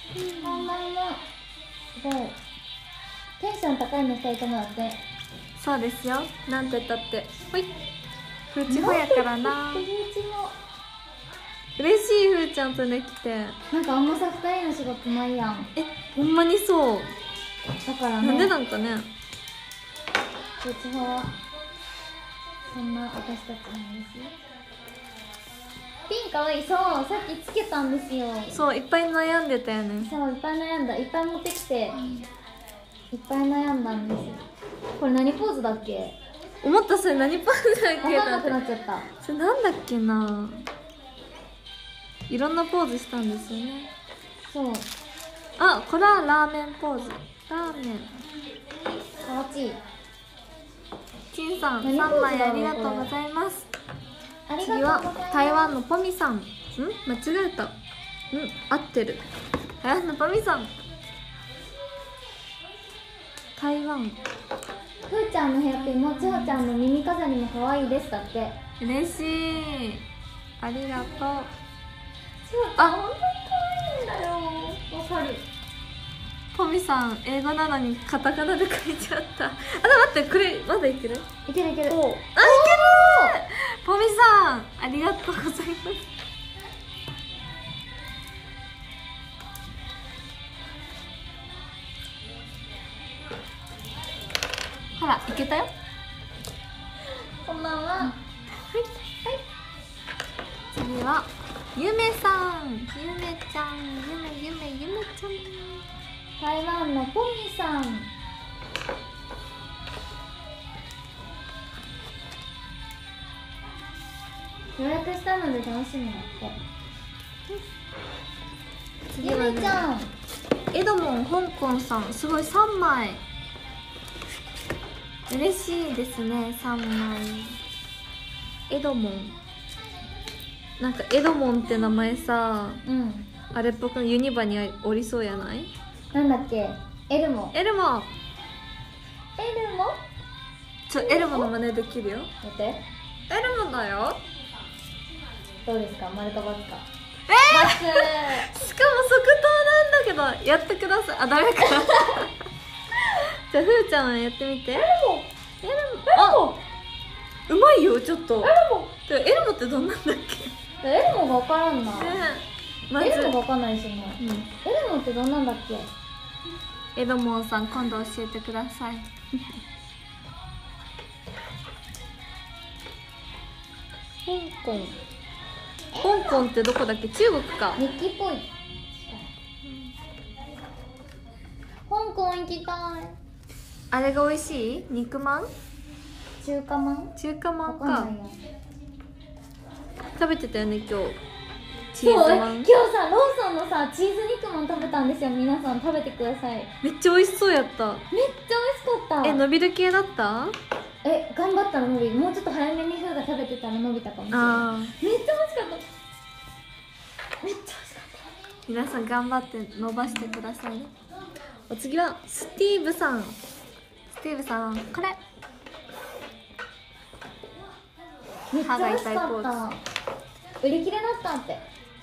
こんばんは。すごいテンション高いの2人ともだって。 そうですよ。なんて言ったってほいふーちほやからな。 うちも嬉しい、ふーちゃんとできて。 なんかあんまさ2人の仕事ないやん。 ほんまにそう。 だからね、 なんでなんかね。 うちはそんな私たちなんですよ。ピンかわいい。そう、さっきつけたんですよ。 そう、いっぱい悩んでたよね。 そう、いっぱい悩んだ。いっぱい持ってきて、いっぱい悩んだんですよ。これ何ポーズだっけ？ 思った。それ何パンだっけ？ 分かんなくなっちゃった。 それなんだっけな。いろんなポーズしたんですよね。 そう、 あ、これはラーメンポーズ。ラーメン。 かわちい。 金さん何ポーズだろう 3枚ありがとうございます。 あり次はがとうございます。 台湾のポミさん。間違えた。合ってる。台湾のポミさん。台湾。 ふーちゃんのヘアピンもちほちゃんの耳飾りも可愛いですだって。 嬉しい。ありがとう。 ちほちゃん本当に可愛いんだよ。わかる。 ポミさん英語なのにカタカナで書いちゃった。あ、待って、これまだいける？ いけるいける。 お、あ、いける。ポミさんありがとうございます。ほら、いけたよ。 こんばんは。 はい。次はゆめさん。ゆめちゃん、ゆめちゃん。 台湾のポミさん。予約したので楽しみだって。ゆ次はねめちゃん。 エドモン香港さん、すごい3枚。嬉しいですね、3枚。エドモン。なんかエドモンって名前さ、 うん。 あれっぽくユニバにおりそうやない？ なんだっけ？エルモ。 エルモ。 エルモ？ エルモの真似できるよ。 待って。 エルモだよ。 どうですか？丸か×か。×。 しかも即答なんだけど、やってください。あ、ダメか。じゃあふーちゃんやってみて。エルモ。あ、うまいよ、ちょっと。エルモってどんなんだっけ？ エルモが分からんな。 まずエルモが分かんないですよね。エルモってどんなんだっけ？ エドモンさん、今度教えてください。香港ってどこだっけ？中国か。 日記っぽい。香港行きたい。 あれが美味しい？肉まん？ 中華まん？ 中華まんかわかんない。や。 食べてたよね、今日。チそう、 ーズまん。 今日さ、ローソンのさ、チーズ肉まん食べたんですよ。皆さん食べてください。 めっちゃ美味しそうやった。 めっちゃ美味しかった。 伸びる系だった？ 頑張ったら伸びる。もうちょっと早めにフーが食べてたら伸びたかもしれない。めっちゃ美味しかった。めっちゃ美味しかった。 皆さん頑張って伸ばしてくださいね。お次はスティーブさん。スティーブさん、これめっちゃ美味しかった。売り切れだったって。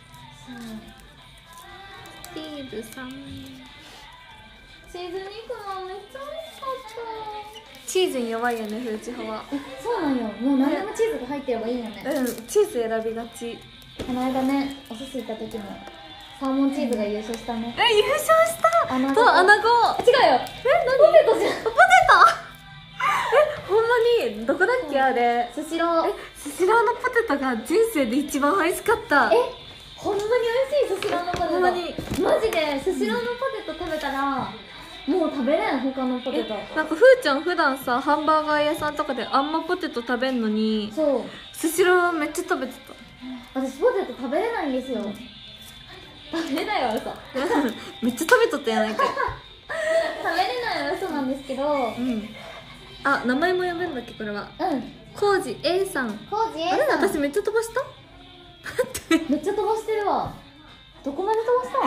スティーブさん。 チーズ肉まんめっちゃ美味しかった。 チーズに弱いよね、フーチホは。 そうなんよ。もう何でもチーズが入ってればいいよね。 チーズ選びがち。 この間ね、お寿司行った時もサーモンチーズが優勝したね。 優勝した穴子と穴子。 違うよ。ポテトじゃん。 ポテトほんまにどこだっけ、あれ。 スシロー。 スシローのポテトが人生で一番美味しかった。 ほんまに美味しい。スシローのポテト。 ほんまにマジでスシローのポテト食べたらもう食べれん。他のポテト。 なんかふーちゃん普段さ、ハンバーガー屋さんとかであんまポテト食べんのに、 そう、 スシローめっちゃ食べてた。 私ポテト食べれないんですよ。食べれないわ嘘。 めっちゃ食べとったやないかい。 食べれないは嘘なんですけど、 あ、名前も呼ぶんだっけ、これは。コウジ A さん。 コージ A あれ、 さん。 私めっちゃ飛ばした。 めっちゃ飛ばしてるわ。どこまで飛ばしたの？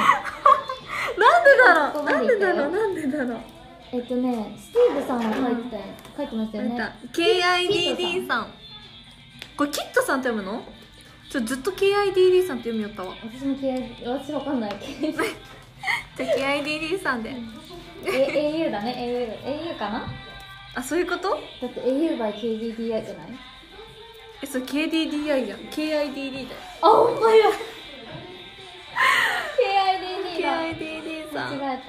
なんでだろう。 スティーブさんは書いてましたよね。 KIDD さん。これキットさんって読むの？ずっと KIDD さんって読みよったわ。 私わかんない。 じゃあ KIDD さんで。 au だね。au かな。 あ、そういうこと？ だって au by KDDI じゃない？ そう KDDI じゃん。KIDD だよ。 あ、ほんまや。KIDD だ。 KIDD さん。 間違えた。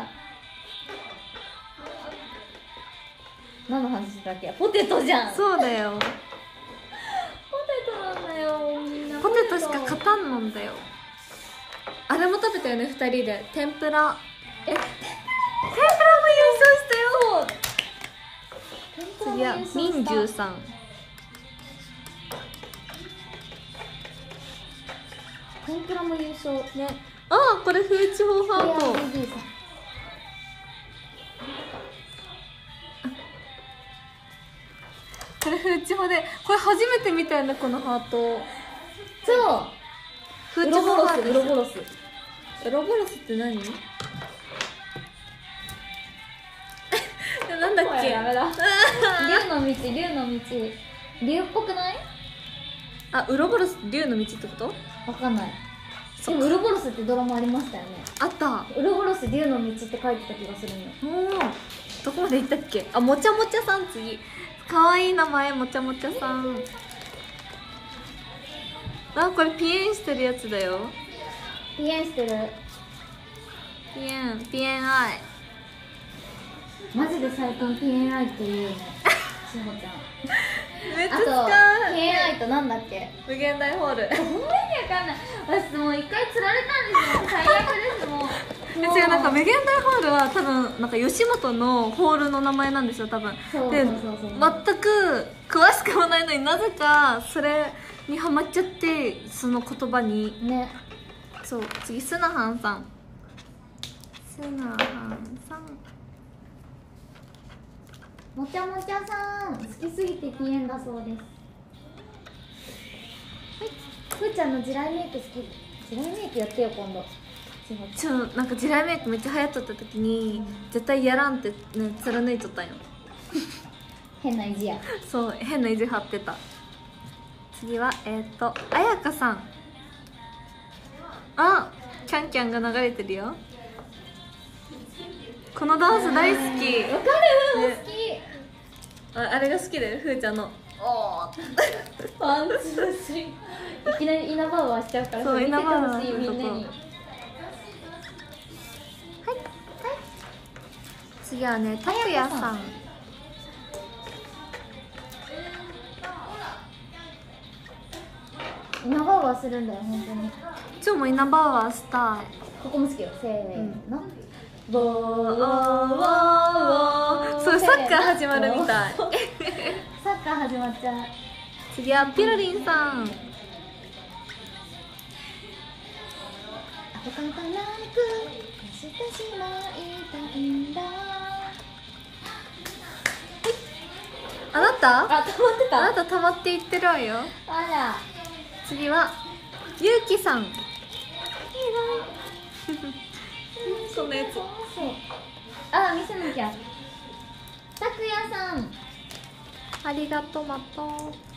何の話だっけ？ポテトじゃん。 そうだよ。 ポテトなんだよ。みんなポテトしか勝たんのんだよ。あれも食べたよね、2人で。天ぷら。天ぷらも優勝したよ。次はみんじゅうさん。 天ぷらも優勝ね。 ああ、これ風地方ハート。これ風地方で、これ初めて見たよね、このハート。 そう。 風地方ハート。 ウロボロス。 ウロボロスって何？なんだっけ？ ダメだ。竜の道、竜の道。竜っぽくない？ あ、ウロボロスって竜の道ってこと？ わかんない。でもウロボロスってドラマありましたよね。 あった。 ウロボロス竜の道って書いてた気がするの。 おお。どこまで行ったっけ？あ、もちゃもちゃさん次。かわいい名前、もちゃもちゃさん。あ、これピエンしてるやつだよ。 ピエンしてる。 ピエンアイ。 マジで最近 PNI っていうの。しほちゃん。 めっちゃあと使う。 PNI となんだっけ？ 無限大ホール。 ほんまにわかんない。私もう一回釣られたんですよ。最悪ですもう。 違う、なんか無限大ホールは多分なんか吉本のホールの名前なんですよ、多分。で、全く詳しくもないのになぜかそれにハマっちゃって、その言葉にね。 そう。次スナハンさん。スナハンさん。 もちゃもちゃさん、好きすぎてピエンだそうです。はい。ふーちゃんの地雷メイク好き。地雷メイクやってよ今度。 なんか地雷メイクめっちゃ流行っとった時に、絶対やらんってね貫いとったんよ。 変な意地や。 そう、変な意地張ってた。次はあやかさん。あ、キャンキャンが流れてるよ。このダンス大好き。 わかる、 ね、 好き。 あれが好きだよ、ふーちゃんの。 パンツだし。いきなりイナバウアーしちゃうから。 そう、イナバウアー見ててほしいみんなに。 次はね、たくやさん。 イナバウアーするんだよ、本当に。 ちょもイナバウアーしたい。 ここも好きよ、せーの。 ボーボー。そう、サッカー始まるみたい。 サッカー始まっちゃう。 次はピロリンさん。 後からなくしてしまいたいんだ。 あなた？ あ、溜まってた。 あなた溜まっていってるわよ。 あら。 次はゆうきさん。そんなやつ。 あ、見せなきゃ。たくやさん。 ありがとまと。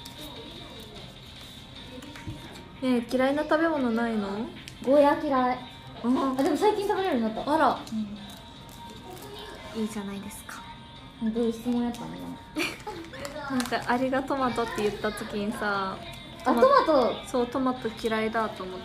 ねえ、嫌いな食べ物ないの？ ゴーヤ嫌い。 あ、 でも最近食べれるようになった。 あら、いいじゃないですか。 どういう質問やったの？ なんかありがとまとって言った時にさ、 トマト。 そう、トマト嫌いだと思って。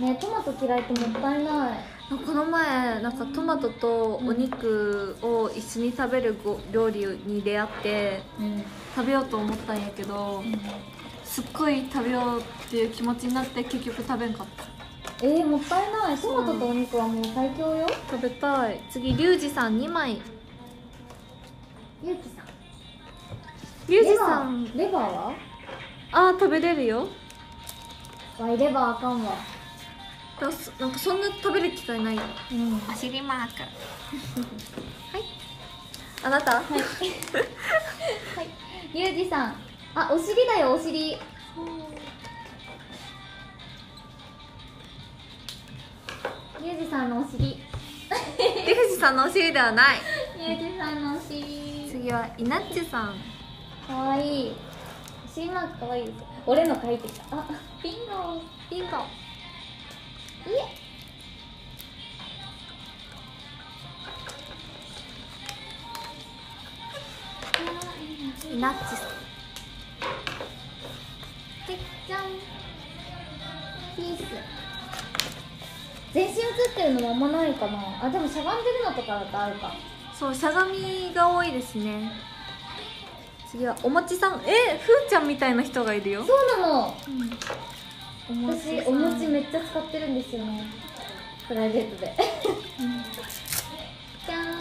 ね、トマト嫌いってもったいない。 この前なんかトマトとお肉を一緒に食べる料理に出会って、食べようと思ったんやけど、すっごい食べようっていう気持ちになって結局食べんかった。 もったいない。トマトとお肉はもう最強よ。 食べたい。次リュウジさん2枚。 ゆうきさん。 リュウジさんレバーは？ あー、食べれるよ。 わい、レバーあかんわ。 なんかそんな食べる機会ないよ。 走りマーク。 はい。あなた？はい。 はい。ゆうじさん。あ、お尻だよ、お尻。ゆうじさんのお尻。 リュウジさんのお尻ではない。 ゆうじさんのお尻。 次はいなっちさん。 かわいい。お尻マークかわいいです。俺の書いてきた。あ、ビンゴ。 ビンゴ。 いえ。 ナッチさん。 じゃん。ピース。全身映ってるのもあんまないかな。あ、でもしゃがんでるのとかだとあるか。 そう、しゃがみが多いですね。次はおもちさん。ふーちゃんみたいな人がいるよ。 そうなの。 私私お餅めっちゃ使ってるんですよね、プライベートで。じゃー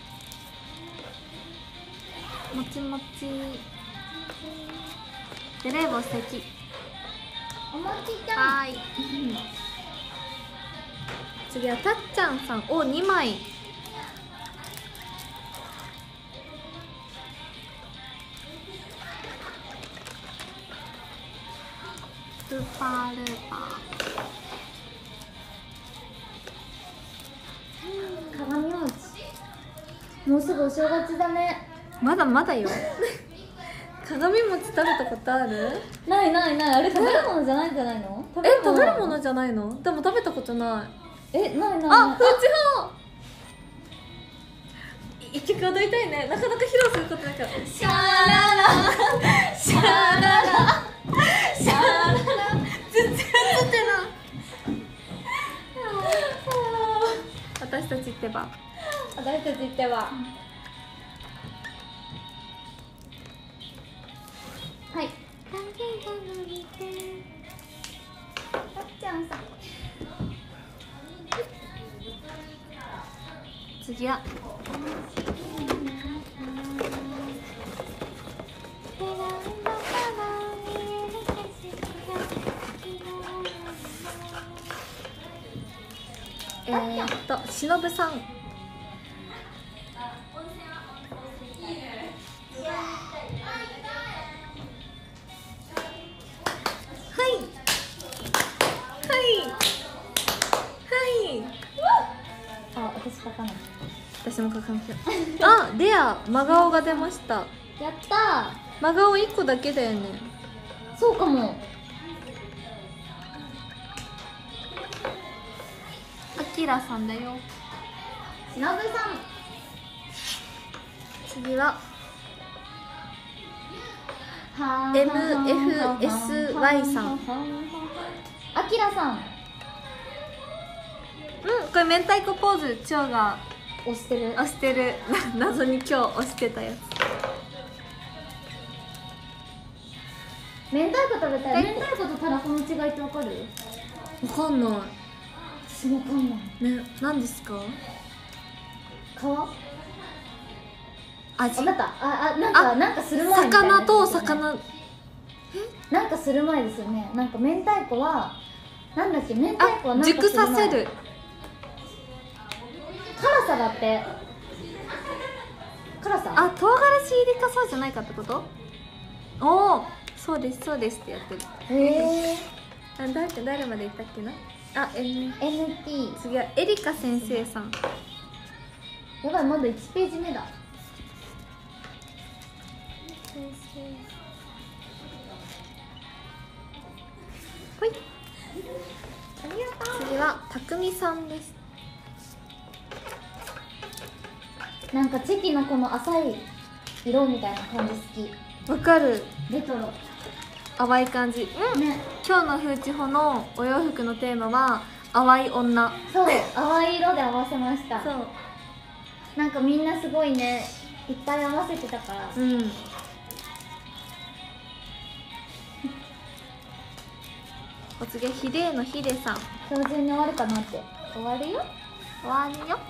ん。 もちもち。ベレー帽素敵。 お餅ちゃん。 はーい。次はたっちゃんさん。お、2枚。ルーパールーパ鏡餅。もうすぐお正月だね。 ー。まだまだよ。鏡餅食べたことある？ ないないない。あれ食べるものじゃないんじゃないの？ 食べるものじゃないの？でも食べたことない。 ないないない。 あ、ふーちほー。一曲踊りたいね。なかなか披露することないから。シャララシャララシャララ。全然映ってない。私たちってば。 私たちっては。はい。たっちゃんさん。 次はしのぶさん。 あ、私書かない。 私も書かなきゃ。あ、レア真顔が出ました。 やった真顔1個だけだよね。 ー。そうかも。 あきらさんだよ。 しのぶさん。 次はは MFSY さん。 あきらさん。 これ明太子ポーズ蝶が押してる。 押してる。謎に今日押してたやつ。 明太子食べたい。明太子とたらこの違いってわかる？ わかんない。 私もわかんない。 ね、何ですか？ 皮？ 味？ わかった。なんかする前みたいなやつですよね。 魚と魚。 なんかする前ですよね。なんか明太子はなんだっけ？明太子はなんかする前。 熟させる。 辛さだって。辛さ？ あ、唐辛子入りかそうじゃないかってこと？おお、そうですそうですってやってる。 へえ。 誰まで言ったっけな。あ、 NT。 次はエリカ先生さん。 やばい、まだ1ページ目だ。 先生。ほい。 ありがとう。 次はたくみさんです。 なんかチェキのこの浅い色みたいな感じ好わかる。 き。レトロ。 淡い感じ。 ね。 今日のフーチホのお洋服のテーマは淡い女。 そう、淡い色で合わせました。 そう。 なんかみんなすごいね、いっぱい合わせてたから。 うん。お次はヒデのヒデさん。 今日中に終わるかなって。終わるよ。 終わりよ。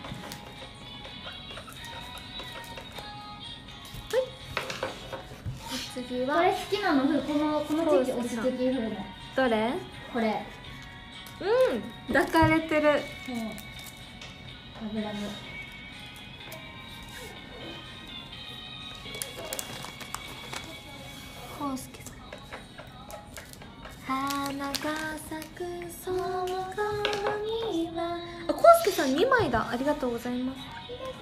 次はこれ好きなの、このチェキ、落ち着きフルの。 どれ？ これ。 抱かれてる。 そう。ラブラブ。 コウスケさん。花が咲くその頃には。あ、コウスケさん2枚だ。ありがとうございます。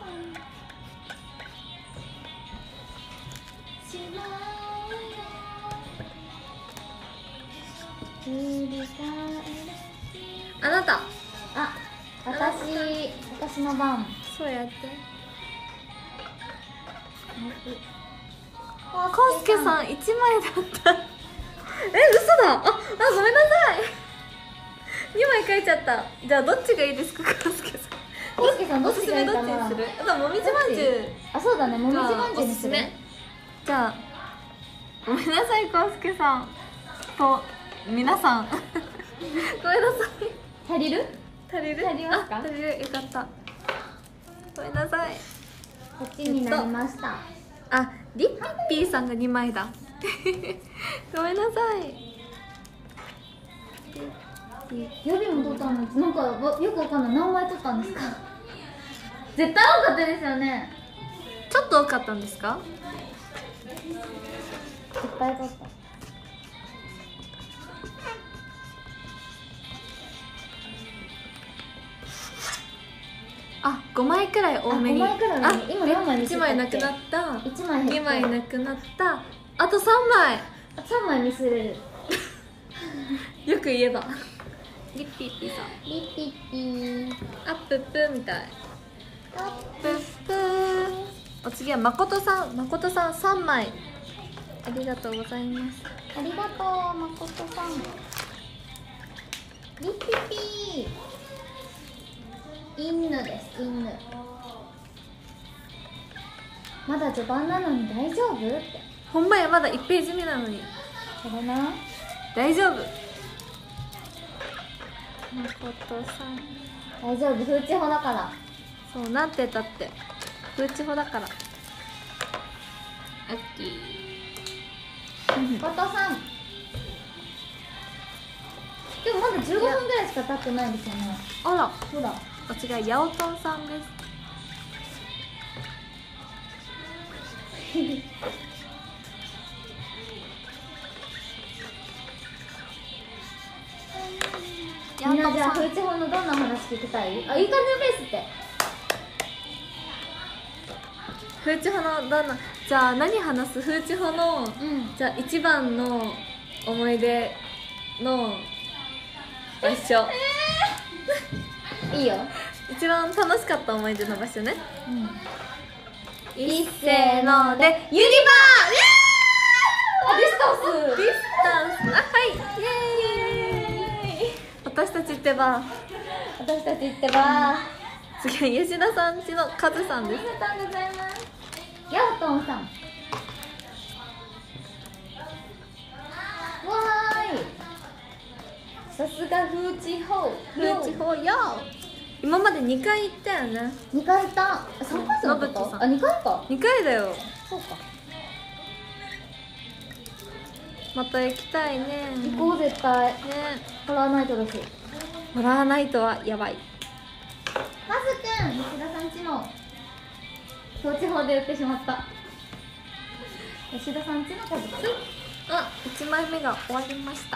あなた。 あ、私の番。 そうやって。 こコウスケさん1枚だった嘘だ。ごめんなさい2枚書いちゃった。じゃあどっちがいいですか？コウスケさんどっちがいいかな。 どっちにする？あともみじまんじゅう。 あ、そうだね、もみじまんじゅうにする。 じゃあごめんなさい、コウスケさんと皆さんごめんなさい。 足りる？ 足りますか？足りる。よかった。ごめんなさい。 こっちになりました。 あ、リッピーさんが2枚だごめんなさい。 予備も取ったんです。なんかよくわかんない。何枚取ったんですか？絶対多かったですよね。 ちょっと多かったんですか？ 絶対取った。 あ、5枚くらい多めに。 5枚くらい多めに。今何枚見せたっけ？ 1枚なくなった。 1枚減った。 2枚なくなった。あと3枚。 3枚見せれるよく言えばリッピッピーさん。 リッピッピー。 あっぷっぷみたい。あっぷっぷ。お次はまことさん。まことさん3枚。ありがとうございます。 ありがとう、まことさん。リッピッピー。犬です、犬。まだ序盤なのに大丈夫？って。 ほんまや、まだ1ページ目なのに。 それな。 大丈夫。まことさん。 大丈夫、風知法だから。 そう、なんて言ったって風知法だから。アッキー。 まことさん。でもまだ15分ぐらいしか経ってないですよね。 あら、 ほら。 お違い、やおとんさんです。 みんなじゃあ風知法のどんな話聞きたい？あ、いい感じのペースって。 風知法のどんな、じゃあ何話す？風知法の、じゃあ一番の思い出の場所、 いいよ。 一番楽しかった思い出の場所ね。 一せーのでユニバディスタンス。 ディスタンス。あ、はい、イエーイ。私たちってば。 私たちってば。 次は吉田さんちのカズさんです。 ありがとうございます。ヤオトンさん。わーい。さすが風知法。 風知法よ。今まで2回行ったよね。 2回行った。3回戦だったか？あ、2回か。 2回だよ。 そうか。 また行きたいね。 行こう絶対。 ね。 ホラーナイトだし。 ホラーナイトはやばい。 マスくん、吉田さんちの風知法で売ってしまった。吉田さんちの家族。 あ、1枚目が終わりました。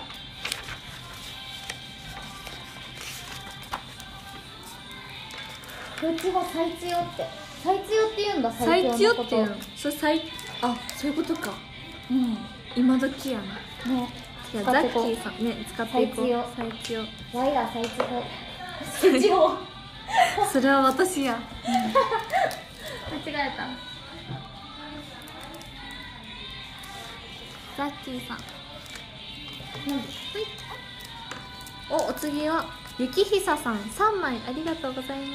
風知法最強って。最強って言うんだ。 最強っていうの。それあ、そういうことか。 うん。 今時やな。 ね。 じゃあザッキーさんね、使っていこう。最強。 ワイら最強。最強。 それは私や。 間違えた。 ザッキーさん。お次はゆきひささん3枚ありがとうございます。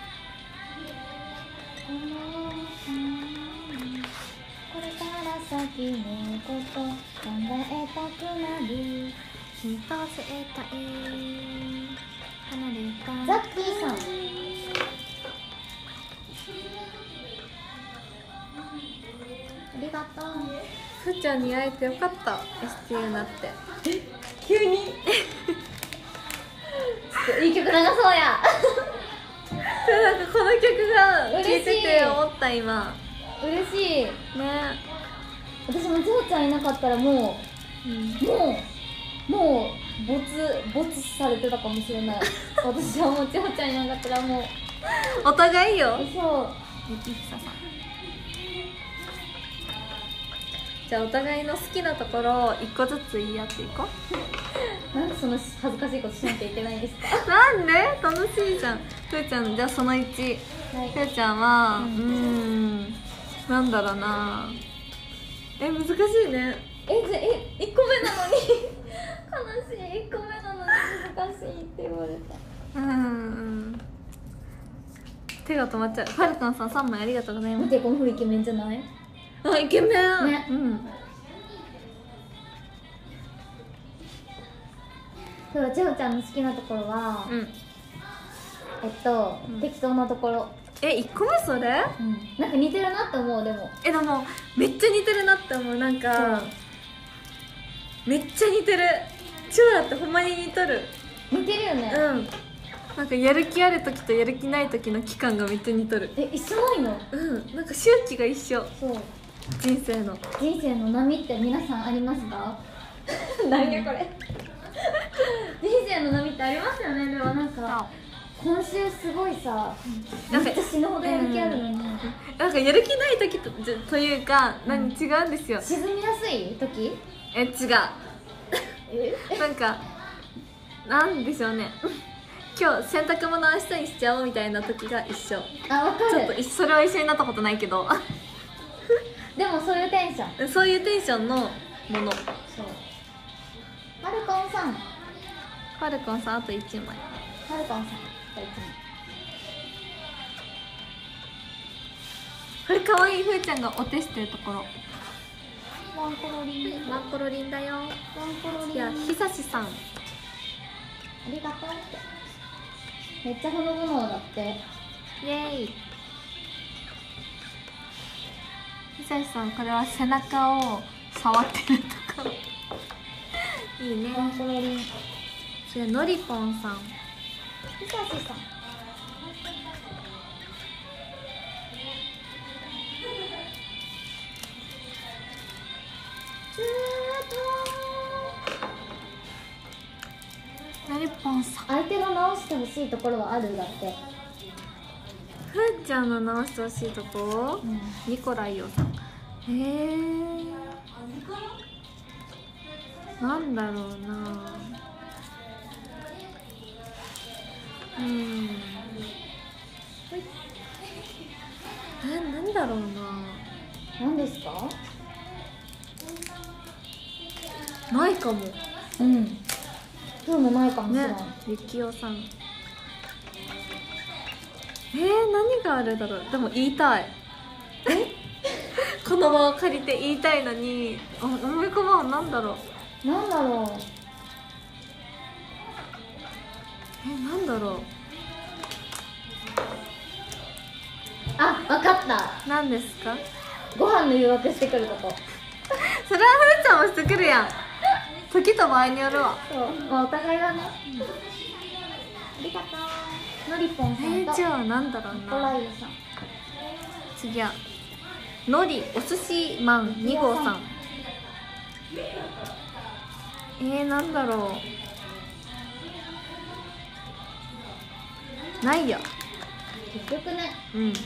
これから先のこと考えたくなる。 一つ得たい離れたザッキーさん。ありがとう。 ふーちゃんに会えてよかった。 STU になって急にいい曲流そうや。 なんかこの曲が聴いてて思った今。 嬉しいね。私も千穂ちゃんいなかったらもう没されてたかもしれない。私はもう千穂ちゃんいなかったらもうお互いよ。 そうゆきひささん。じゃあお互いの好きなところを1個ずつ言い合っていこう。 なんでその恥ずかしいことしなきゃいけないんですか？ なんで？楽しいじゃん。ふーちゃん、じゃあその1、ふーちゃんはなんだろうな、 難しいね。 1個目なのに悲しい、1個目なのに難しいって言われた。 手が止まっちゃう。ファルコンさん3枚ありがとうございます。 見て、この風イケメンじゃない？ あ、イケメンね。今日は千穂ちゃんの好きなところは、適当なところ。 1個目それ？ なんか似てるなって思う。でもでもめっちゃ似てるなって思う。なんかめっちゃ似てる。チュウラってほんまに似とる。 似てるよね。 なんかやる気ある時とやる気ない時の期間がめっちゃ似とる。 一緒ないの？ なんか周期が一緒。そう、人生の波って皆さんありますか？何やこれ人生の波ってありますよね。でもなんか今週すごいさ、めっちゃ死ぬほどやる気あるのに、 なんかやる気ない時というか違うんですよ。 沈みやすい時？ 違うなんかなんでしょうね今日洗濯物明日にしちゃおうみたいな時が一緒。 わかる。 ちょっとそれは一緒になったことないけどでもそういうテンション、 そういうテンションのもの。そう、 ファルコンさんあと1枚。 ファルコンさんこれかわいい。ふーちゃんがお手してるところ。 ワンコロリン、 ワンコロリンだよ。 ワンコロリン。 いや、ひさしさんありがとうって。めっちゃほのぼのだって。 イエーイ。ひさしさん、これは背中を触ってるところいいね。 ワンコロリン。 それのりぽんさん。 ひさしさん。 のりぽんさん。 相手の直してほしいところはある？だってふーちゃんの直してほしいとこ、ニコライオさん。なんだろうな。なんだろうな。 何ですか？ ないかも。 今日もないかもしれない。 ゆきおさん。何があるだろう。でも言いたい。この場を借りて言いたいのに思い浮かばん。なんだろう。 なんだろう。あ、わかった。 何ですか？ ご飯の誘惑してくること。 それはふーちゃんもしてくるやん。時と場合によるわ。 そう、まあお互いがね。ありがとう。のりぽんさんとじゃあなんだろうな。 ニコライオさん。 次はのりお寿司マン2号さん。なんだろう。ないや。 結局ね。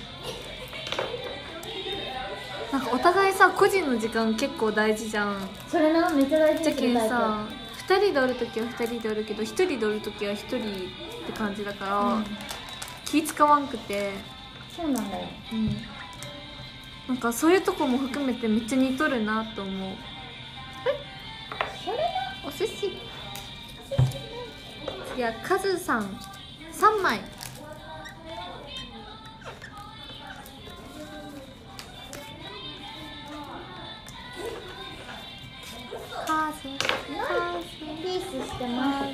なんかお互いさ、個人の時間結構大事じゃん。 それな、めっちゃ大事にするタイプ。 さ、2人でおるときは2人でおるけど1人でおるときは1人って感じだから、気使わんくて。 そうなんだよ。 なんかそういうとこも含めてめっちゃ似とるなと思う。 それな、 お寿司。次はカズさん3枚。 ピースしてます。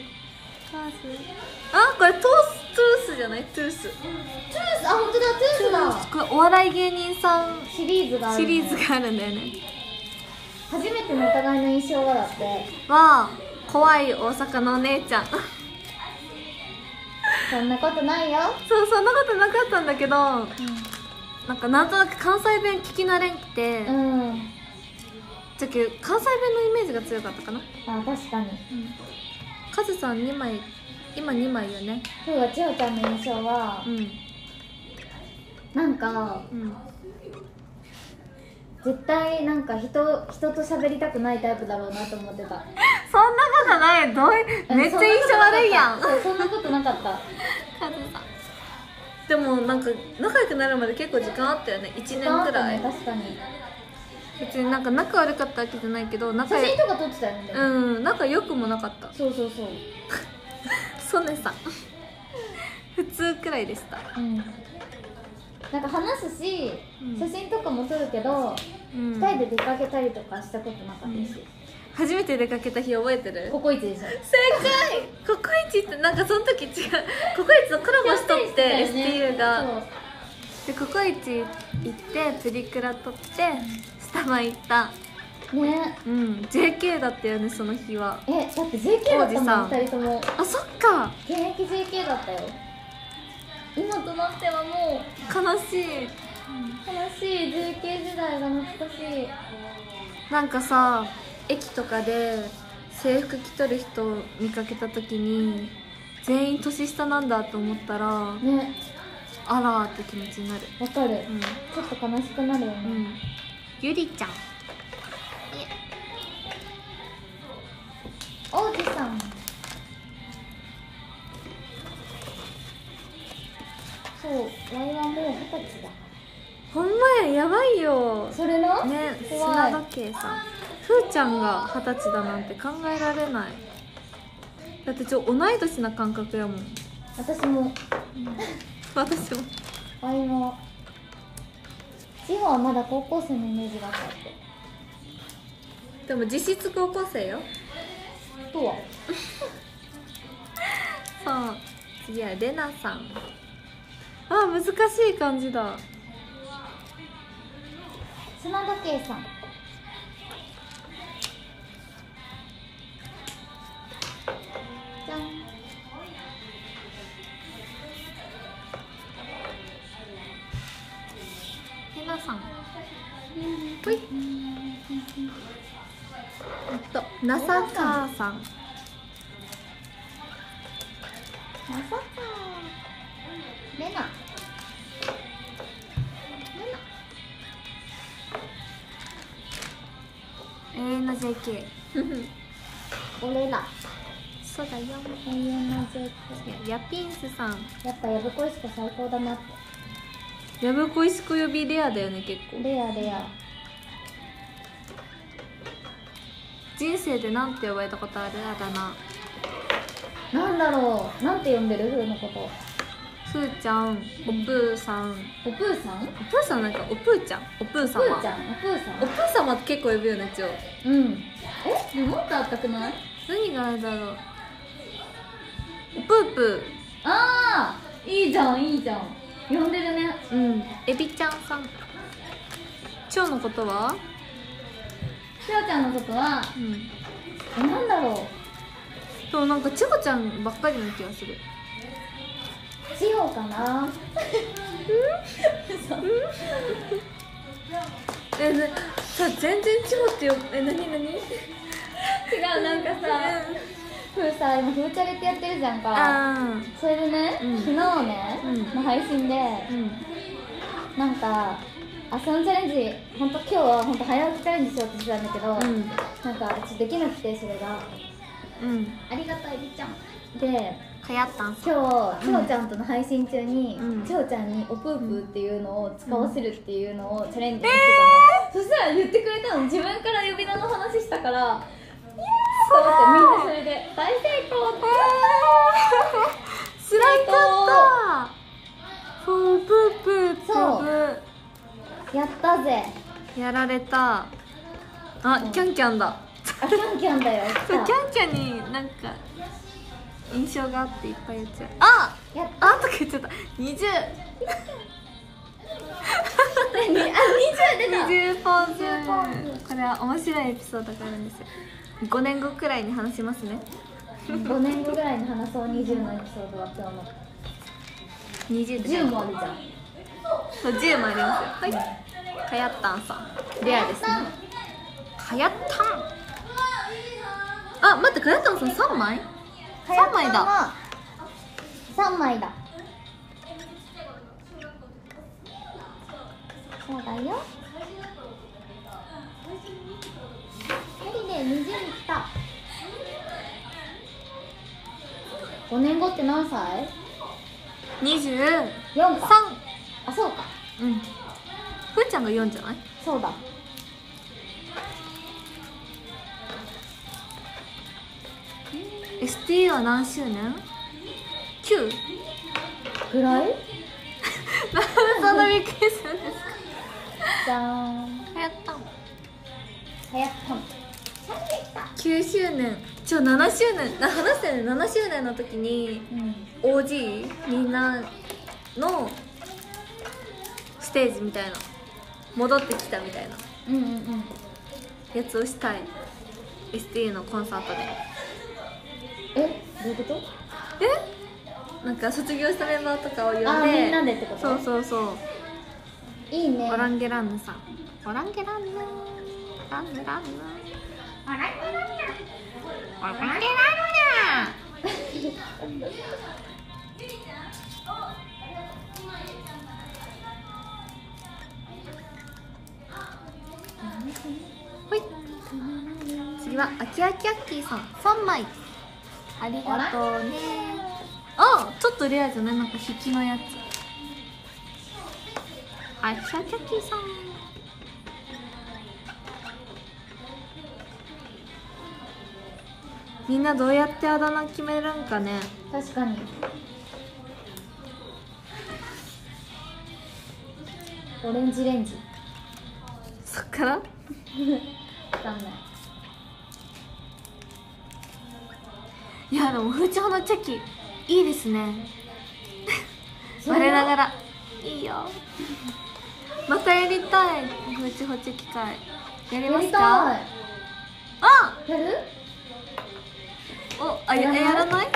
あ、これトゥースじゃない？トゥース。 あ、本当だ、トゥースだ。 これお笑い芸人さんシリーズがある、ね、 シリーズがあるんだよね。 初めてのお互いの印象がだって。 わあ、怖い大阪のお姉ちゃん。 そんなことないよ。 そう、そんなことなかったんだけど、なんとなく関西弁聞き慣れんくて、じゃけ関西弁のイメージが強かったかな。 あ、確かに。 カズさん2枚、今2枚よね。 今日は千穂ちゃんの印象は、なんか、絶対なんか人と喋りたくないタイプだろうなと思ってた。 そんなことない。めっちゃ印象悪いやん。 そんなことなかった。 カズさんでもなんか仲良くなるまで結構時間あったよね。1年くらい。 確かに。 別になんか仲悪かったわけじゃないけど、 写真とか撮ってたよね。 仲良くもなかった。 そうそうそう。 ソネさん普通くらいでした。 なんか話すし、写真とかも撮るけど、2人で出かけたりとかしたことなかったし。 初めて出かけた日覚えてる？ ココイチでしょ。 正解。ココイチってなんかその時違う、ココイチとコラボしとって STU がで、ココイチ行ってプリクラ撮ってスタバ行ったね。 JK だったよね、その日は。 だって JK だったもん、2人とも。 あ、そっか、 現役 JK だったよ。今となってはもう悲しい、 悲しい。 JK 時代が懐かしい。 なんかさ、駅とかで制服着とる人を見かけた時に全員年下なんだと思ったらね、 あらーって気持ちになる。 わかる、ちょっと悲しくなるよね。 ゆりちゃん、 王子さん。そう、ワイはもう20歳だ。 ほんまや、やばいよ。 それなね、砂時計さん、ふーちゃんが20歳だなんて考えられない。だって同い年な感覚やもん。 私も私も。 ワイも志保はまだ高校生のイメージがあったって。 でも実質高校生よ。 とはそう、次はレナさん。あ、難しい感じだ。 砂時計さん。じゃん。 レナさん。ほい。なさかさん。 まさか。レナ。 永遠の JK 俺ら。 そうだよ。 永遠の JK。 ヤピンスさん。 やっぱやぶこいしこ最高だなって。 やぶこいしこ呼びレアだよね、結構。 レアレア。 人生でなんて呼ばれたことある？あだ名。 なんだろう、なんて呼んでる？ふうのこと。 ふーちゃん、おぷーさん。 おぷーさん？ おぷーさんなんかおぷーちゃん、おぷー様。 おぷーちゃん、おぷーさん。 おぷー様って結構呼ぶよね、一応。 でももっとあったくない？ 何があれだろう。おぷーぷああ、いいじゃんいいじゃん。呼んでるね。 エビちゃんさん。蝶のことは？ ちょうちゃんのことは、なんだろう。 でもなんかちほちゃんばっかりの気がする。 しほかな。 さ、全然ちほってよ。何？違う、なんかさ、ふーさ、今ふーチャレってやってるじゃんか。それでね、昨日ね、の配信で、なんか朝のチャレンジ、本当今日は本当早起きチャレンジしようとしてたんだけど、なんかちょっとできなくて、それが。ありがとう、エビちゃん。で、 はやったんす今日、ちほちゃんとの配信中に、ちほちゃんにおぷーぷーっていうのを使わせるっていうのをチャレンジしてたの。そしたら言ってくれたの。自分から呼び名の話したから、そうってみんなそれで大成功って。 つらかった。フープープーって呼ぶ。 やったぜ。 やられた。あ、キャンキャンだ。 あ、キャンキャンだよ。 キャンキャンになんか印象があっていっぱい言っちゃう。あ、 やっあとか言っちゃった。20。 20出た。 20ポーズ。これは面白いエピソードがあるんですよ。5年後くらいに話しますね。 5年後ぐらいに話そう。20のエピソードは今日の。10もあるじゃん。 そう、10もありますよ。はい。かやったんさん。レアですね。かやったん。あ、待って、かやったんさん3枚？3枚だ。 3枚だ。そうだよ。2人で20に来た。5年後って何歳 ？24 か。あ、そうか。 ふーちゃんが4じゃない？ そうだ。 STU は何周年 ?9? ぐらい？ そんなびっくりするんですか？ じゃーん。 流行ったんはやったん。 9周年7周年話したよね。7周年の時に、OG みんなのステージみたいな戻ってきたみたいなやつをしたい。 STU のコンサートで。 どういうこと？ なんか卒業したメンバーとかを呼んで、 みんなでってこと？ そうそうそう。 いいね。 オランゲランヌさん、オランゲランヌランヌランヌオランゲランヌオランゲランヌほい。次はアキアキアッキーさん3枚ありがとうね。あ、ちょっとレアじゃない？なんか引きのやつ。アキアキアッキーさん、みんなどうやってあだ名決めるんかね。 確かに。オレンジレンジ。 そっからわかんない。 いやでも風潮のチェキいいですね。我ながらいいよ。またやりたい。風潮チェキ会やりますか？ やりあ、 たい。やる？ やらない？ あ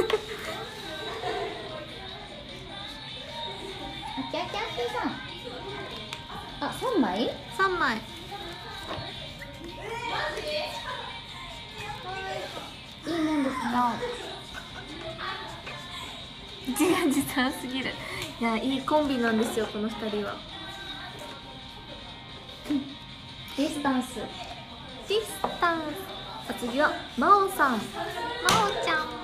きあきあきさん。あ、3枚 3枚。 いいもんですね。 自画自賛すぎる。いや、いいコンビなんですよこの2人は。 ディスタンス。 ディスタンス。次はまおさん、まおちゃん。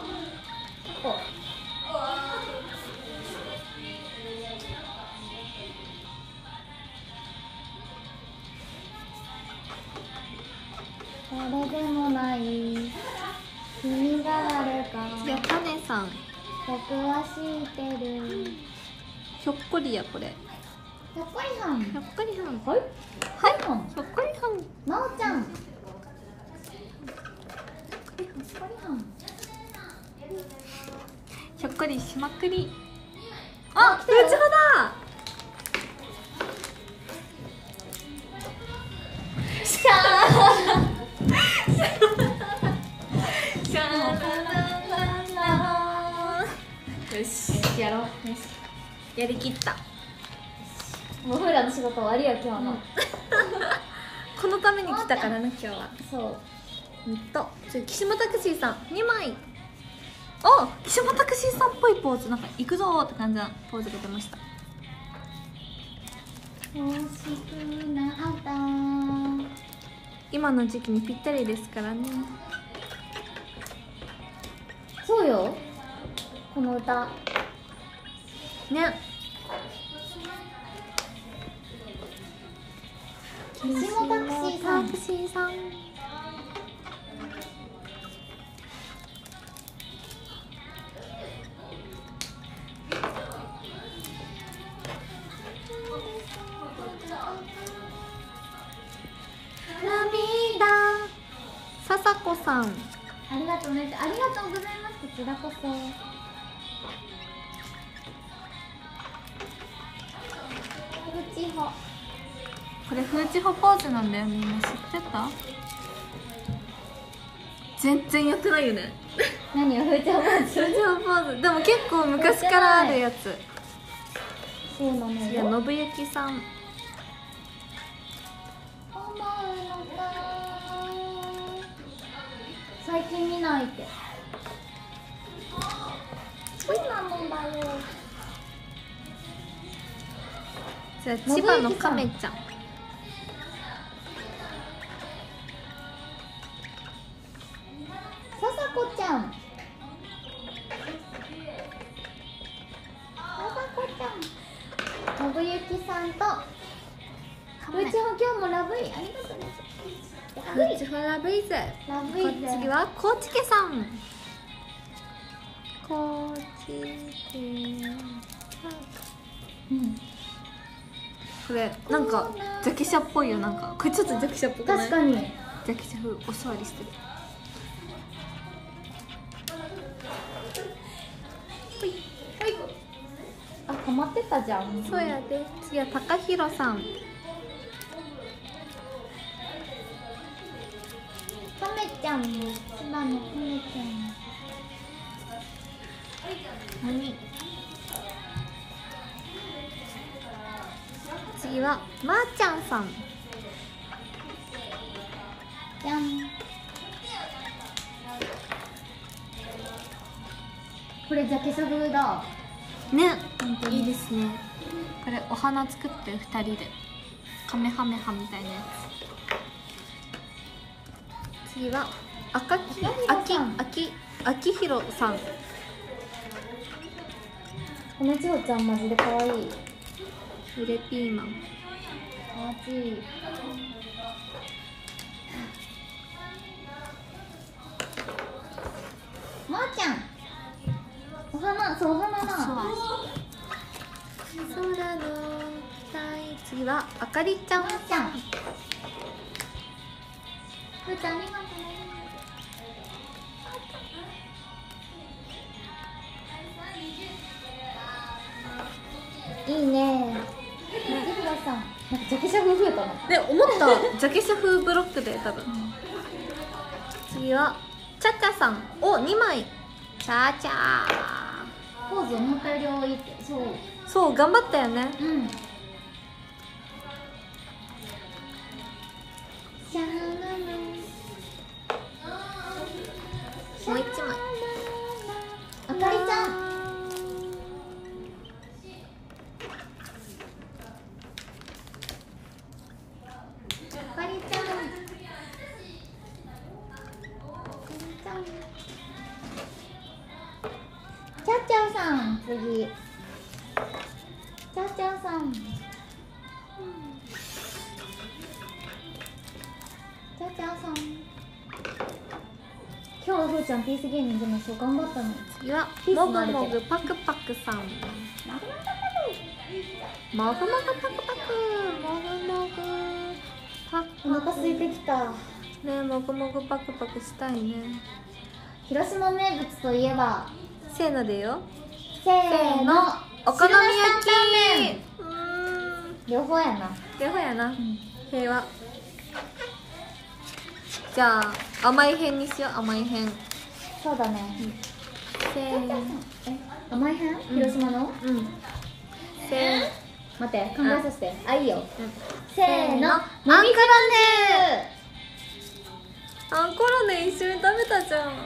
これでもない君が誰か次はタネさん。 僕は知ってる。 ひょっこりやこれ。 ひょっこりはん。 ひょっこりはん。 はいはい。ひょっこりはん。 まおちゃん。ひょっこりはん。 ひょっこりしまくり。あ、 来たようちほだ。 シャー。 よし、やろう。よし、やりきった。 もうフーラの仕事終わりよ今日の。 このために来たからね今日は。 そう。 次岸本タクシーさん2枚。あ、岸本タクシーさんっぽいポーズ、なんか行くぞーって感じのポーズが出ました。 欲しくなった今の時期にぴったりですからね。 そうよこの歌ね。 岸本タクシーさん。 タクシーさん。笹子さん。 ありがとうね。ありがとうございます。こちらこそ。ふちほ。 これフーチホポーズなんだよ。みんな知ってた？全然やってないよね。 何をふちほポーズ？ フーチホポーズでも結構昔からあるやつ。 そうなのよ。 いや、信行さん。 思うのか最近見ないって。そうなのだよ。 じゃあ千葉の亀ちゃん。 笹子ちゃん。笹子ちゃん。信行さんと。うちほ今日もラブイ。ありがとうね。 フーチホラブイズ。 ラブイズ。 次は高知家さん。 こっちでこれなんかジャケ写っぽいよ。なんかこれちょっとジャケ写っぽくない？ 確かに。 ジャケ写風お座りしてる。 あ、ハマってたじゃん。 そうやで。次は高弘さん。 カメちゃんも千葉のカメちゃん。 何？次はまーちゃんさん。 じゃん。これジャケ写風だ。 ね、 本当にいいですね。これお花作って2人でカメハメハみたいなやつ。次は秋広さん。 この千穂ちゃんマジで可愛い。 ゆでピーマン。 かわちい。まーちゃん。お花、そうお花だ。 空の次はあかりちゃん。 まーちゃん。ふーちゃんありがとうね。いいね。秋広さん。なんかジャケ写風増えたの。 で思ったジャケ写風ブロックで多分。次はちゃちゃさんを2枚。ちゃちゃポーズ思ったより多いって。そう。 そう頑張ったよね。 うん。シャーララもう1枚。 あかりちゃん。あかりちゃん。ちゃちゃさん。次。ちゃちゃさん。ちゃちゃさん。今日はふーちゃんピース芸人でもそう頑張ったの。 次はもぐもぐパクパクさん。もぐもぐパクパクもぐもぐパクお腹空いてきた。 ね、もぐもぐパクパクしたいね。 広島名物といえばせーのでよ。 せーのお好み焼き。 両方やな。 両方やな。平和。じゃあ甘い辺にしよう。甘い辺。 そうだね。 せーの。 甘い辺？広島の？せー。待って考えさせて。あ、いいよ。せーの。 あんころね。あんころね一緒に食べたじゃん。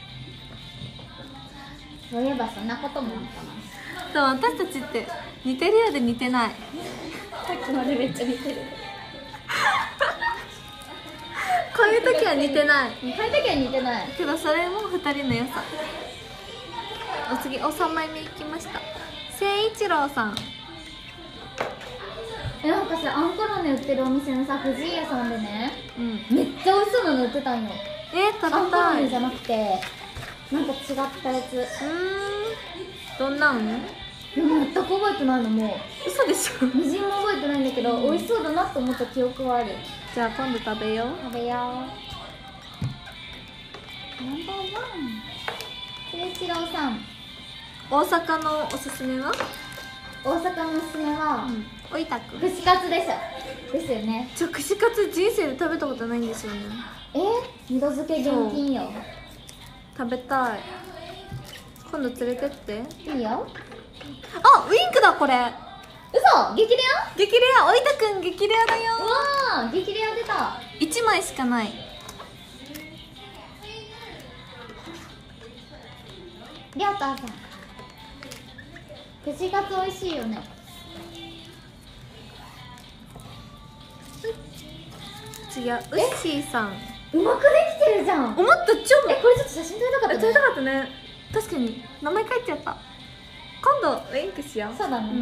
そういえばそんなこともあったな。 でも私たちって似てるようで似てない。 さっきまでめっちゃ似てる。 こういう時は似てない。 こういう時は似てない。 けどそれも2人の良さ。お次お3枚目いきました。誠一郎さん。 なんかさ、あんころね売ってるお店のさ、藤井屋さんでね、 うん。 めっちゃ美味しそうなの売ってたんよ。 食べあんころたい。 ねじゃなくてなんか違ったやつ。 どんなん？ でも全く覚えてないの。もう嘘でしょ。 みじんも覚えてないんだけど、美味しそうだなと思った記憶はある。 じゃあ今度食べよう。 食べよう。ナンバーワン。誠一郎さん。 大阪のおすすめは？ 大阪のおすすめは、 おいたく。 串カツでしょ。ですよね。 じゃあ串カツ人生で食べたことないんですよね。 二度漬け現金よ。 食べたい。今度連れてって。 いいよ。 あ、ウインクだこれ。 嘘、激レア？ 激レア。おいたくん激レアだよ。 うわー、激レア出た。 1枚しかない。 りょうたさん。串カツ美味しいよね。 次はウッシーさん。 うまくできてるじゃん。 思った超。 これちょっと写真撮りたかったね。 撮りたかったね。確かに名前書いちゃった。今度ウインクしよう。 そうだね。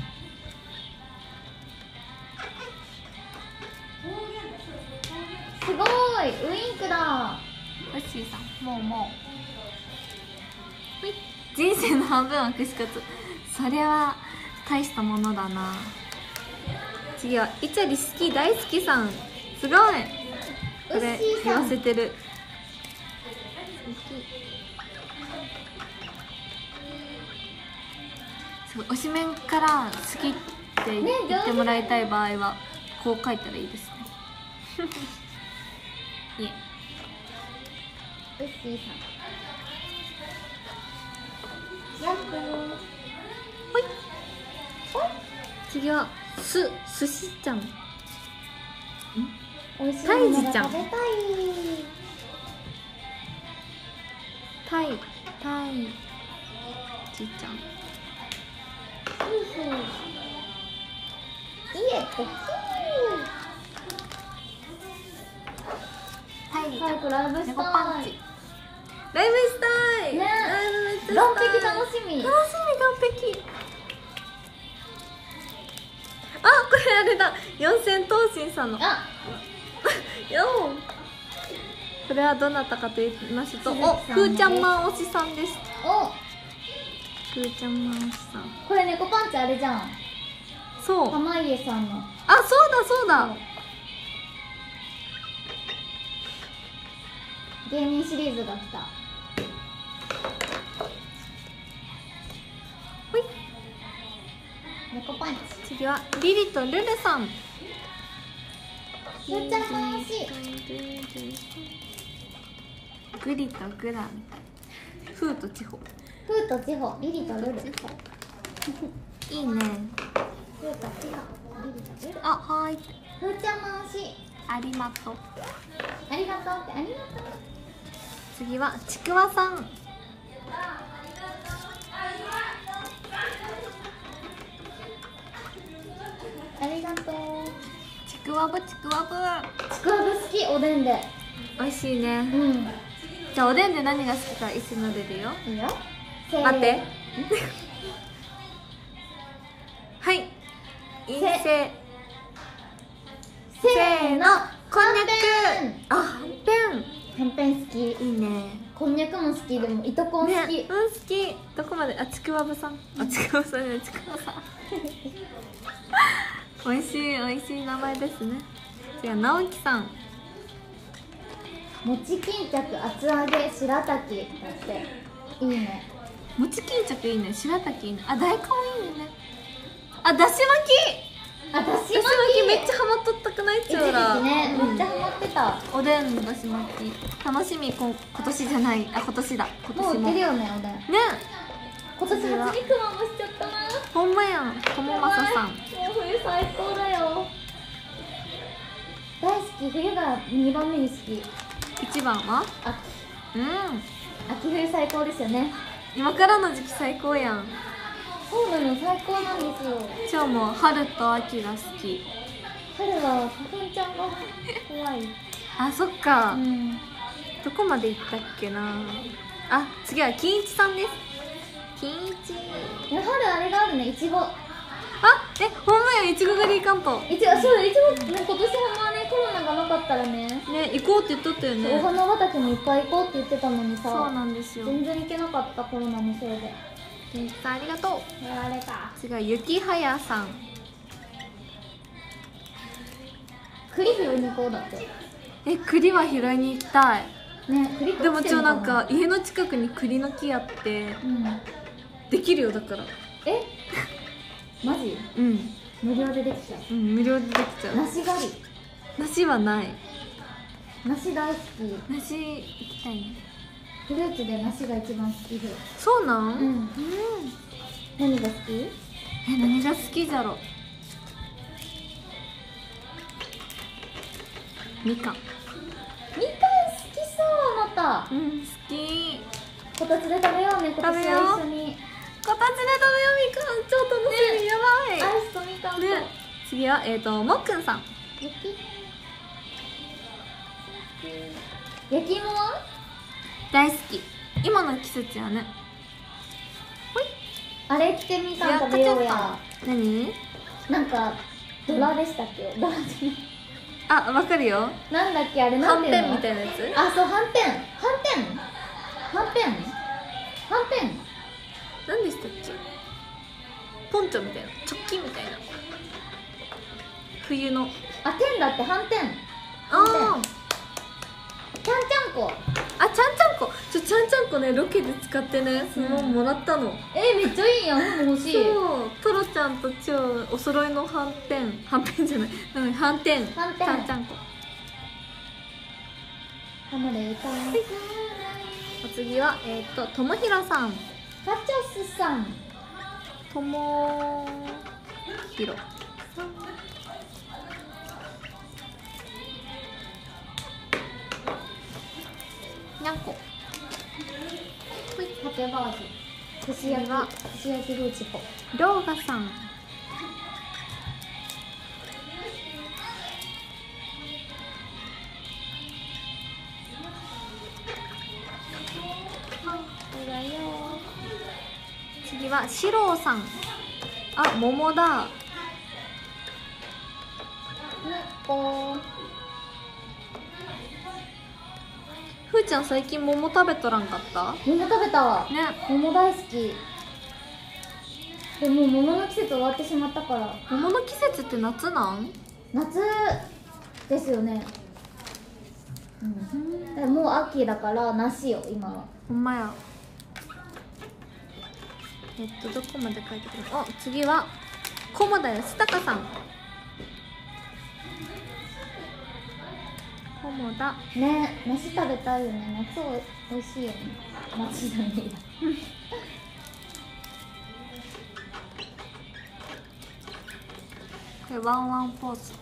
すごーい、ウインクだ。 ウッシーさん、もうほい。 人生の半分は串カツ。それは大したものだな。次はイチャリ好き大好きさん。すごい。これ言わせてる。推しメンから好きって言ってもらいたい場合はこう書いたらいいですね。いえ。 ウッシーさん。やっほー。 ほい。次は寿司ちゃん。 おいしいものが食べたい。 タイちーちゃん。 家大きい。 タイ早くライブしたい。 猫パンチ。ライブしたい。 ね。 ライブめっちゃしたい。 岩壁楽しみ。 岩壁。あ、これあれだ。四千頭身さんの。 あ、 よー。これはどなたかと言いますと、お、ふーちゃんマン推しさんです。 お、 ふーちゃんマン推しさん。 これ猫パンチあれじゃん。 そう。 濱家さんの。 あ、そうだ。 芸人シリーズが来た。 ほい。 猫パンチ。 次はリリとルルさん。 ふーちゃんマン推し。 グリとグラみたい。フーとチホ。 ふーとちほ、リリとルル。 いいね。 ふーとちほ、リリとルル。 あ、はーい。 ふーちゃんマン推し。 ありがとう。 ありがとうって、ありがとう。 次はちくわさん。 ありがとう。 ちくわぶ。 ちくわぶ好き、おでんで。 美味しいね。 うん。 じゃあおでんで何が好きか一緒に出るよ。 いいよ。 待ってはい陰性せーの、 こんにゃく。あ、はんぺん。 はんぺん好き。 いいね。 こんにゃくも好き。でも糸こん好き、 ね、うん、好き。どこまで、あ、ちくわぶさん。あ、ちくわさんね、ちくわさん。美味しい名前ですね。次は直樹さん。 餅巾着、厚揚げ、白滝だって。いいね。 餅巾着いいね。白滝いいね。あ、大根いいね。あ、だし巻き。 あ、だし巻きだし巻きめっちゃハマっとったくないっちゃうら。 一時期ね、めっちゃハマってた。 おでんのだし巻き楽しみ。今年じゃない、あ、今年だ。今年ももう売ってるよね、おでん。 ね。 今年初肉まんもしちゃったな。 ほんまやん。ともまささん。 もう冬最高だよ。大好き。冬が2番目に好き。 一番は秋。 うん。 秋冬最高ですよね。 今からの時期最高やん。 そうなの、最高なんですよ。 今日も春と秋が好き。 春は花粉ちゃんが怖い。 あ、そっか、 うん。 どこまで行ったっけな。あ、次は金一さんです。金一。 春あれがあるね、いちご。 あ、ほんまや、いちご狩り行かんと。 そうだ、いちご、ね、今年はまあね、コロナがなかったらね。 ね、行こうって言っとったよね。 お花畑もいっぱい行こうって言ってたのにさ。 そうなんですよ。 全然行けなかった、コロナのせいで。 金一さんありがとう。 やられた。 次は雪はやさん。 栗拾いに行こうだって。 栗は拾いに行きたい。 ね、栗でも落ちてるのなんか家の近くに栗の木あってうん。 できるよ。だからえマジうん無料でできちゃう。 無料でできちゃう。 梨狩り。 梨はない。 梨大好き。 梨行きたいね。 フルーツで梨が一番好きで。 そうなん？ うん。何が好き？ 何が好きじゃろ。みかん。 みかん好きそう、あなた。 好き。 こたつで食べようね、今年は一緒に。 こたつで食べよう。みかん超楽しみ、やばい。 アイスとみかんと、 ね、次はもっくんさん。 焼き芋は大好き。今の季節やね。ほい。 あれ着てみかん食べようや。 何？ なんかドラでしたっけ？ドラじゃない。 あ、わかるよ。 なんだっけ、あれはんぺなんていうの？ んみたいなやつ。 あ、そう、はんぺん。はんぺん。はんぺん。はんぺん。 何でしたっけ、ポンチョみたいな、チョッキみたいな、冬の。 あ、天だって、反転。 ああ、 ちゃんちゃんこ。 あ、ちゃんちゃんこ。ちゃんちゃんこね、ロケで使ってね、そのままもらったの。 めっちゃいいやん。ほん欲しい。 そう、トロちゃんと超お揃いのはんぺんじゃない、はんてん、ちゃんちゃんこ。 浜で歌う。 お次はともひろさん。 カチョスさん。 ともひろさん。にゃんこ。 竹バージ。串焼きは串焼きルーチポ。 りょうがさん。次はしろうさん。あ、桃だ。ふーちゃん最近桃食べとらんかった？ 桃食べたわね。 桃大好き。でも桃の季節終わってしまったから。 桃の季節って夏なん？ 夏ですよね。うん、もう秋だから梨よ今は。 ほんまや。どこまで書いてくる？あ、次は菰田康隆さん。菰田ね、梨食べたいよね。夏おいしいよね。梨じゃねえやこれワンワンポーズ。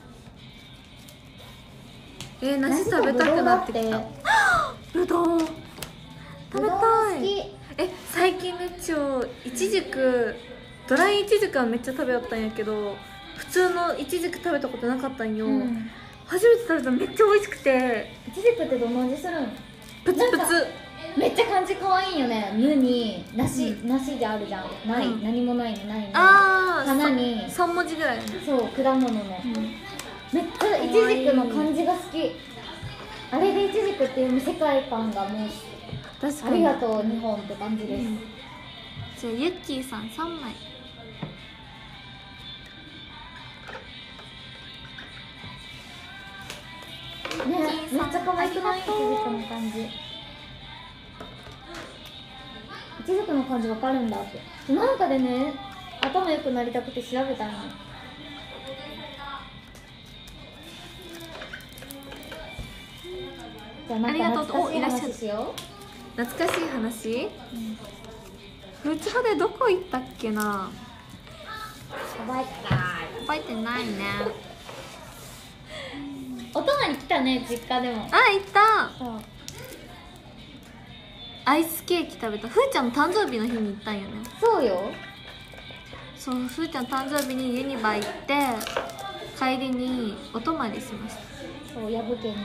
梨食べたくなってきた。ぶどう食べたい。最近ね、いちじく、ドライイチジクはめっちゃ食べよったんやけど、普通のイチジク食べたことなかったんよ。初めて食べたらめっちゃ美味しくて。 イチジクってどんな味するん？ プツプツ。 めっちゃ感じ可愛いよね。湯に梨であるじゃん。ない、何もないのないの。 ああ、 花に 3文字ぐらいね。 そう、果物の。めっちゃイチジクの感じが好き。あれでイチジクっていう世界観がもう確かに。 ありがとう日本って感じです。 じゃあゆっきーさん3枚。 ね、めっちゃ可愛くない？イチジクの感じ。イチジクの感じわかるんだって。なんかでね、頭良くなりたくて調べたの。じゃあなんか懐かしい話しよう。懐かしい話？うちはでどこ行ったっけな。 覚えてない。 覚えてないね。 お泊まり来たね、実家でも。 あ、行った。そう、アイスケーキ食べた。ふーちゃんの誕生日の日に行ったんよね。 そうよ。 そう、ふーちゃん誕生日にユニバ行って帰りにお泊まりしました。 そう、矢吹家に。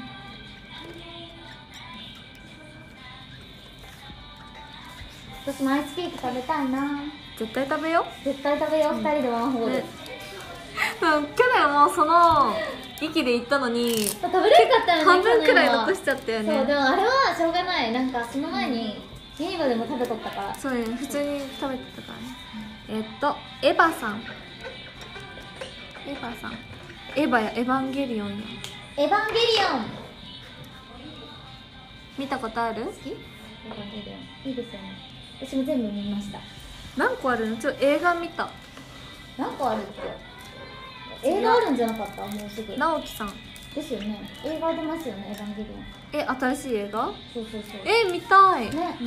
私もアイスケーキ食べたいな。 絶対食べよう。 絶対食べよう、2人でワンホール。 去年もその息で行ったのに食べれなかったよね。 半分くらい残しちゃったよね。 そう、でもあれはしょうがない。なんかその前にユニバでも食べとったから。 そうね、普通に食べてたからね。エヴァさん。エヴァさん。エヴァやエヴァンゲリオンや。 エヴァンゲリオン見たことある？ 好き？エヴァンゲリオンいいですよね。私も全部見ました。 何個あるの？映画見た。 何個あるって？映画あるんじゃなかった？もうすぐ。 直樹さんですよね。映画出ますよね、エヴァンゲリオン。 新しい映画？ そうそうそう。 見たいね。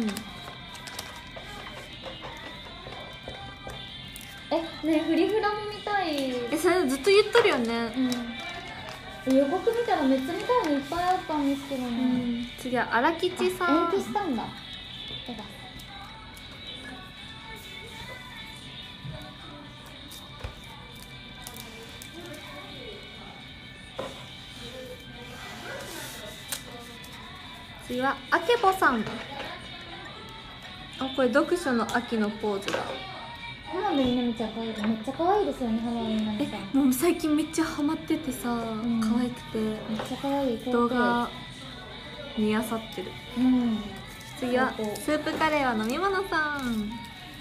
ね、フリフラも見たい。 それずっと言っとるよね。 予告見たらめっちゃ見たいのいっぱいあったんですけどね。 次は荒吉さん。 延期したんだ。 次はあけぼさん。これ読書の秋のポーズだ。 浜辺美波ちゃん可愛い。めっちゃ可愛いですよね、浜辺美波さん。 もう最近めっちゃハマっててさ、可愛くてめっちゃ可愛い。 動画見あさってる。次はスープカレーは飲み物さん。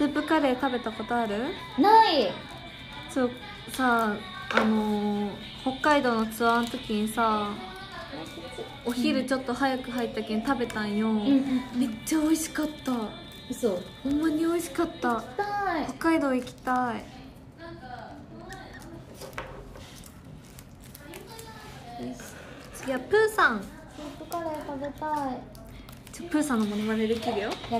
スープカレー食べたことある？ ない。 そうさ、北海道のツアーの時にさ、お昼ちょっと早く入ったけん食べたんよ、めっちゃ美味しかった。 嘘。 ほんまに美味しかった。北海道行きたい。次はプーさん。 スープカレー食べたい。 プーさんのモノマネできるよ。 やって。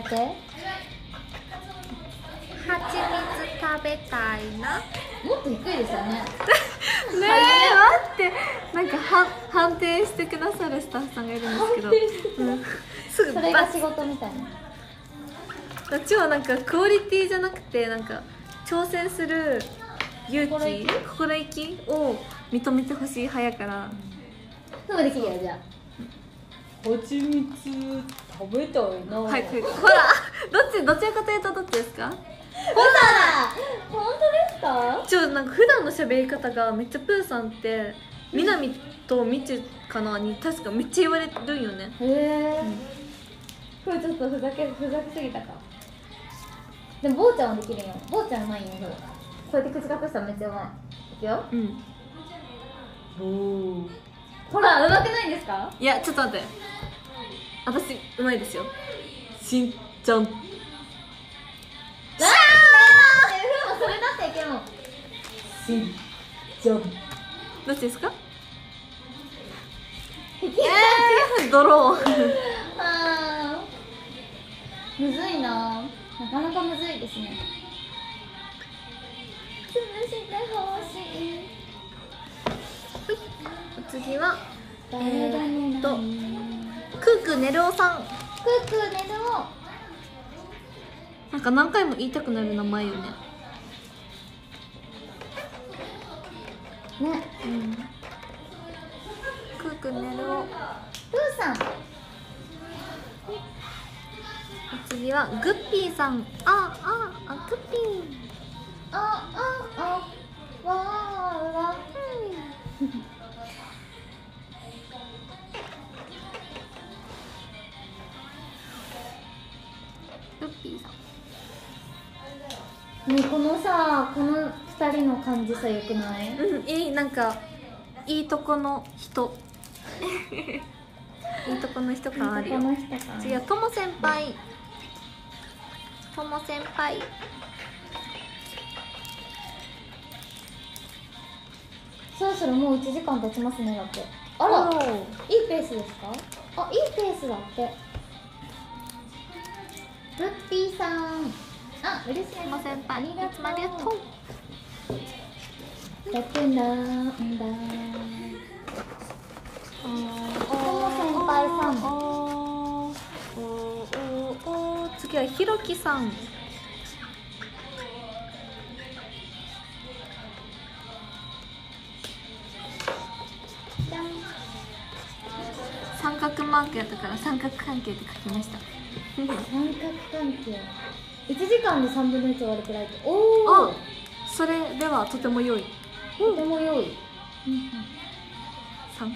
蜂蜜食べたいな。 もっと低いですよね。 ねえ、待って、なんか判定してくださるスタッフさんがいるんですけど、すぐそれが仕事みたいな。 超なんかクオリティじゃなくて、なんか挑戦する勇気、心意気を認めてほしい派やから。 すぐできるよ、じゃあ。蜂蜜食べたいな。 はい、ほら、どちらかというとどっちですか？ ほら、本当ですか？ なんか普段の喋り方がめっちゃプーさんって南とみちかなに確かめっちゃ言われるんよね。 へえ、これちょっとふざけすぎたか。でも坊ちゃんはできるよ。坊ちゃんうまいんよ。こうやって口隠したらめっちゃうまい。いくよ。ほら、うまくないんですか？ いや、ちょっと待って、私うまいですよ。しんちゃん。 それだっていけも。しんちゃん。 どっちですか？ドロー。 むずいな。なかなかむずいですね。潰してほしい。 お次はクークねるおさん。 クーねるお。 なんか何回も言いたくなる名前よね。 ね。 クークねるお。 プーさん。 お次はグッピーさん。グッピー。 わグッピーさん。ね、この2人の感じさ、よくない？ いい、なんかいいとこの人。いいとこの人感あるよ。次はとも先輩。 そろそろもう1時間経ちますね。だってあら、いいペースですか？あ、いいペースだって。グッピーさん、あ、嬉しい。 とも先輩、いつもありがとう。 楽なんだ。とも先輩さん。 次はひろきさん。三角マークやったから三角関係って書きました。 三角関係。1時間で3分の1終わるくらい。おお。 それではとても良い。 とても良い。 3。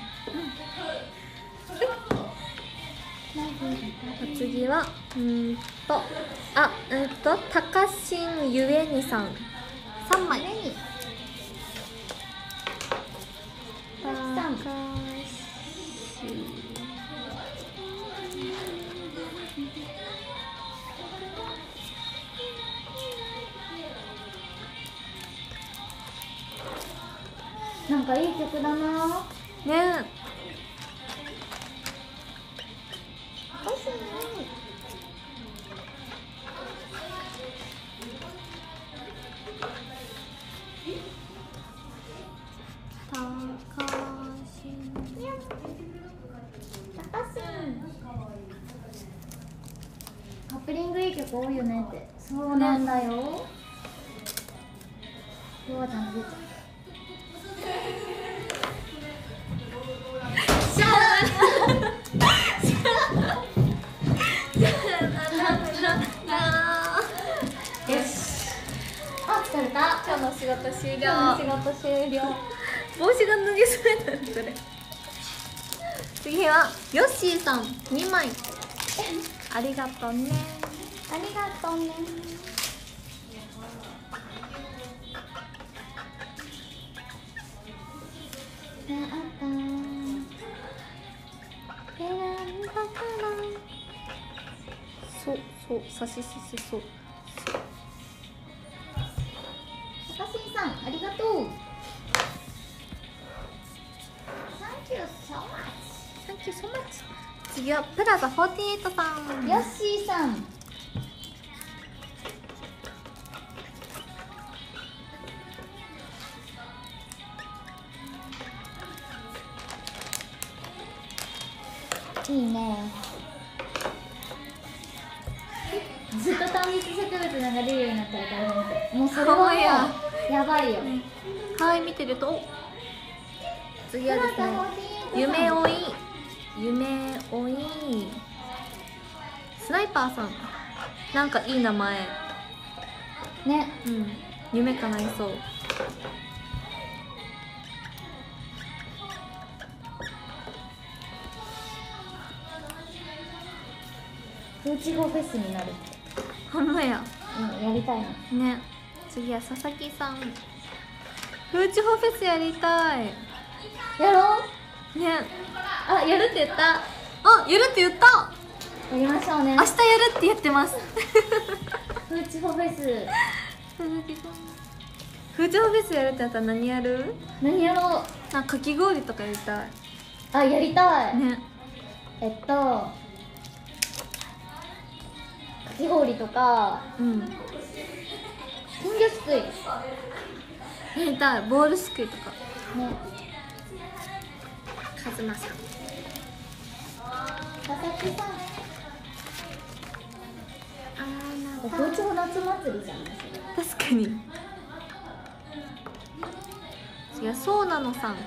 次は高新ゆえにさん。3枚。 なんかいい曲だな。 ね。 カップリングいい曲多いよねって。そうなんだよ。今日はちゃんと出ちゃう。よし。あ、疲れた。 今日の仕事終了。帽子が脱げそうやったそれ。次はヨッシーさん2枚。ありがとうね。 ありがとうね。 そうさしすせそう。 高新さんありがとう。Thank you so much。 Thank you so much。次はプラザ48さん。 ヨッシーさん。いいね。ずっと単一植物流れるようになったら大変です。もうそれはもうやばいよ。 はい見てると、次はですね、夢追いスナイパーさん。なんかいい名前ね。 うん、夢叶いそう。 フーチゴフェスになる。 ほんまややりたいのね。次は佐々木さん。フーチホフェスやりたい。 やろうね。 あ、やるって言った。 あ、やるって言った。 やりましょうね。 明日やるって言ってます。 フーチホフェス。 フーチホフェスやるってやったら何やる？ 何やろう。 なんかかき氷とかやりたい。 あ、やりたいね。 かき氷とかうん。 金魚すくいね。 やりたい。ボールすくいとか。カズマさん。 佐々木さん。フーチホ夏祭りじゃん。 確かに。次はそうなのさん。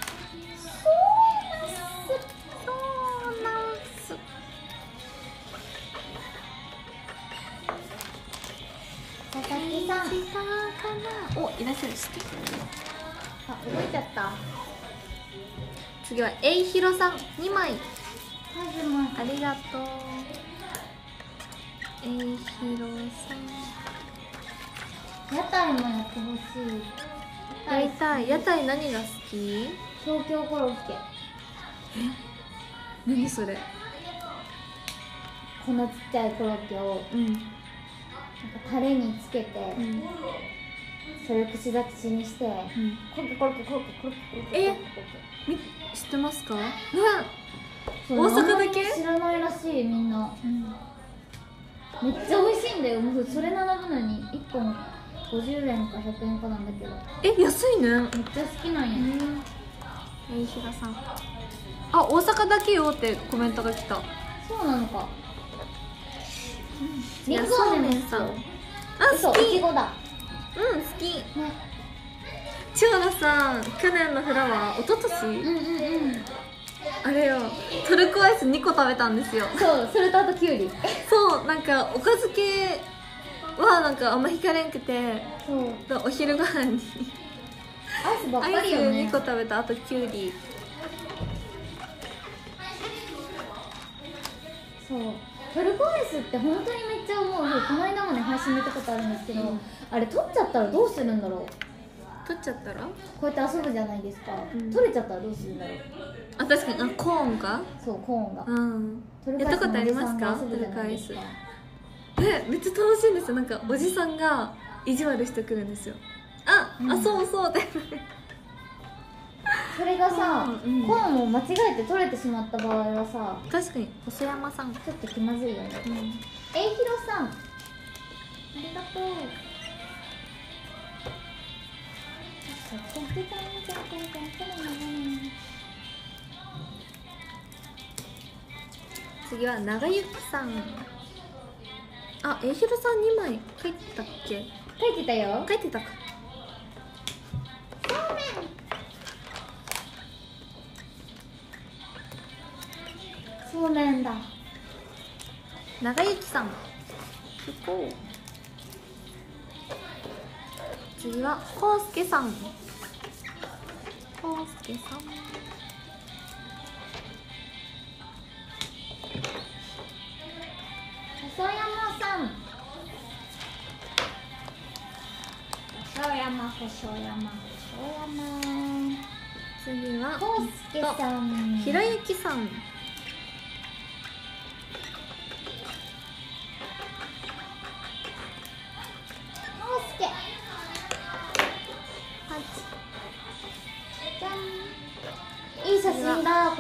佐々木さん。 お、いらっしゃる。 あ、動いちゃった。 次はえいひろさん2枚。 カズマありがとう。えいひろさん。 屋台もやってほしい。 やりたい。屋台何が好き？ 東京コロッケ。 何それ？ こんなちっちゃいコロッケをうん。 なんかタレにつけて、 うんそれを串刺しにして、コロッケコロッケコロッケコロッケコロッケ。 え、知ってますか？ 大大阪だけ？ 知らないらしいみんな。めっちゃ美味しいんだよ。もうそれ並ぶのに1本50円か100円かなんだけど。 え、安いね。 めっちゃ好きなんや。 えいひろさん。あ、大阪だけよってコメントが来た。 そうなのか。 いや、そうめんさん。あ、好き。 いちごだ。 うん、好き。 ね。 千原さん、去年のフラワー、一昨年あれよ、トルコアイス2個食べたんですよ。 そう、それとあときゅうり。 そう、なんかおかず系はなんかあんま引かれんくて、 そうお昼ご飯にアイスばっかアイスりよね。 2個食べた。あときゅうり。 そう、トルコアイスって本当にめっちゃ思う。この間もね配信見たことあるんですけど、あれ取っちゃったらどうするんだろう。 取っちゃったら？ こうやって遊ぶじゃないですか、取れちゃったらどうするんだろう。 あ、確かに。あ、コーンか？ そう、コーンが。 うん。やったことありますか？トルコアイス。めっちゃ楽しいんですよ。なんかおじさんが意地悪してくるんですよ。あ、そうそうってそれがさ、コーンを間違えて取れてしまった場合はさ、 確かに。細山さん、 ちょっと気まずいよね。えいひろさん、ありがとう。 次は長雪さん。あ、えいひろさん2枚書いてたっけ？ 書いてたよ。 書いてたか。 そうめんだ。 長雪さん。次はこうすけさん。こうすけさん。 細山さん。細山。 次はこうすけさん。 ひろゆきさん。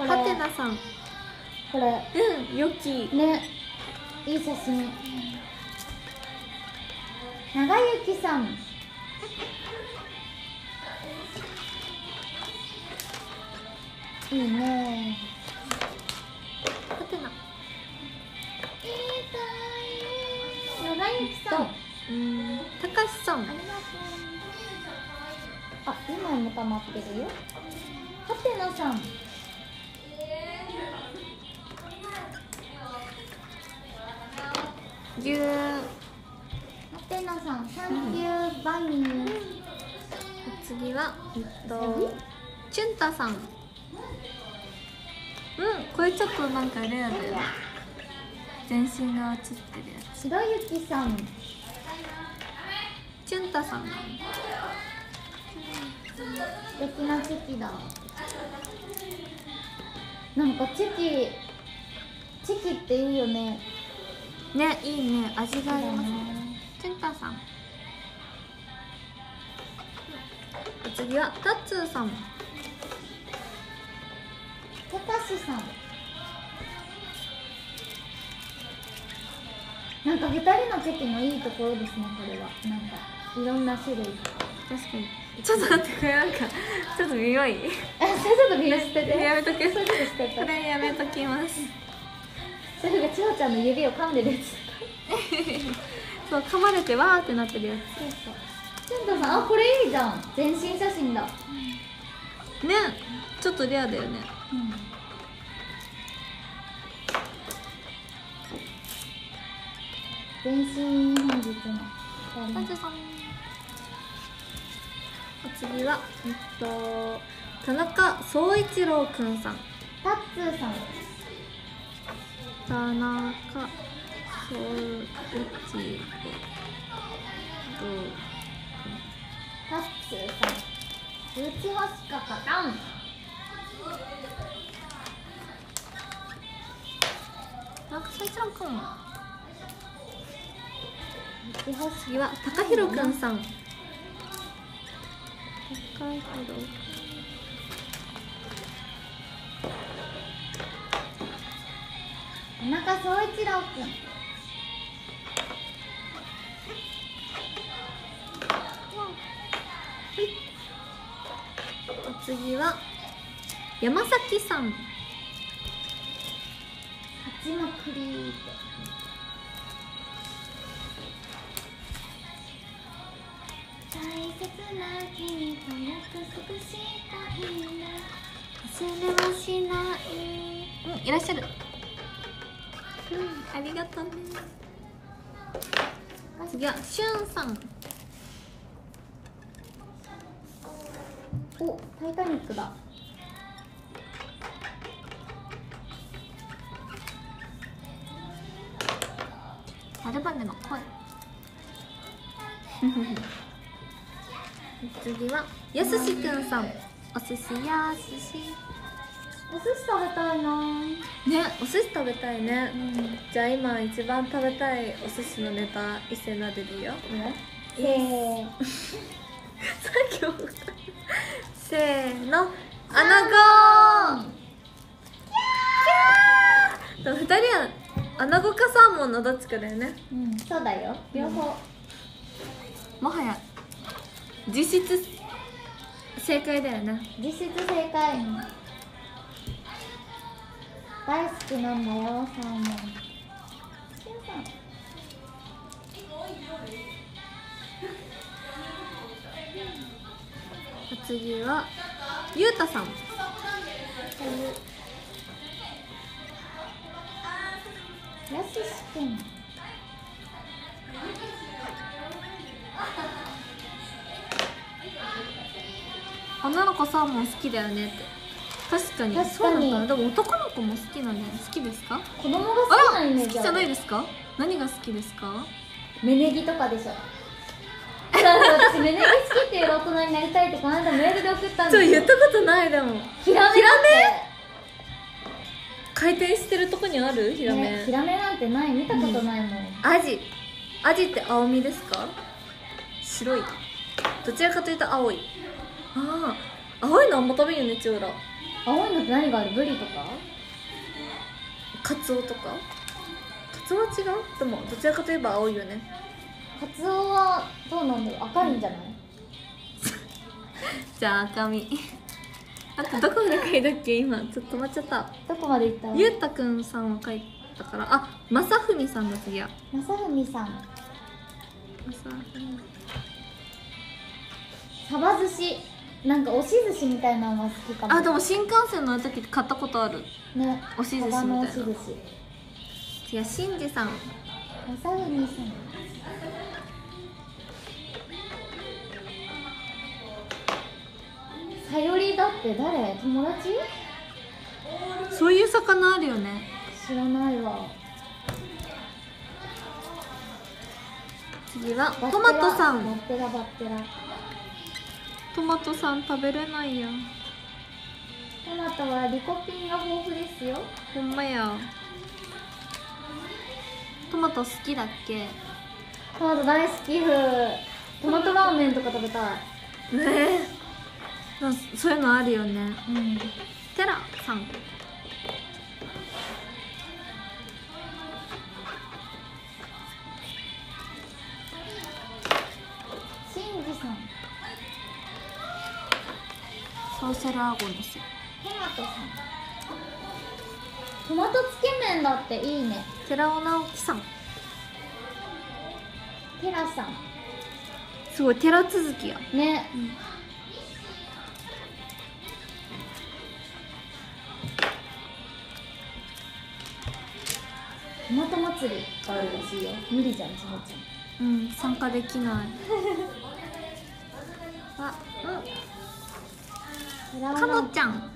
はてなさん。 これうん、よき。 ね、いい写真。長雪さん。いいね。 はてな。 長雪さん。 たかしさん。 あ、2枚も溜まってるよ。はてなさん。 ぎゅー。 はてなさん、サンキューバニー。 次はチュンタさん。これちょっとなんかレアだよね。全身が映ってるやつ。 白雪さん。 チュンタさん。 素敵なチェキだ。なんかチェキっていいよね。 ね、いいね、味がありますね。チュンタさん。次はタッツーさん。 たかしさん。なんか2人のチェキのいいところですね。これはなんかいろんな種類。 確かに。ちょっと待って、これなんかちょっと微妙い。 それちょっと見捨てて。 やめとく。 それちょっと捨てて。 これやめときます。 それが千穂ちゃんの指を噛んでるやつ。 そう、噛まれてわーってなってるやつ。 そうそう。チュンタさん、あ、これいいじゃん。全身写真だ。 ね、ちょっとレアだよね。 全身本日のタッツーさん。お次は田中総一郎くんさん。 タッツーさん。 田中総一郎タッツーさん。通知欲しか勝たん。 田中総一郎くん。 通知欲し次は高弘くんさん。高弘。 田中総一郎くん。 お次は山崎さん。 勝ちまくり。大切な君と約束したいんだ。 忘れはしない。いらっしゃる。ありがとうね。次はしゅんさん。 お、タイタニックだ。 アルバムの声。次はやすしくんさん。お寿司やすし。 お寿司食べたいな。 ね、お寿司食べたいね。じゃあ今一番食べたいお寿司のネタ一斉なでるよ。 せー。 さっきもせーの、アナゴー。でも2人はアナゴかサーモンのどっちかだよね。 そうだよ。両方。 もはや実質正解だよね。 実質正解。大好きなんだよ、サーモン。 次はゆうたさん。 やすしくん。 女の子サーモン好きだよねって。確かに。そうなのかな。でも男の子も好きなんじゃない。好きですか。 子供が好きなイメージ。 好きじゃないですか。何が好きですか。 芽ネギとかでしょ。私芽ネギ好きっていう大人になりたいってこの間メールで送ったんですよ。 言ったことない。でもヒラメ回転してるとこにあるヒラメ、 ね、ヒラメなんてない。見たことないもん。 アジって青身ですか。白い。どちらかというと青い。ああ、青いのあんま食べんよね、チオラ。 青いのって何がある？ブリとか？ カツオとか。カツオは違う？でもどちらかといえば青いよね。 カツオはどうなんだろう、赤いんじゃない？ じゃあ赤身。あとどこまで書いたっけ？今ちょっと止まっちゃった。 どこまでいった？ ゆうたくんさんは書いたから。あ、まさふみさんだ次は。 まさふみさん。 まさふみ。 サバ寿司、なんか押し寿司みたいなのが好きかも。 あ、でも新幹線乗るとき買ったことあるね、 押し寿司みたいな。 サバの押し寿司。 次はしんじさん。 まさふみさん。さよりだって誰？友達？ そういう魚あるよね。 知らないわ。 次はトマトさん。 バッテラバッテラ。 トマトさん食べれないや。 トマトはリコピンが豊富ですよ。 ほんまや。トマト好きだっけ？ トマト大好き。トマトラーメンとか食べたい。 そういうのあるよね。 うん。 テラさん。 シンジさん。 ソーシャルアゴのせ。 トマトさん。トマトつけ麺だっていいね。 寺尾直樹さん。 テラさん。 すごい寺続きやね。トマト祭りがあるらしいよ。無理じゃん、ちもちゃん。 うん、参加できない。あ、かのちゃん。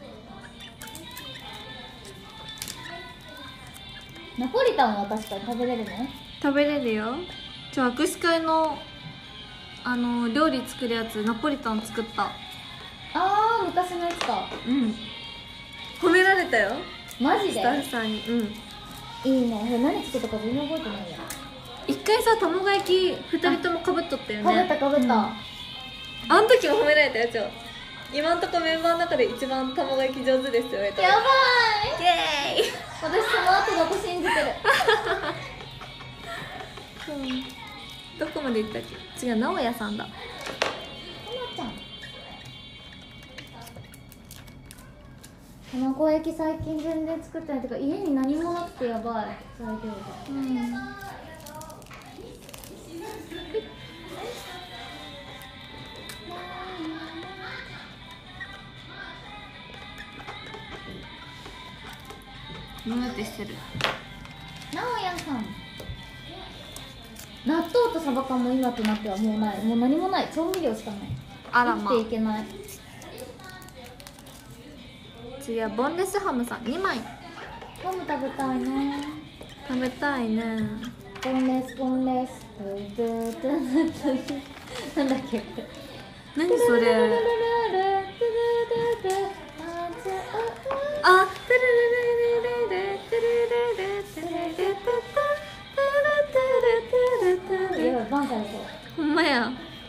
ナポリタンは確かに食べれるの？ 食べれるよ。握手会の料理作るやつ、ナポリタン作った。 あー、昔のやつか。 うん、褒められたよ、 マジで？ スタッフさんに。うん、 いいね。これ何作ったか全然覚えてないや。 一回さ、卵焼き2人ともかぶっとったよね。 かぶったかぶった、 あの時も褒められたよ。今んとこメンバーの中で一番卵焼き上手ですって言われた。 やばい。 イエーイ。 私その後だと信じてる。 どこまで行ったっけ？次は直哉さんだ。 かなちゃん。卵焼き最近全然作ってない。てか家に何もなくてやばい材料が。 ムーってしてる。 なおやさん。納豆とサバ缶も今となってはもうない。もう何もない。調味料しかない。 あらまあ。 生きていけない。 次はボンレスハムさん2枚。 ハム食べたいね。 食べたいね。 ボンレスボンレス。なんだっけ。 何それ。あ、 やばい、バンされそう。 ほんまや。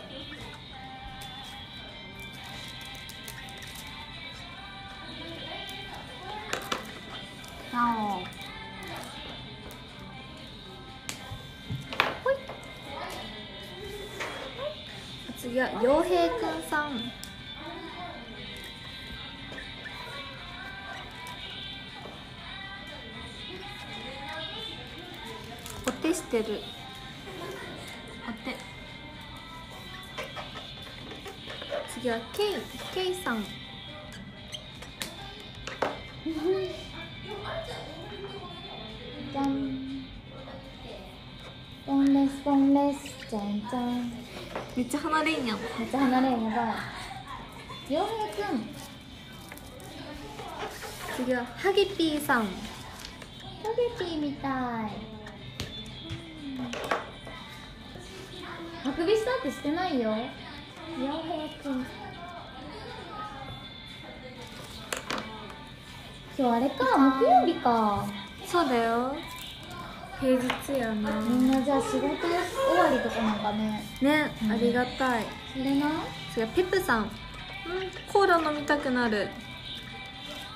ほい。次は陽平くんさん。お手してる。お手。次はケイさん。 じゃん。ボンレスボンレスじゃんじゃん。 めっちゃ離れんやん。 めっちゃ離れん、やばい。陽平くん。 次はハゲピーさん。 ハゲピーみたい。あくびしたってしてないよ。陽平くん。今日あれか、木曜日か。 そうだよ。平日やな。 みんなじゃあ仕事終わりとかなんかね。 ね、ありがたい。 それな。 次はペプさん。コーラ飲みたくなる。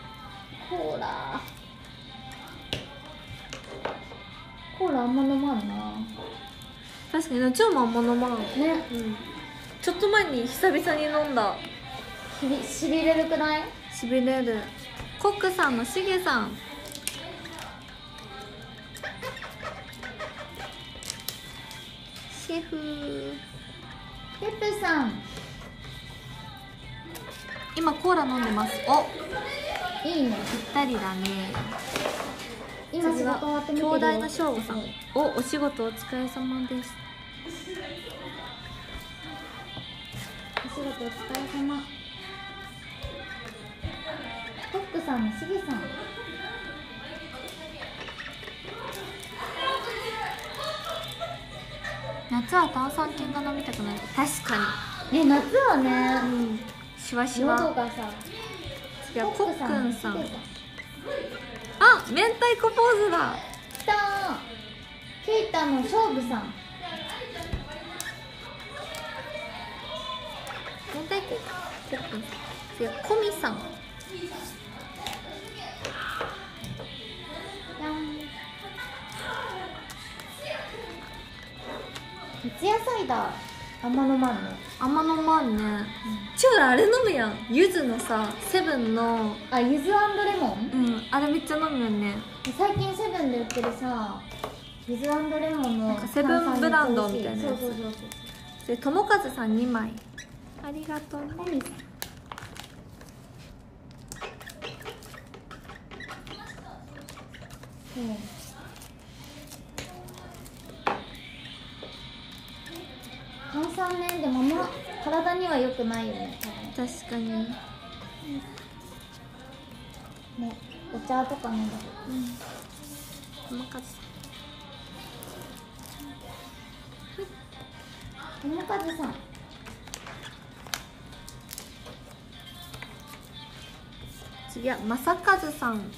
コーラあんま飲まんな。 確かに超もあんま飲まんね。ちょっと前に久々に飲んだ。 しびれるくない？ しびれる。コックさんのしげさん、シェフペップさん、 今コーラ飲んでます。お、 いいね。 ぴったりだね。 今仕事終わって見てるよ。 兄弟のしょうごさん、お仕事お疲れ様です。 お仕事お疲れ様。コックさんのしげさん、 夏は炭酸系が飲みたくなる。確か夏はね、 に。シワシワ。 喉がさ。 次はコックンさん。 来あ、明太子ポーズだ。 たー。ケイタの勝負さん。 明太子。コックンさん。次はコミさん。 三ツ矢サイダーあんま飲まんね。 あんま飲まんね。ちょあれ飲むやん。ゆずのさ、セブンの。 あ、ゆず&レモン。 あれめっちゃ飲むよね。 最近セブンで売ってるさ、ゆず&レモンのなんかセブンブランドみたいなやつ。 そうで、ともかずさん2枚。ありがとうね。 炭酸ね、でも体には良くないよね、多分。 確かに。 ね、お茶とか飲んだともかずさん。 友和さん。 次は正和さん。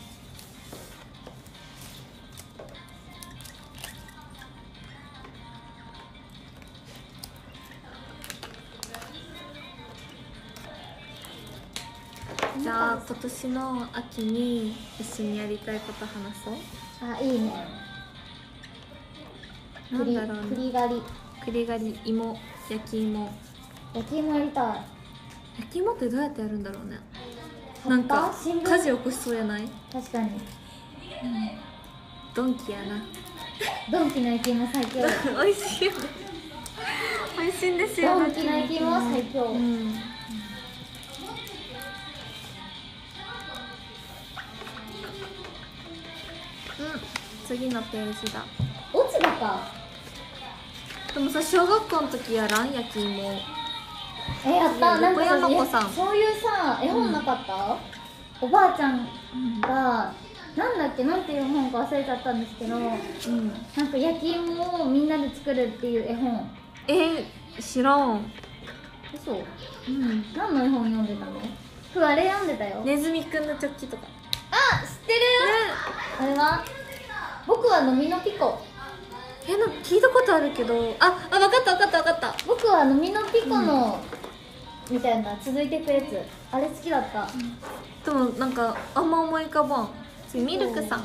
じゃあ今年の秋に一緒にやりたいこと話そう。 あ、いいね。 なんだろうね。 栗狩り。 栗狩り、芋、焼き芋。 焼き芋やりたい。 焼き芋ってどうやってやるんだろうね。なんか新聞火事起こしそうやない？ 確かに。 ドンキやな。 ドンキの焼き芋最強。 美味しいよね。美味しいんですよ。 ドンキの焼き芋は最強。 次のページだ。 落ち葉か。 でもさ、小学校の時やらん焼き芋。 やった。なんか横山子さん。 そういうさ、絵本なかった？おばあちゃんが、なんだっけ、なんていう本か忘れちゃったんですけど、なんか焼き芋をみんなで作るっていう絵本。 知らん。 嘘？何の絵本読んでたの？あれ読んでたよ。 ネズミくんのチョッキとか。 あ、知ってる？あれは？僕は飲みのピコ。 聞いたことあるけど、分かった僕は飲みのピコの、みたいな続いていくやつ、あれ好きだった。 でもなんかあんま思い浮かばん。次ミルクさん。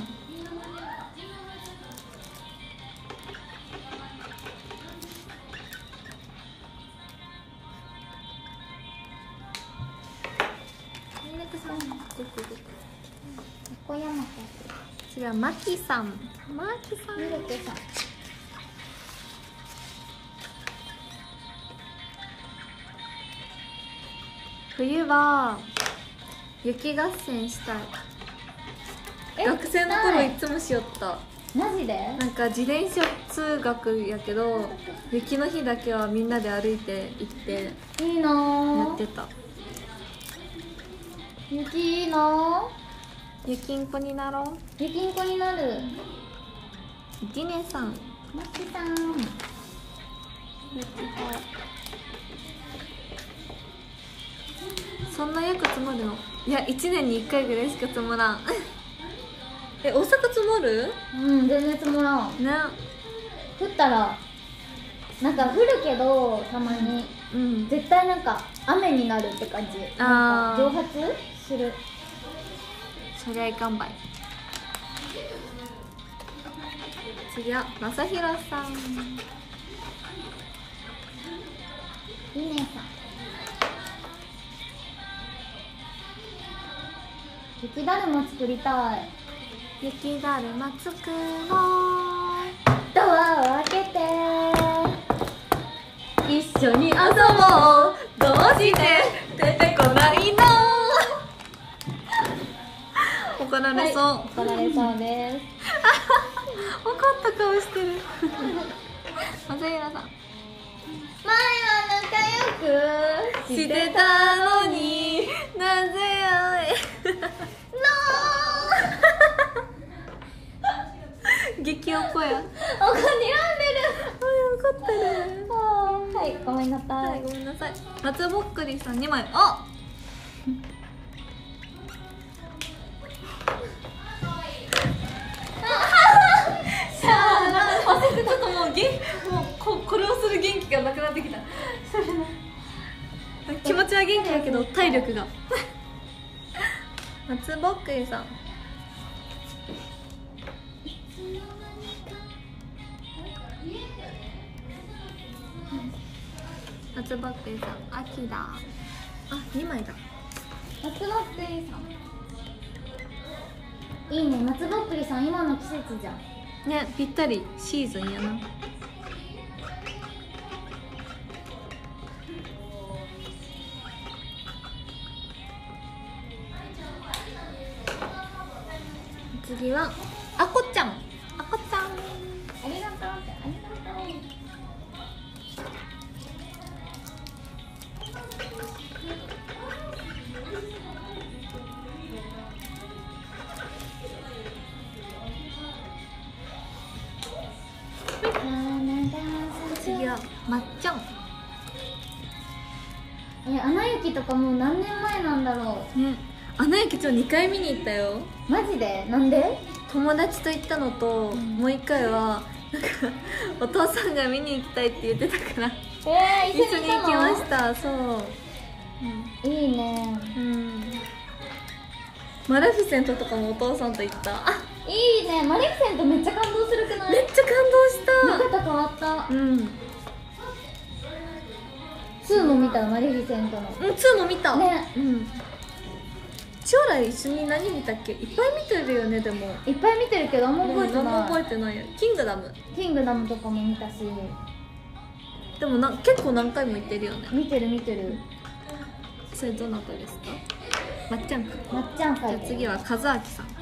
ミルクさん。 横山子。 次はマキさん。 ミルクさん。 冬は雪合戦したい。学生の頃いつもしよった。 マジで？ なんか自転車通学やけど、雪の日だけはみんなで歩いて行っていいなー。 やってた。 雪いいなー。雪んこになろう。 雪んこになる。 ジネさん。 マキさん。 そんなよく積もるの？いや、1年に1回ぐらいしか積もらん。大阪積もる？ 全然積もらんね。降ったらなんか降るけどたまに、絶対なんか雨になるって感じ。なんか蒸発する。 そりゃいかんばい。次はまさひろさん。 いいねさん。雪だるま作りたい。 雪だるま作ろう。 ドアを開けて一緒に遊ぼう。どうして出てこないの。怒られそう、 はい、怒られそうです怒った顔してるまさひろさん。 前は仲良くしてたのになぜ激おこや。 お金んでる。 怒ってる。 はい、ごめんなさい。 はい、ごめんなさい。松ぼっくりさん2枚。あ忘れて、ちょっともうこれをする元気がなくなってきた気持ちは元気だけど体力が松ぼっくりさん。松ぼっくりさん、秋だ。あ、2枚だ。 松ぼっくりさん。いいね、松ぼっくりさん、今の季節じゃん。 ね、ぴったりシーズンやな。次はあこちゃん。あこちゃん、 ありがとう、ありがとう。 次はまっちゃん。 アナ雪とかもう何年前なんだろね、アナ雪ちょ2回見に行ったよ。 う。マジで？なんで？ 友達と行ったのと、もう1回はなんかお父さんが見に行きたいって言ってたから一緒に一緒に行きました。そう、 いいね。 マレフィセントとかもお父さんと行った。 いいね、マレフィセントめっちゃ感動するくない？ めっちゃ感動した。 見方変わった。 うん、 2も見た、マレフィセントの。 2も見たね。 うん。将来一緒に何見たっけ？いっぱい見てるよね。でもいっぱい見てるけどあんま覚えて何もない。 覚えてないよ。キングダム。 キングダムとかも見たし。 でも結構何回も行ってるよね。 見てる見てる。 それどなたですか？まっちゃんか。 まっちゃん書いてる。 じゃあ次は和明さん。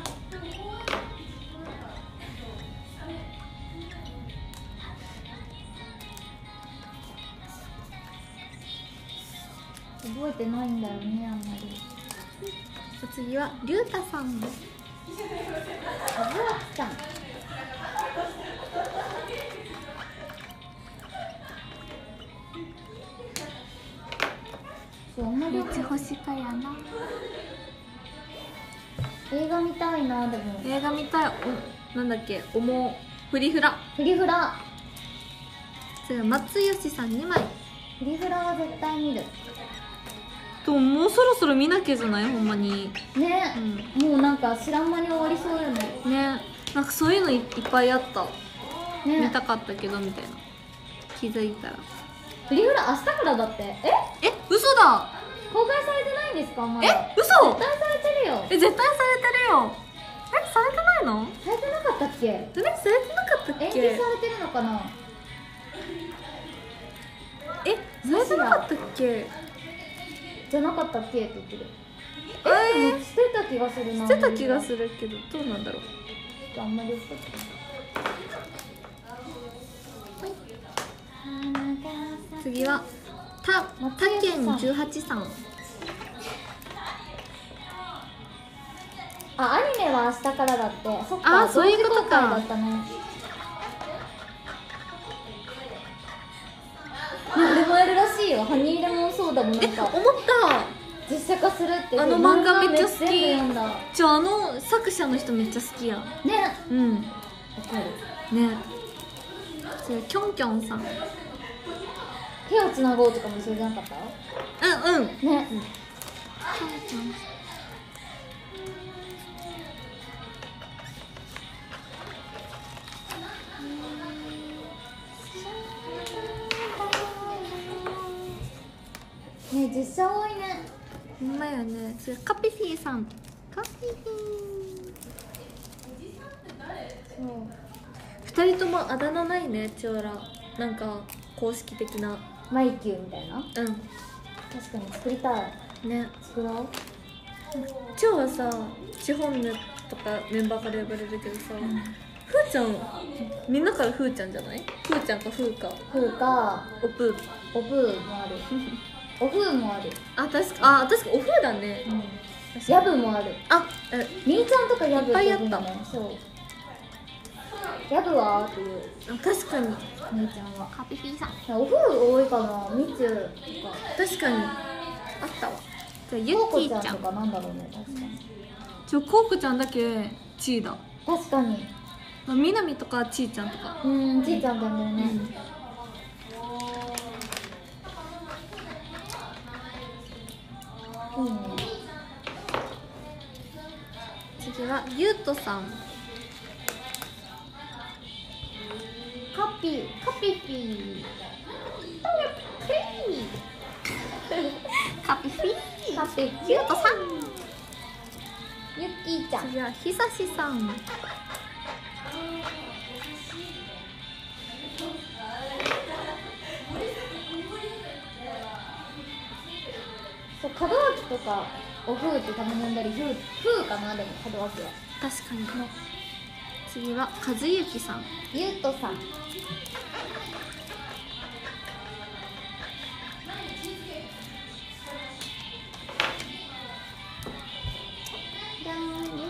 覚えてないんだよね、あんまり。 次はりゅうたさん。 和明さん。そう、あんまり星かやな。 映画見たいな。でも映画見たい。なんだっけ、フリフラ。 フリフラ。 次は松吉さん2枚。 フリフラは絶対見る。 でももうそろそろ見なきゃじゃない？ほんまにね、もうなんか知らん間に終わりそうよね。 ね。なんかそういうのいっぱいあった、 ね、 見たかったけどみたいな。気づいたらフリフラ明日からだって。 嘘だ。 公開されてないんですか？まだ。 嘘。 絶対されてるよ。 絶対されてるよ。されてないの？ されてなかったっけ？ されてなかったっけ？ 延期されてるのかな？ されてなかったっけ？ じゃなかったっけって言ってる。でも捨てた気がするな。 捨てた気がするけど、どうなんだろう。 あんまり捨て次はたけん18さん。 アニメは明日からだって。そっか、 そういうことか。 だったね。なんでもやるらしいよ。ハニーレモンソーダもなんか思った。 実写化するって。 あの漫画めっちゃ好き。あの作者の人めっちゃ好きや。 ね。 うん。 わかる。ね。きょんきょんさん。 手をつなごうとかもそれじゃなかった？ うん。 ね。 ね、実写多いね。 ほんまやね。それカピフィーさん。カピフィー。 そう。 二人ともあだ名ないね、チオラ。なんか公式的な。 マイキューみたいな。 うん。 確かに作りたい。 ね。 作ろう。 チオはさ、チホンヌとかメンバーから呼ばれるけどさ、ふーちゃん、みんなからふーちゃんじゃない？ふーちゃんかふーか。 ふうか、 おぷー。 おぷーもある。おふうもある。 あ、確かおふーだね。 やぶもある。 あ、 みーちゃんとかやぶって言うんだいっぱいね。そう。やぶはっていう。 確かに。 みーちゃんは。 カピフィーさん。 おふう多いかな。みちゅとか。 確かに。あったわ。じゃあゆっこうこきーちゃん。 ちゃんとかなんだろうね。確かに。 こうこちゃんだけちーだ。 確かに。 みなみとかちーちゃんとか。 ちーちゃんって呼んでるね。いいね。 次はゆうとさん。 カピフィー。 カピフィー。 カピゆうとさん。 ゆっきーちゃん。 次はひさしさん。 そう、門脇とかおふうってたまに呼んだり、ふうかな。でも門脇は確かに。次は和幸さん。 ゆうとさん。じゃーん、ゆっきーさん。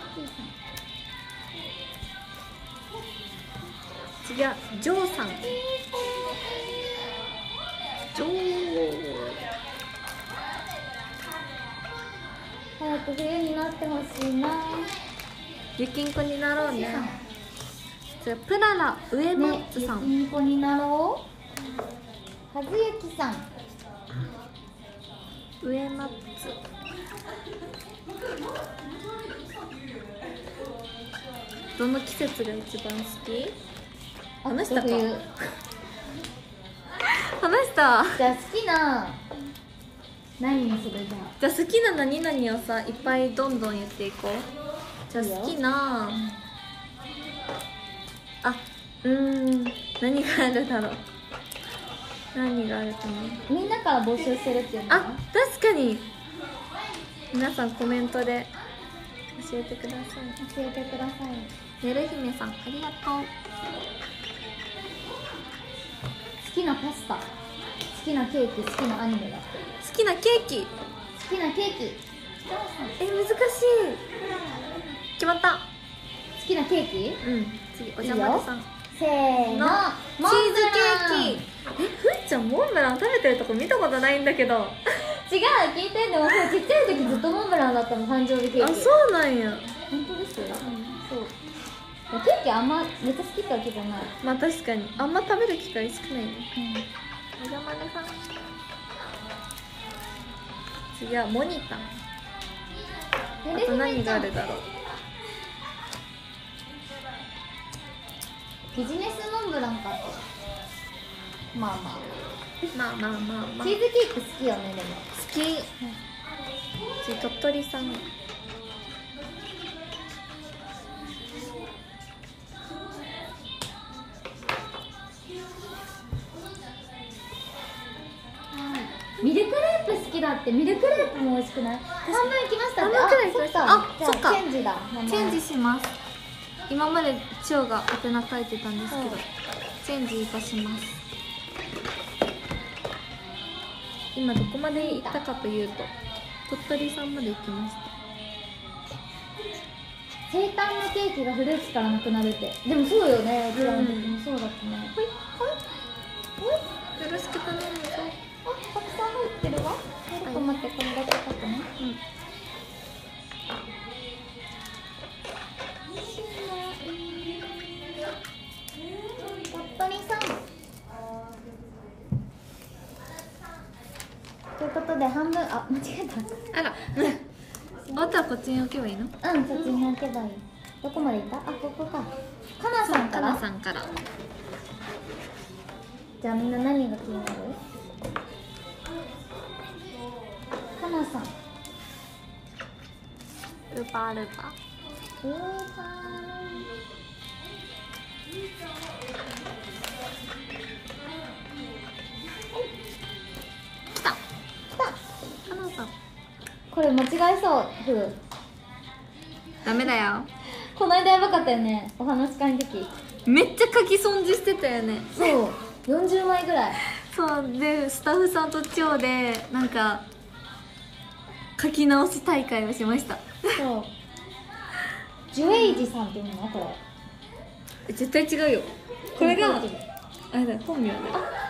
次はジョーさん。ジョー。 早く冬になってほしいな。 ゆきんこになろうね。じゃあプララ上マッツさん。 ゆきんこになろう。和幸さん。 上マッツ。どの季節が一番好き？話したか？ 冬。 話した。 じゃあ好きな何にする？じゃじゃあ好きな何々をさいっぱいどんどん言っていこう。じゃあ好きな何があるだろう。何があるかな。 みんなから募集するっていうの。 あ、確かに。皆さんコメントで教えてください。 教えてください。 ねる姫さんありがとう。 好きなパスタ、好きなケーキ、好きなアニメだって。 好きなケーキ。 好きなケーキ。 難しい。決まった。 好きなケーキ？ 次お邪魔でさん。 せーの。 チーズケーキ。ふーちゃんモンブラン食べてるとこ見たことないんだけど。 違う、聞いて。でもちっちゃい時ずっとモンブランだったの、誕生日ケーキ。 あ、そうなんや。 本当ですよ。そう。ケーキあんまめっちゃ好きってわけじゃない。 まあ確かにあんま食べる機会少ないね。お邪魔でさん。次はモニタン。あと何があるだろう。 ビジネスモンブランかと。まあまあ。 まあまあまあまあ。 チーズケーキ好きよね、でも。 好き。次鳥取さん。 ミルクレープ好きだって。ミルクレープも美味しくない？半分きましたって。 半分くらいきました。あ、そっか。 チェンジだ。 チェンジします。今まで千代が宛名書いてたんですけど、チェンジいたします。今どこまで行ったかというと、鳥取さんまで行きました。 生誕のケーキがフルーツからなくなるって。でもそうよね。うちらの時もそうだったね。ほいほいほい。 よろしく頼むぞ。 あ、たくさん入ってるわ。ちょっと待って、これだけ書くね。鳥取さん。ということで半分、あ、間違えた。 あら。あとはこっちに置けばいいの？ そっちに置けばいい。どこまでいった？あ、ここか。かなさんか。 からなさんから。 じゃあみんな何が気になる？ ーパールーパー。 ウーパ来た。 ー。来た。 花さん。 これ間違えそうふう。 ダメだよ。 この間やばかったよね、お話し会の時。 めっちゃ書き損じしてたよね。 そう40枚ぐらい。 そうでスタッフさんと超でなんか書き直し大会をしました。 そうジュエイジさんっていうのこれ。 絶対違うよ。これがジュエイジあれだよ、本名だよ。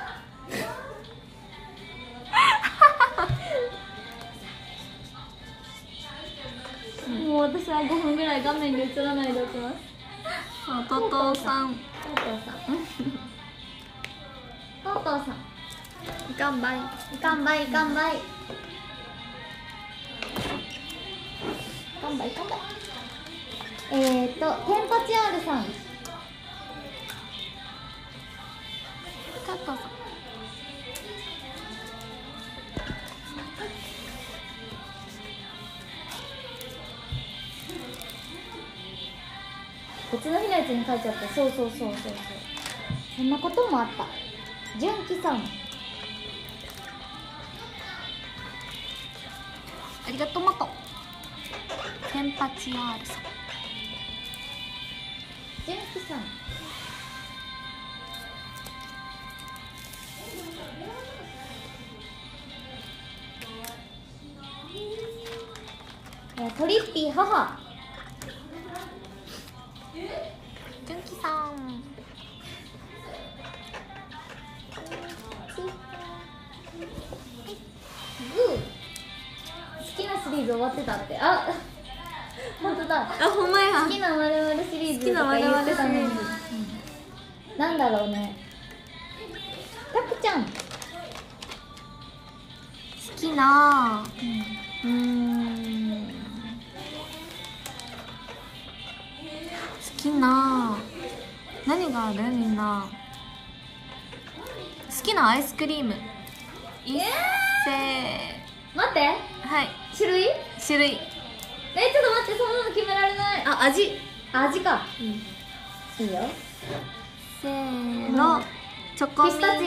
もう私は5分ぐらい画面に映らないでおきます。 トトさん、 トートーさんトートーさん乾杯。 乾杯乾杯乾杯乾杯。テンパチアールさん。 トトさん。 別の日のやつに書いちゃった。そうそうそうそうそう、そんなこともあった。純喜さん。 ありがとうマト。テンパチアールさん。 純喜さん。トリッピー母。 純喜さん。 グー。好きなシリーズ終わってたって。あ、本当だ。 あ、ほんまや。 好きな〇〇シリーズとか言ってたのに。なんだろうね。たくちゃん。 好きな好きな何がある？みんな好きなアイスクリーム。一斉待って。 はい、 種類？ 種類。 ちょっと待って、そんなの決められない。 あ、味。 味か。 うん、 いいよ。 せーの、チョコミント。 ピスタチオ。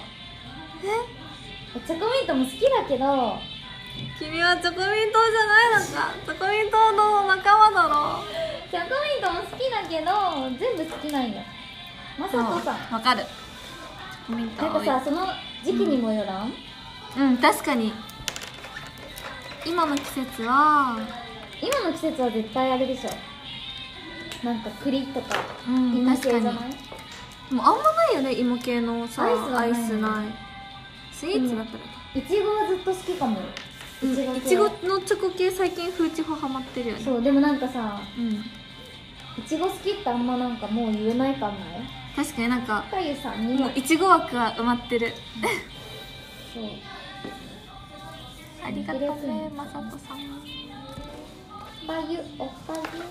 チョコミントも好きだけど、 君はチョコミントじゃないのか。チョコミントの仲間だろ。 チョコミントも好きだけど全部好きなんよ。まさとさん。 わかる。チョコミントなんかさ、その時期にもよらん？ うん、確かに今の季節は今の季節は絶対あれでしょ。なんか栗とかうん芋系じゃない？ 確かにもうあんまないよね、芋系のさ、 アイスはないよねアイスない。スイーツだったらいちごはずっと好きかも。 うん、 系いちごのチョコ系最近フーチホハマってるよね。 そう、でもなんかさ、 うん、 いちご好きってあんまなんかもう言えないかんない？ 確かになんかかゆさんにももういちご枠は埋まってる。 そう。 ありがとうね、まさとさん。 おかゆおかゆ。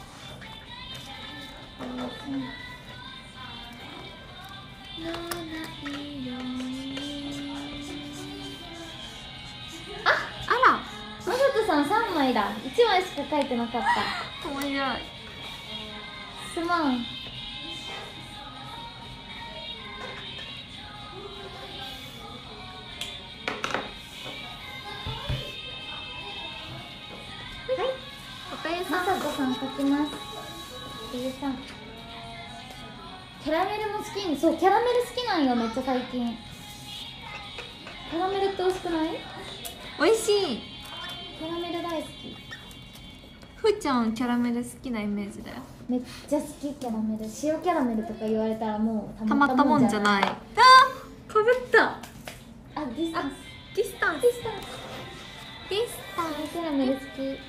あら、 まさとさん3枚だ。1枚しか書いてなかった。 面白い。 すまん。 おかゆまさん。 さとさん書きます。ゆうさん。キャラメルも好きに、そう、キャラメル好きなんよ、めっちゃ最近。キャラメルって美味しくない？ 美味しい。 キャラメル大好き。 ふーちゃんキャラメル好きなイメージだよ。 めっちゃ好き、キャラメル。塩キャラメルとか言われたらもうたまったもんじゃない。あー、かぶった。 あ、ディスタンス。 ディスタンス。 ディスタンス。 ディスタンス。 キャラメル好き。 はい。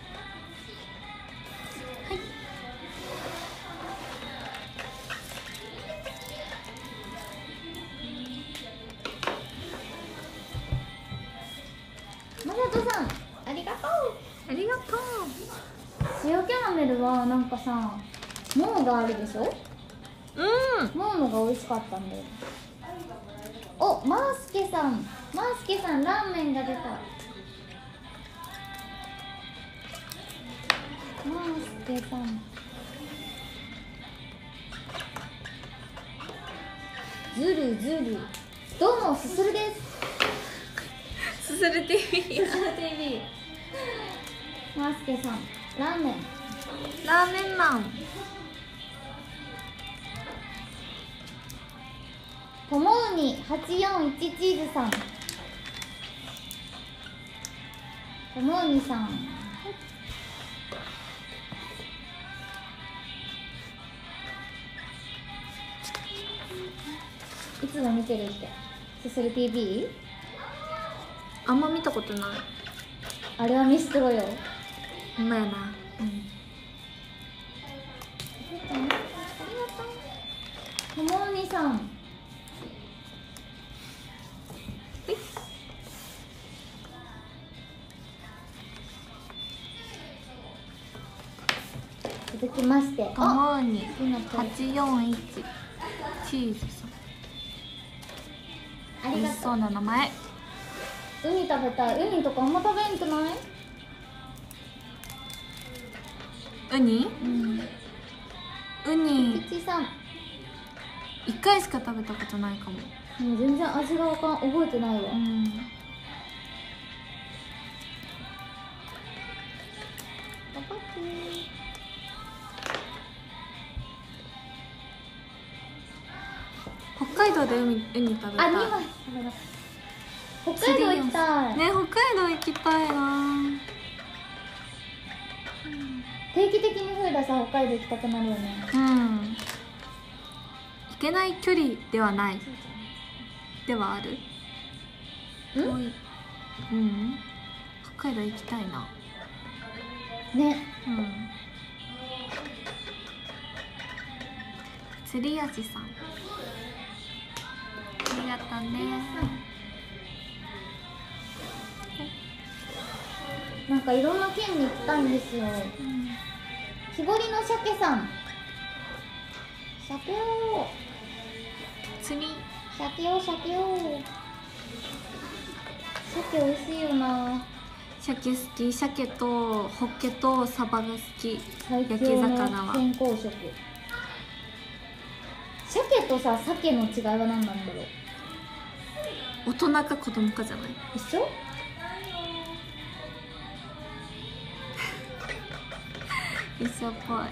まさとさん、ありがとう。 ありがとう。 塩キャラメルはなんかさ、モーがあるでしょ？モーのが美味しかったんだよ。お、マースケさん、マースケさん、ラーメンが出た。 計算。ずるずる。どうもすするです。 すする TV。 すする TV。マスケさん、ラーメン。 ラーメンマン。 ともうに841チーズさん。ともうにさん。いつも見てるって。すする TV？ あんま見たことない。 あれはミストロよ。 ほんまやな。 ともうにさん。続きまして、 ともに好きなプレー 841チーズさん。美ありがとう。 味しそうな名前。 ウニ食べたい。ウニとかあんま食べんくない？ ウニ？ウニピチさん。 1回しか食べたことないかも。 もう全然味が覚えてないわ。パパキ北海道でウニ食べたい。 あ、2枚食べます。北海道行きたい。 ね、北海道行きたいな。 定期的に増えたさ、北海道行きたくなるよね。 行けない距離ではない。ではある？北海道行きたいな。 ね。 釣り味さん。ありがとうね。 なんかいろんな県に行きたいんですよ。木彫りの鮭さん。鮭を。 釣り。 鮭を鮭を。鮭美味しいよな。 鮭好き。鮭とホッケとサバが好き。 最焼き強の魚は健康食。鮭とさ、鮭の違いは何なんだろう。 大人か子供かじゃない？ 一緒？ 一緒っぽい。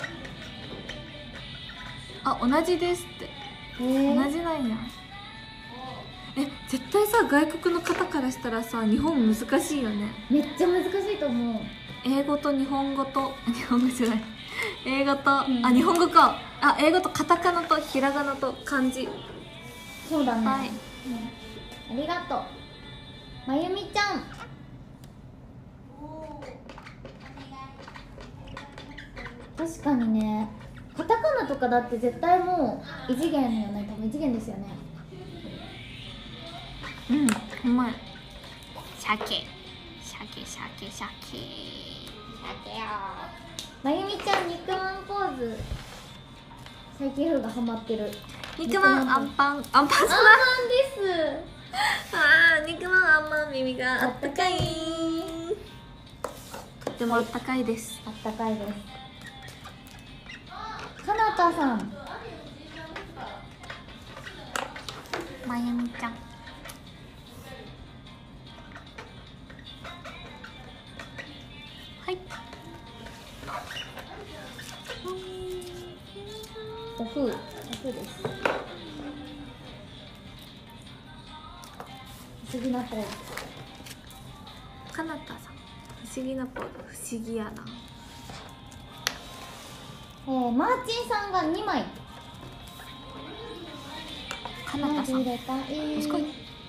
あ、同じですって。同じなんや。絶対さ、外国の方からしたらさ、日本難しいよね。 めっちゃ難しいと思う。 英語と日本語と日本語じゃない、英語と、日本語か。英語とカタカナとひらがなと漢字。 そうだね。 はい、 ありがとうまゆみちゃん。確かにね、カタカナとかだって絶対もう異次元よね。多分異次元ですよね。 ほんまや。鮭まゆみちゃん、肉まんポーズ。最近フーがハマってる。 肉まん、アンパンじゃない。 アンパンです。 肉まん、アンパン、耳があったかい。とってもあったかいです。 あったかいです。かなたさん。 まゆみちゃん。はい。 おふうです。不思議なポーズ。 かなたさん、不思議なポーズ。不思議やな。 マーチンさんが2枚。 かなたさん、おすごい。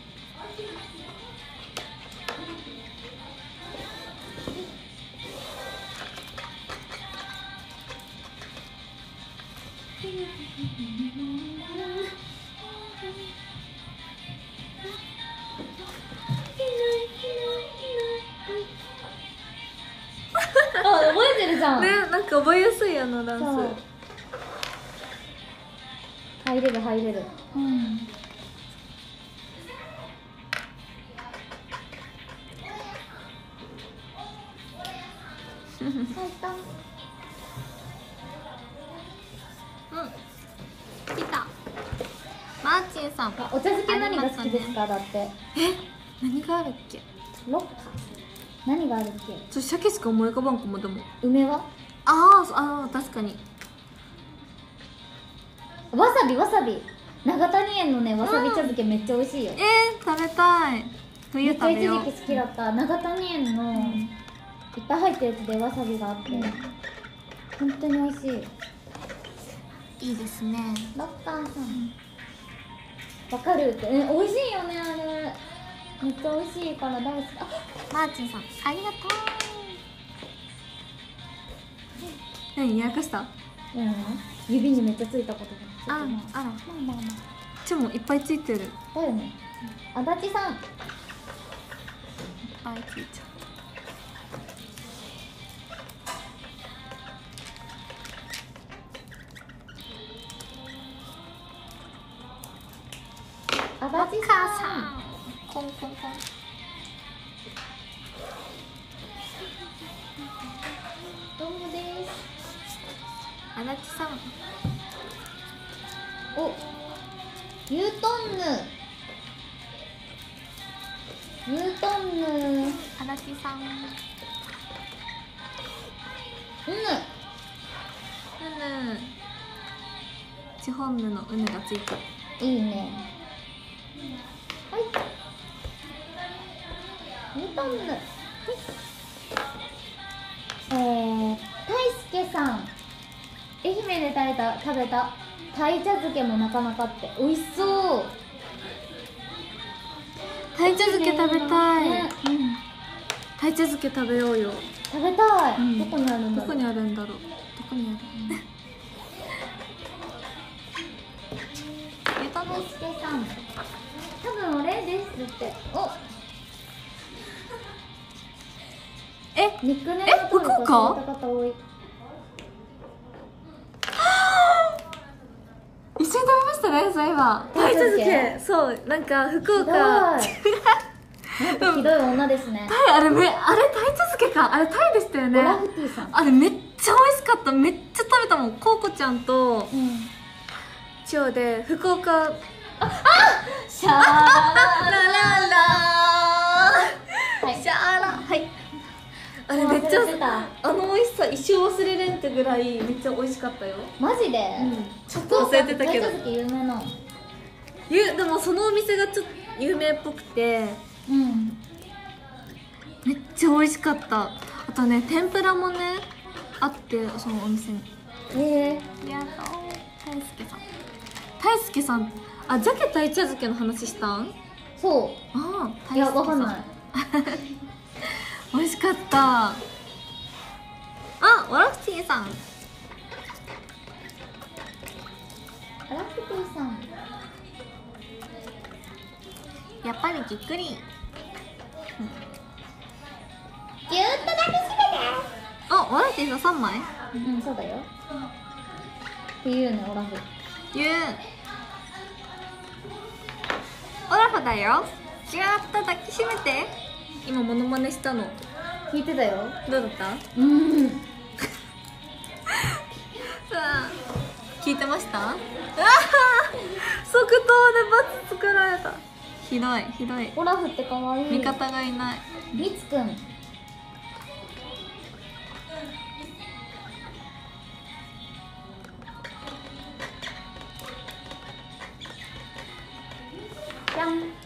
覚えてるじゃん。 ね、なんか覚えやすいダンス。 入れる入れる。 さん。 あ、お茶漬け何が好きですか、だって。 何があるっけ。 ロッカ。何があるっけ。 鮭しか思い浮かばんかも。でも梅は。 ああ、確かに。 わさび。長谷園のね、わさび茶漬けめっちゃ美味しいよ。 食べたい。冬食べよう。 めっちゃ一時期好きだった。長谷園のいっぱい入ったやつでわさびがあって、本当に美味しい。 いいですね。 ロッカーさん。わかるって、美味しいよね、あれ。めっちゃ美味しいから大好き。 マーチンさん、ありがとう。何やらかした？ 指にめっちゃついたことが。 あら。 まあ。 ちもいっぱいついてる。 だよね。足立さん。いっぱいついちゃう。足立さん。 コンコンコン。 どうもです。 足立さん。 お、ユートンヌ。 足立さん。チホンヌのうぬがついてる。 いいね。はい。ユートンヌ。大輔さん。愛媛で食べた鯛茶漬けもなかなかって美味しそう。 鯛茶漬け食べたい。鯛茶漬け食べようよ。 食べたい。どこにあるんだろう。 どこにあるんだろう。 大輔さん。多分俺ですって。ニックネーム登録された方多い。 一緒に食べましたね、そういえば。鯛茶漬け。そう、なんか福岡。 なんかひどい女ですね。 あれ鯛茶漬けか。あれ鯛でしたよね。 オラフティさん。 あれめっちゃ美味しかった。めっちゃ食べたもん。コウコちゃんと千代で福岡。 シャーラララシャーラ。はい。あれめっちゃ美味しさ一生忘れれんってぐらいめっちゃ美味しかったよ。 マジで？ ちょっと忘れてたけど。 鯛茶漬け有名なの？ でもそのお店がちょっと有名っぽくて、めっちゃ美味しかった。あとね、天ぷらもねあって、そのお店に。やだ。大輔さん。あ、ジャケ鯛茶漬けの話したん？ そう。いや、わかんない。 美味しかった。ワラフティさん。 ワラフティさん。 やっぱりぎっくり。ぎゅーっと抱きしめて。 ワラフティさん3枚？ そうだよ。って言うね、オラフ。 オラフだよ。ぎゅーっと抱きしめて。今モノマネしたの。 聞いてたよ。 どうだった？聞いてました？即答で罰作られた。ひどい。 オラフって可愛い。 味方がいない。 みつくん。じゃん。み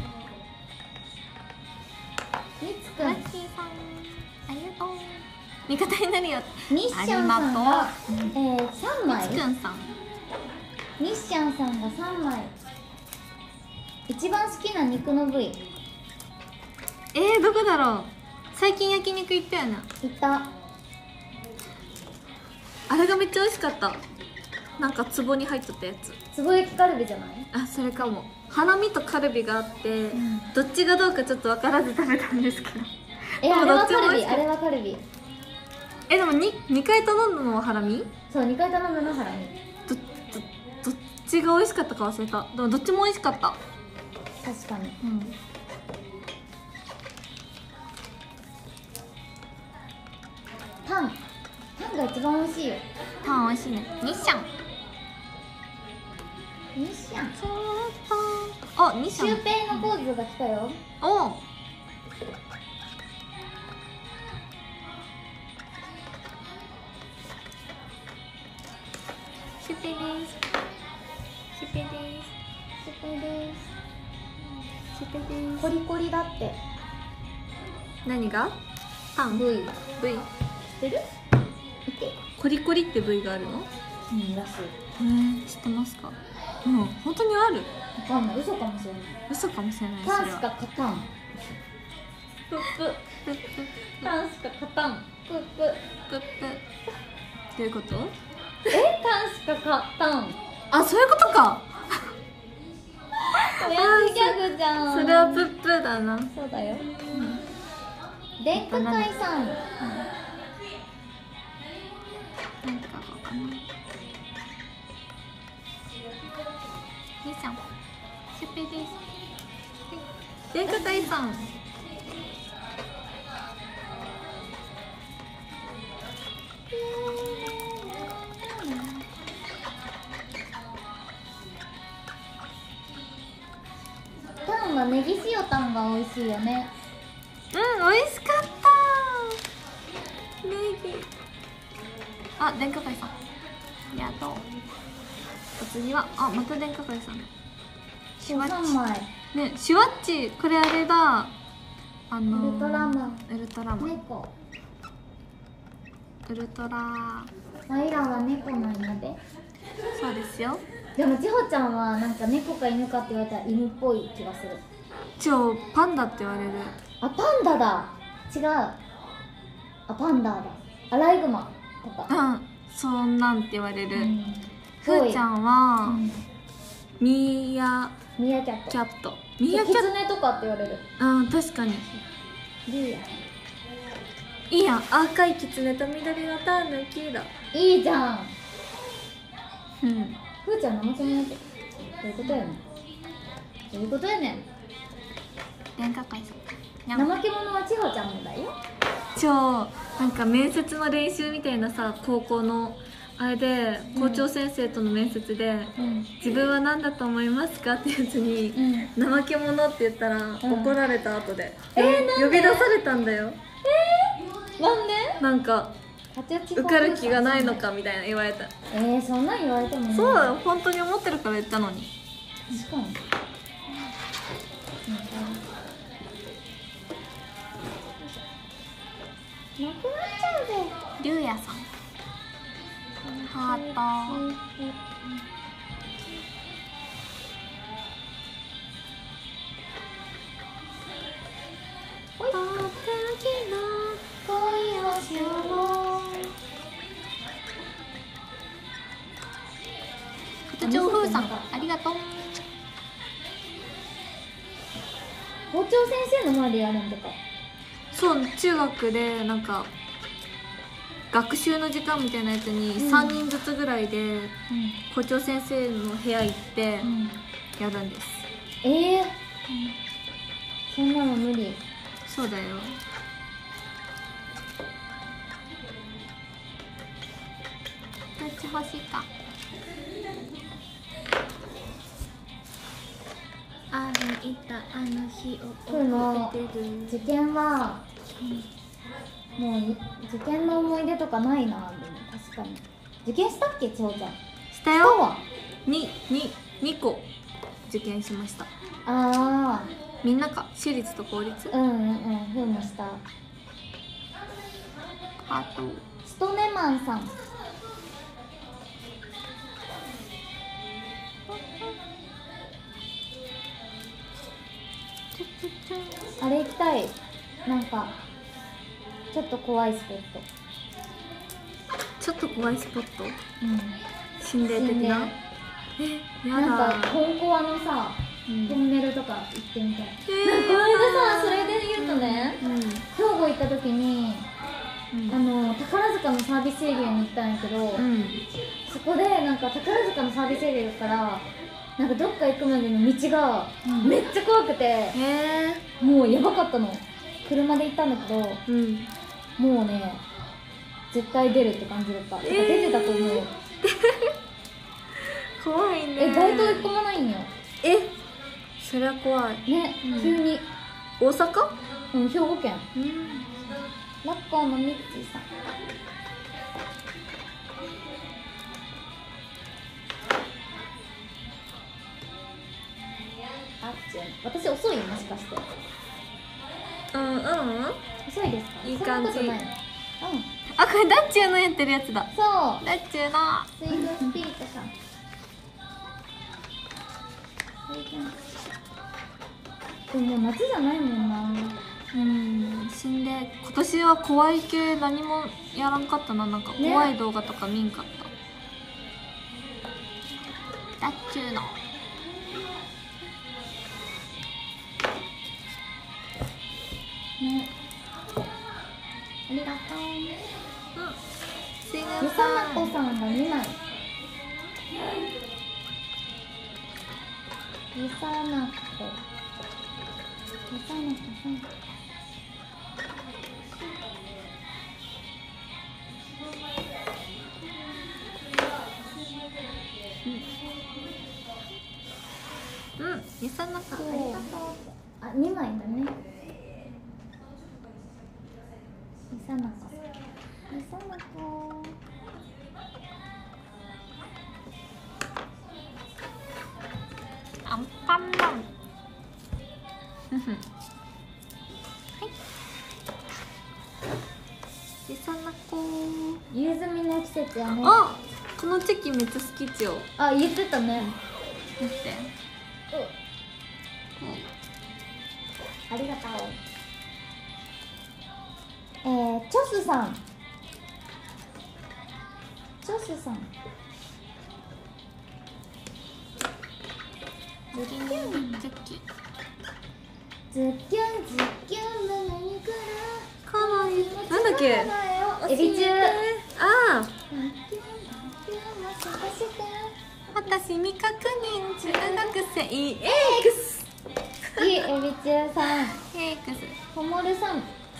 つくん。 ありがとう。味方になるよ。 ニッシャンさんが3枚。 みつくんさん。 ニッシャンさんが3枚。一番好きな肉の部位。 どこだろう。最近焼肉行ったよね。 行った。 あれがめっちゃ美味しかった。なんか壺に入っとったやつ。 つぼ焼きカルビじゃない？ それかも。ハラミとカルビがあって、どっちがどうかちょっと分からず食べたんですけど。 あれはカルビ。あれはカルビ。 でも2回頼んだのはハラミ？ そう、2回頼んだのハラミ。 どっちが美味しかったか忘れた。でもどっちも美味しかった。 確かに。タンが一番美味しいよ。 タン美味しいね。ニッシャン。 ニッシャン。 あ、2社シュウペイのポーズが来たよ。 おう。シュウペイです。シュウペイです。 シュウペイです。 シュウペイです。 コリコリだって。 何が？パン V。 V。 知ってる？見て。 コリコリって V があるの？ うんらしい。 知ってますか？うん、本当にある？ わかんない。嘘かもしれない。 嘘かもしれない。 タンしそれはか勝たん。プップ。 プップタンしか勝たん。プップ。 プップ。どういうこと？ タンしか勝たん。 あ、そういうことか。 親父ギャグじゃん。 それはプップだな。 そうだよ。電化会さん。 なんかわかんない。兄さん、シュウペイです。電化会さん。 タンはネギ塩タンが美味しいよね。 うん、美味しかった。ネギ。あ、電化会さん。やっと。お次は、あ、また電化会さん。シュワッ 3枚。 チ。ね、シュワッチ、これあれだ。 ウルトラマン。 ウルトラマン。 猫。 ウルトラ。 マイラは猫なんやで。 そうですよ。 でも千穂ちゃんはなんか猫か犬かって言われたら犬っぽい気がする。 パンダって言われる。 あ、パンダだ。違う。あ、パンダだ。アライグマとか。 うん、そんなんって言われる。ふそうーちゃんは、ミーアミヤキャット。 キャット。ミーアキキャッツネとかって言われる。 ト。うん、確かに。 リュウヤ。 いいやん、赤いキツネと緑のタヌキだ。 いいじゃん。 うん。 ふーちゃん生そのやつ。どういうことやねん。どういうことやねん。 電化会社。 怠け者は千穂ちゃんもだよ。 なんか面接の練習みたいなさ、高校のあれで校長先生との面接で、自分は何だと思いますかってやつに、怠け者って言ったら、怒られた後で、呼び出されたんだよ。 なんで？ なんか受かる気がないのかみたいな言われた。 そんなん言われてもね。 そうだよ、本当に思ってるから言ったのに。 確かに。なくなっちゃうぜ。 りゅうやさん。ハート。ふーふーさん、ありがとう。 校長先生の前でやるんとか。 そう、中学でなんか学習の時間みたいなやつに3人ずつぐらいで校長先生の部屋行ってやるんです。 そんなの無理。 そうだよ。どっち欲しいか。歩いたあの日を覚えてる。 受験は、もう受験の思い出とかないな。でも確かに受験したっけ、千穂ちゃん。 したよ。2個受験しました。 ああ、 みんなか、私立と公立。 ふうもした。 ハート。 ストネマンさん。あれ行きたい。なんかちょっと怖いスポット。 ちょっと怖いスポット。心霊的な。やだ。 なんかコンコアのさ、トンネルとか行ってみたい。なんかこの間さ、それで言うとね、兵庫行った時に宝塚のサービスエリアに行ったんやけど、そこでなんか宝塚のサービスエリアからなんかどっか行くまでの道がめっちゃ怖くて、もうやばかったの。車で行ったんだけど、もうね、絶対出るって感じだった。出てたと思う。 怖いね。 街灯一個もないんよ。 それは怖いね、 うん急に。 大阪うん、兵庫県。 うんラッカーのミッチーさん。あっちゅん、私遅い？もしかしてうん遅いですか？ いい感じそんなことない。 あ、これダッチューのやってるやつだ。 そう、 ダッチューの水軍スピリットさん。でももう夏じゃないもんな。 死んで今年は怖い系何もやらんかったな。なんかね怖い動画とか見んかった、ダッチューのね、ありがとう。 すいゆまさなこさんが2枚。ゆさなこさん。 ゆさなこありがとう。あ、2枚だね。ゆさなこ。 アンパンマンゆさなこ夕摘みの季節やね。 あ、このチェキめっちゃ好きっちよ。 あ、言ってたね。 見て、 ありがとう。チョスさん。ズッキュン胸にくる。 かわいい。なんだっけ、 エビ中。 ああ、私未確認中学生 EX いいエビ中さん。 EX ほもるさん。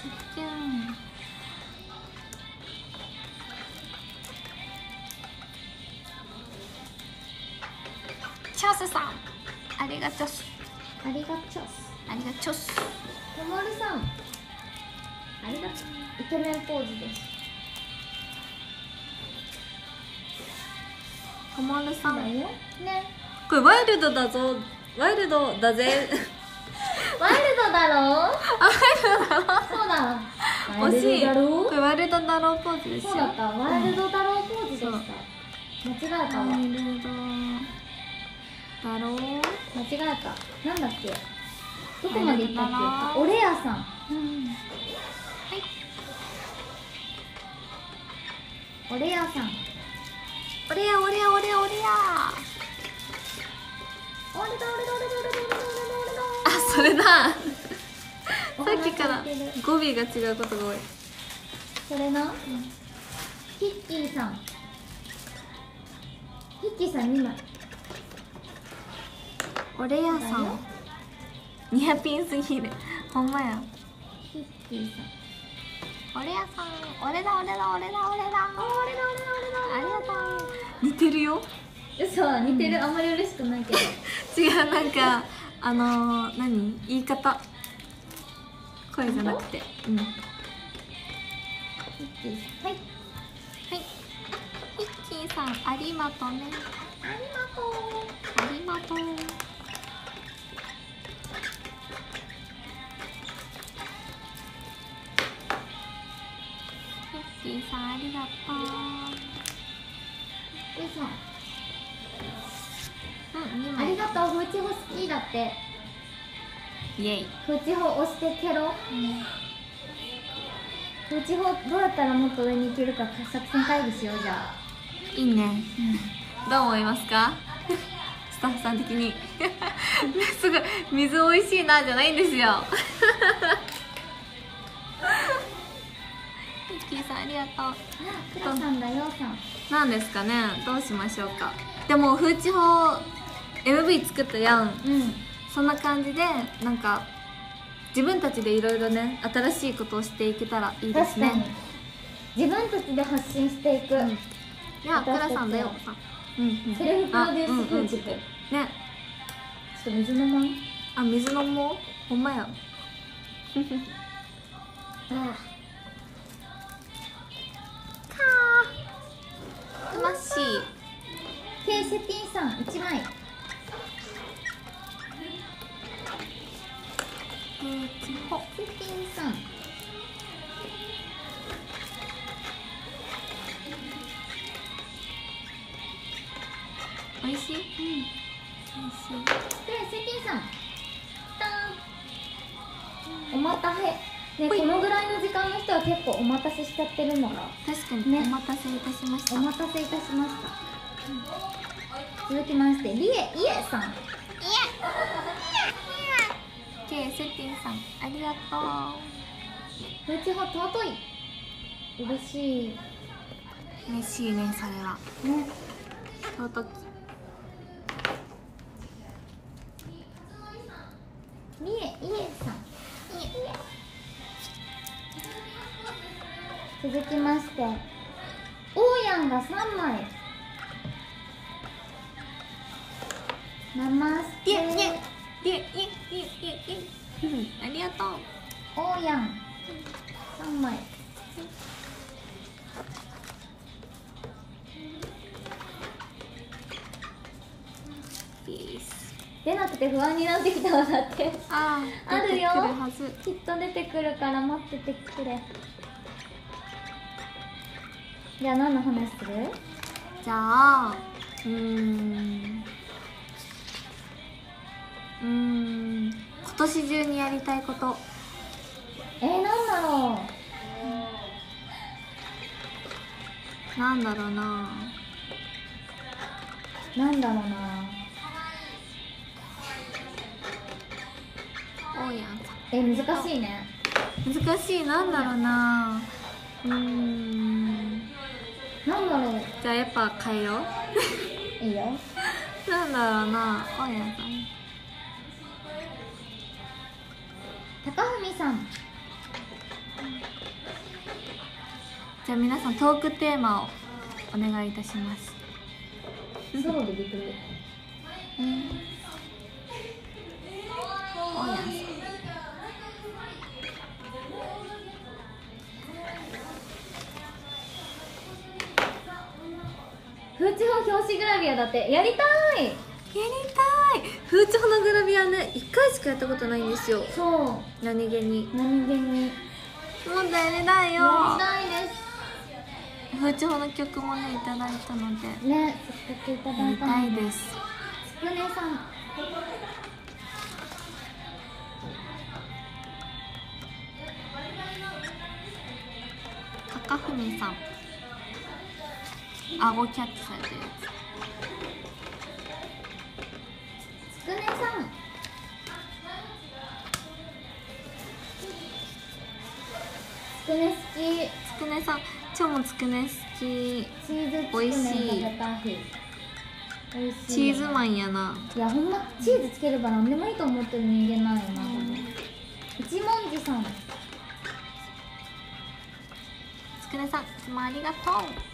チョスさん、ありがとう。 ありがとう。 ありがとう。 ほもるさん、ありがとう。イケメンポーズです。 ともるさん、 だよね。 これワイルドだぞ。ワイルドだぜ。 ワイルドだろう。 あ、ワイルドだろ。 そうだ。ワイ惜しい。 ルドだろう。 これワイルドだろうポーズですよ。 そうだった。ワイルドだろうポーズでした。間違えたわ。 ワイルドだろう。 間違えた。なんだっけ。どこまで行ったっけ。あ、オレアさん。 はい。 オレアさん。 オレアオレアオレアオレア。 オレだオレだオレだオレだオレだ。 あ、それだ。 おさっきから話ししてる。 語尾が違うことが多い。 それな。ヒッキーさん。ヒッキーさん2枚。 オレアさんニアピンすぎる。ほんまや。 ヒッキーさん。 オレアさん、オレだオレだオレだオレだ。 あ、オレだオレだオレだオレだ。 ありがとう。似てるよ。 嘘、似てる。あんまり嬉しくないけど。 違う、なんか何、言い方、声じゃなくて、うん。はい、 ヒッキーさん。はい。 ヒッキーさん、ありがとうね。 ありがとう。 ありがとう。ヒッキーさん、ありがとう。 ヒッキーさん。 うん、2 あ枚。 りがとう。フーチホ好きだって。 イエイ。 フーチホ押してケロ。フーチホどうやったらもっと上に行けるか作戦会議しよう。じゃあ。 いいね。どう思いますか？スタッフさん的に。すごい、水美味しいなじゃないんですよ。ヒッキーさん、ありがとう。 クラさんだよさん。 なんですかね、どうしましょうか。でもフーチホ MV 作ったやん。 うん。 そんな感じでなんか自分たちでいろいろね、新しいことをしていけたらいいです確かにね。 自分たちで発信していく。 いや、クラさんだよさん。うんうん。 セルフプロデュースあうんうんフーチホ。ちょね、 っと水飲まん。 あ、水飲もう。ほんまや。マッシー。 K セティンさん1枚。 セティンさん。 美味しい？うん。美味しい。 で、セティンさん。お待たせ。ね、このぐらいの時間の人は結構お待たせしちゃってるのが。 確かに、ね、お待たせいたしました。 お待たせいたしました。続きまして、リエさん。 K セティンさん、ありがとう。 うちは尊い。嬉しい。 嬉しいね、それは。 ね。 尊き。 リエさん。続きまして、オーヤンが3枚。ナマステ。 ありがとう。 オーヤン3枚。出なくて不安になってきたわ。だってあるよ。きっと出てくるから待っててくれ。じゃあ何の話する？ じゃあ今年中にやりたいこと。 なんだろう。 なんだろうな。おーやんさん。 難しいね。 難しい。なんだろうな。 なんだろう。 じゃあやっぱ変えよう。 いいよ。 なんだろうな。おーやんさん。 高文さん。 じゃあ皆さんトークテーマをお願いいたします。 ソロでできる。 おーやんさん。 フーチホ表紙グラビアだって。やりたい。 フーチホのグラビアね、1回しかやったことないんですよ。 そう。 何気に。 もっとややりたいよ。 りたいです。 フーチホの曲もね、いただいたのでね、せっかくいただいたのやりたいです。 つくねさん。 高文さん。顎キャッチされてるやつくねさん。つくね好き。 つくねさん、超もつくね好き。 チーズつくねおいしい。 食べたい。おいしい。 チーズマンやな。 いや、ほんまチーズつければ何でもいいと思ってる人間なんよな。一文字さん。 つくねさん、いつもありがとう。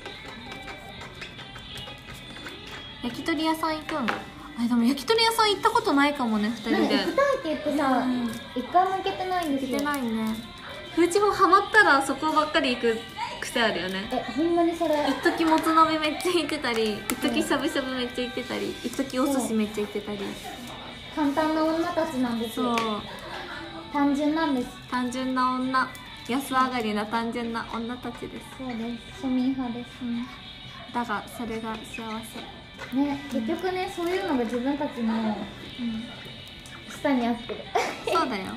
焼き鳥屋さん行くん？でも焼き鳥屋さん行ったことないかもね、2人で。 行きたいって言ってさ、一回も行けてないんですよ。 行けてないね。フーチホハマったらそこばっかり行く癖あるよね。 ほんまにそれ。 一時もつ鍋めっちゃ行ってたり、一時しゃぶしゃぶめっちゃ行ってたり、一時お寿司めっちゃ行ってたり。 簡単な女たちなんですよ。 そう、 単純なんです。 単純な女、安上がりな単純な女たちです。 そうです。庶民派です。 だがそれが幸せね。結局ね、そういうのが自分たちの下にあってる。 そうだよ。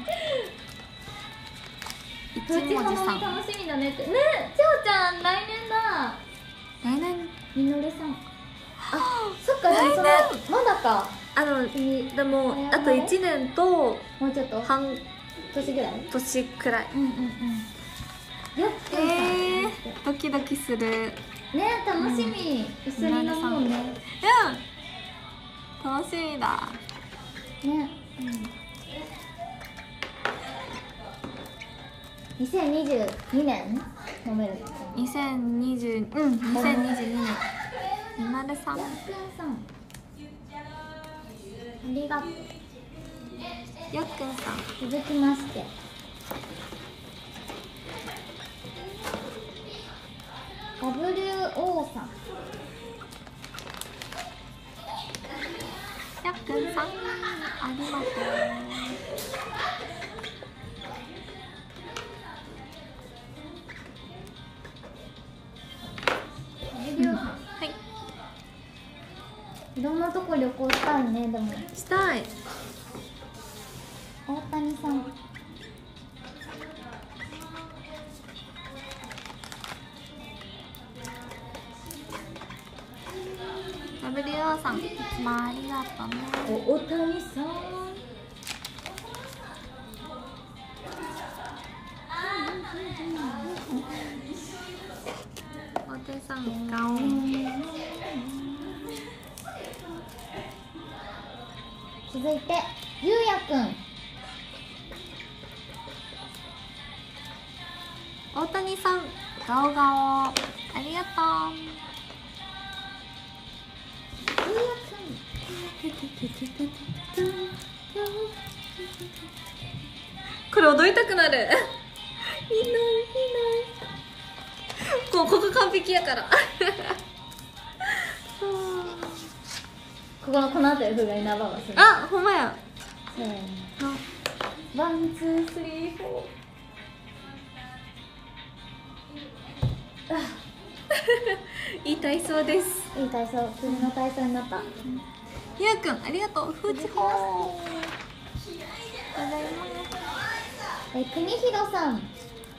一文字さん、 楽しみだねってね。ちょうちゃん来年だ。 来年。 みのるさん。そっか。でもそれまだか。 でもあと1年ともうちょっと半年ぐらい。 年くらい。ドキドキするね。 楽しみ。一緒に飲もうね。 楽しみだね。2022年飲める。 2022年。みなるさん、 ありがとう。 やっくんさん。 続きましてWO さん。 やっくんさん、ありがとう。はい。 いろんなとこ旅行したいね。でもしたい。 大谷さん。 WO さん、いつもありがとうね。 大谷さん。 お手さん、ガオン。 続いてゆうやくん。 大谷さん、ガオガオ。ありがとう。 ゆうやこれ踊りたくなる。いいないいない。ここ完璧やから。 くん。この後でふがいなばばする。 あ、ほんまや。 せーの。ワンツースリーフォー。 いい体操です。 いい体操、次の体操になった。 ゆうくん、ありがとう。ふうちほー。ただいま。 国広さん。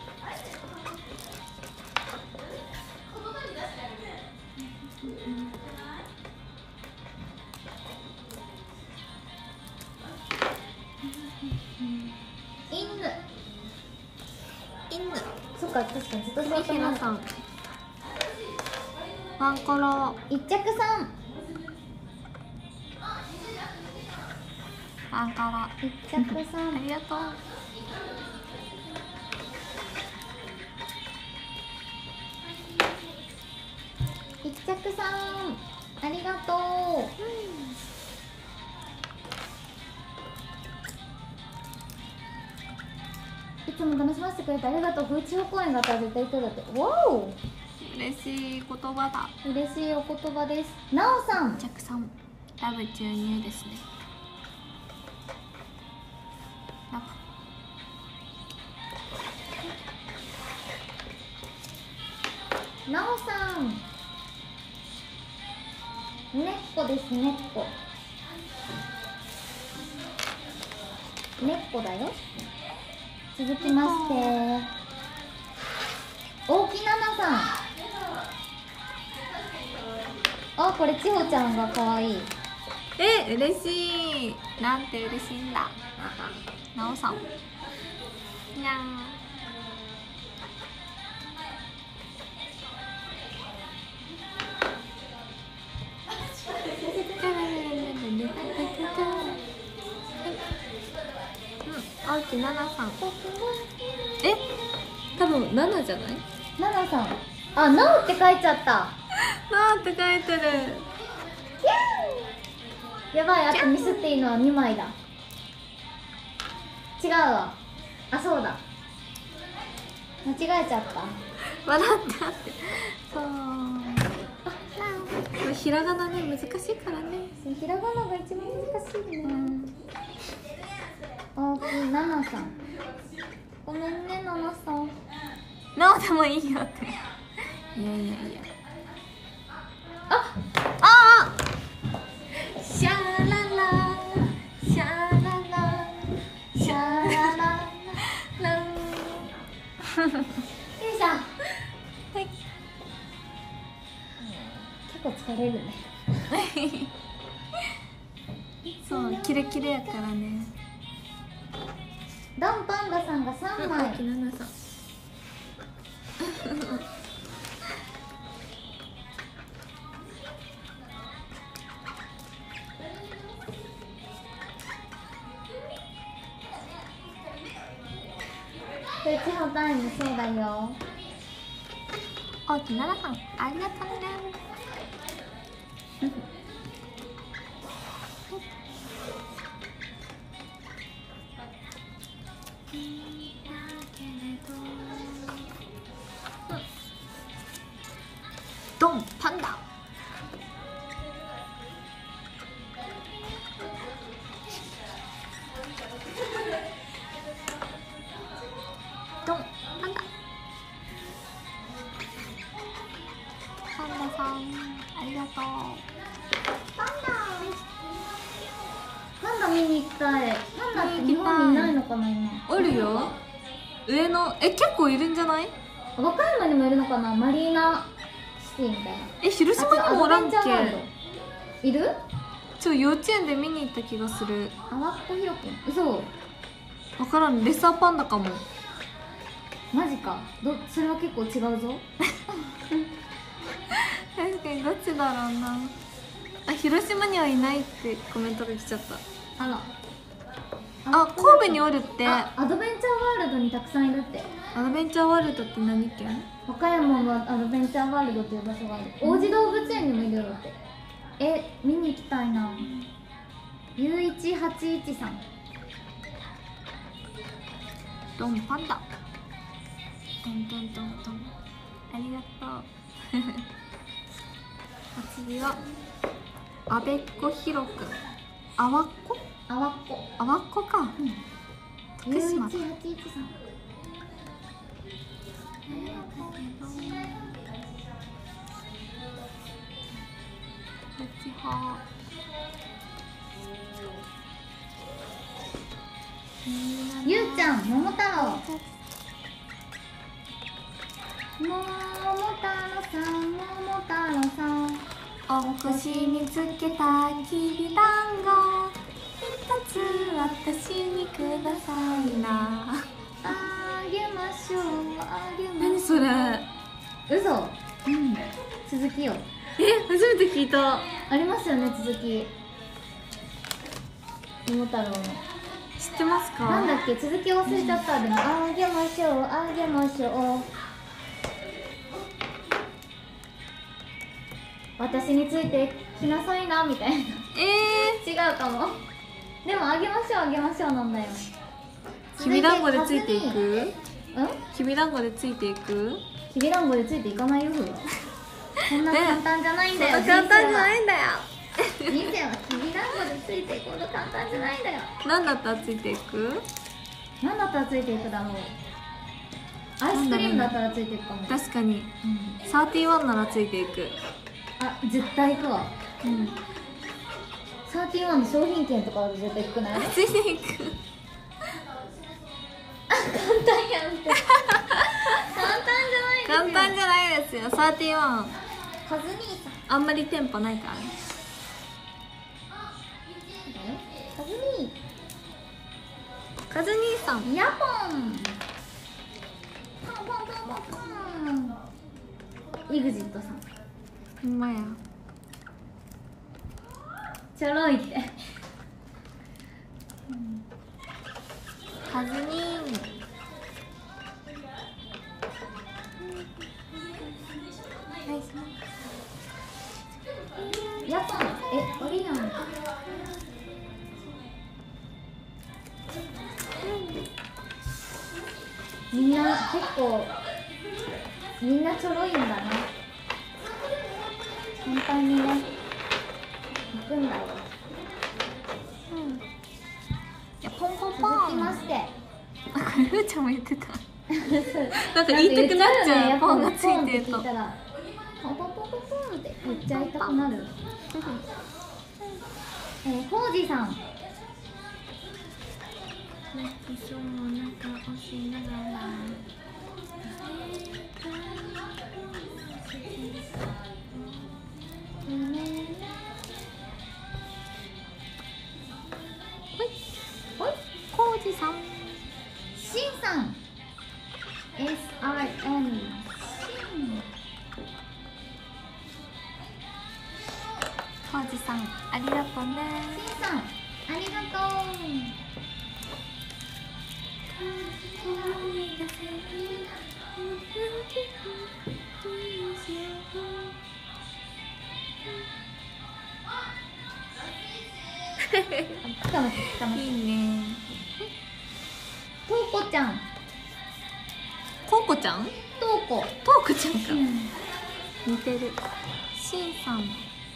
犬。 そっか、確かにずっと国広さん。ワンコロ。 一着さん。 ワンコロ。 一着さん。 ありがとう。 一着さん。ありがとう。いつも楽しませてくれてありがとう。風地方公演があったら絶対行くだって。わお。 嬉しい言葉だ。 嬉しいお言葉です。なおさん。 着さん、ラブ注入ですね。 なおさん。ねっこです。ねっこ。ねっこだよ。続きまして大木奈々さん。あ、これ千穂ちゃんが可愛い。 嬉しい。なんて嬉しいんだ。なおさん。にゃー。あうちななさん。多分7じゃない？ 奈々さん。あ、なおって書いちゃった。 なーって書いてる。 やばい、あとミスっていいのは2枚だ。違うわ。あ、そうだ。間違えちゃった。 笑ってあって。そう。ひらがなね、難しいからね。 ひらがなが一番難しいね。大きいななさん。ごめんね、ななさん。 なおでもいいよって。いやいやいや。あシャララシャララシャラララよいしょ。はい。結構疲れるね。 そう、キレキレやからね。 ダンパンダさんが3枚。 きななさん。 これ地方タイムそうだよ。 おきななさん、ありがとうね。 ドンパンダ。ドンパンダ。パンダさんありがとう。 パンダ見に行きたい。パンダって日本にいないのかな今。 おるよ。上の結構いるんじゃない？ 和歌山にもいるのかな。マリーナシティみたいな。 広島にもおらんっけ？ いる？ 幼稚園で見に行った気がする。 あわっこひろくん。嘘。 わからん。レッサーパンダかも。 マジか。それは結構違うぞ。 確かにどっちだろうな。広島にはいないってコメントが来ちゃった。 あら。 神戸におるって。 アドベンチャーワールドにたくさんいるって。 アドベンチャーワールドって何県？ 和歌山のアドベンチャーワールドっていう場所がある。王子動物園にもいるよって。見に行きたいな。U181さん。 ドンパンダ。ドンドンドンドン。ありがとう。お次はあべっこひろくん。あわっこ？ あわっこ。 あわっこか。福島。 U181さん。ゆうちゃん、桃太郎。桃太郎さん、桃太郎さん。 お腰につけたきびだんご、一つ私にくださいな。 あげましょう、あげましょう。 何それ？ 嘘。うん。続きよ。 初めて聞いた。 ありますよね、続き。桃太郎の。 知ってますか？ なんだっけ、続き忘れちゃった。でも、あげましょう、あげましょう。私についてきなさいなみたいな。違うかも。でも、あげましょう、あげましょうなんだよ。 きびだんごでついていく？ うん？ きびだんごでついていく？ きびだんごでついていかないよ。そんな簡単じゃないんだよ。 簡単じゃないんだよ。 人生はきびだんごでついていくほど簡単じゃないんだよ。 何だったらついていく？ 何だったらついていくだろう。アイスクリームだったらついていくかも。 確かに。31ならついていく。 絶対行くわ。31の商品券とかは絶対行くない？ ついていく。 簡単やんって。簡単じゃないですよ。 簡単じゃないですよ。31。 カズ兄さん。 あんまり店舗ないからね。 カズ兄。 カズ兄さん。 イヤホン。ポンポンポンポンポン。イグジットさん。 ほんまや。 ちょろいって。 カズニー。 ヤポン。オリオン。みんな結構みんなちょろいんだな。簡単にね行くんだよ。 いや、ポンポンポン。 続きまして。 これふーちゃんも言ってた。なんか言いたくなっちゃう。ポンがついてると。 ポンポンポンポンポンって言っちゃいたくなる。コージさん。 コウジさん。 シンさん。SRN。 コウジさん、ありがとうね。 シンさん、ありがとう。いいね。とうこちゃん、 コウコちゃん、 トウコ、 トウコちゃんか、似てる。シンさん、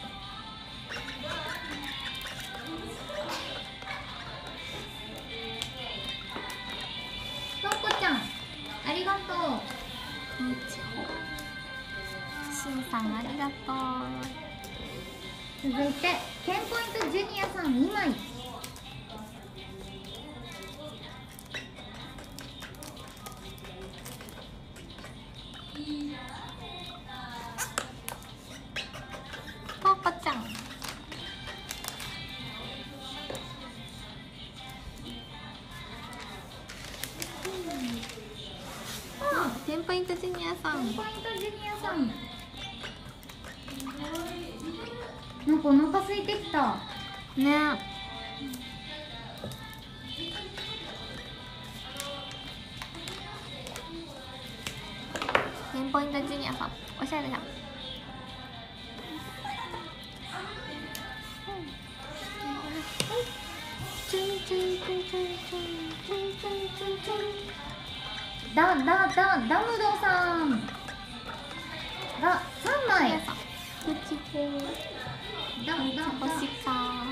トウコちゃん、ありがとう。 シンさんありがとう。 続いてケンポイントジュニアさん2枚。 トウコちゃん、テンポイントジュニアさん、 ケンポイントジュニアさん、なんかお腹空いてきたね。テンポイントジュニアさん、おしゃれだ。 ダムドさんが3枚。 プチフォ星か。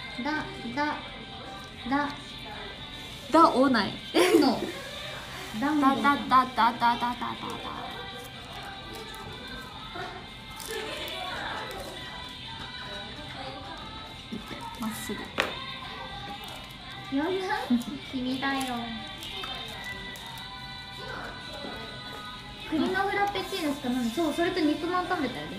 だおないのダムドさん、 まっすぐ。 君だよ。栗のフラペチーノしか飲んで、そう、それと肉まん食べたよね。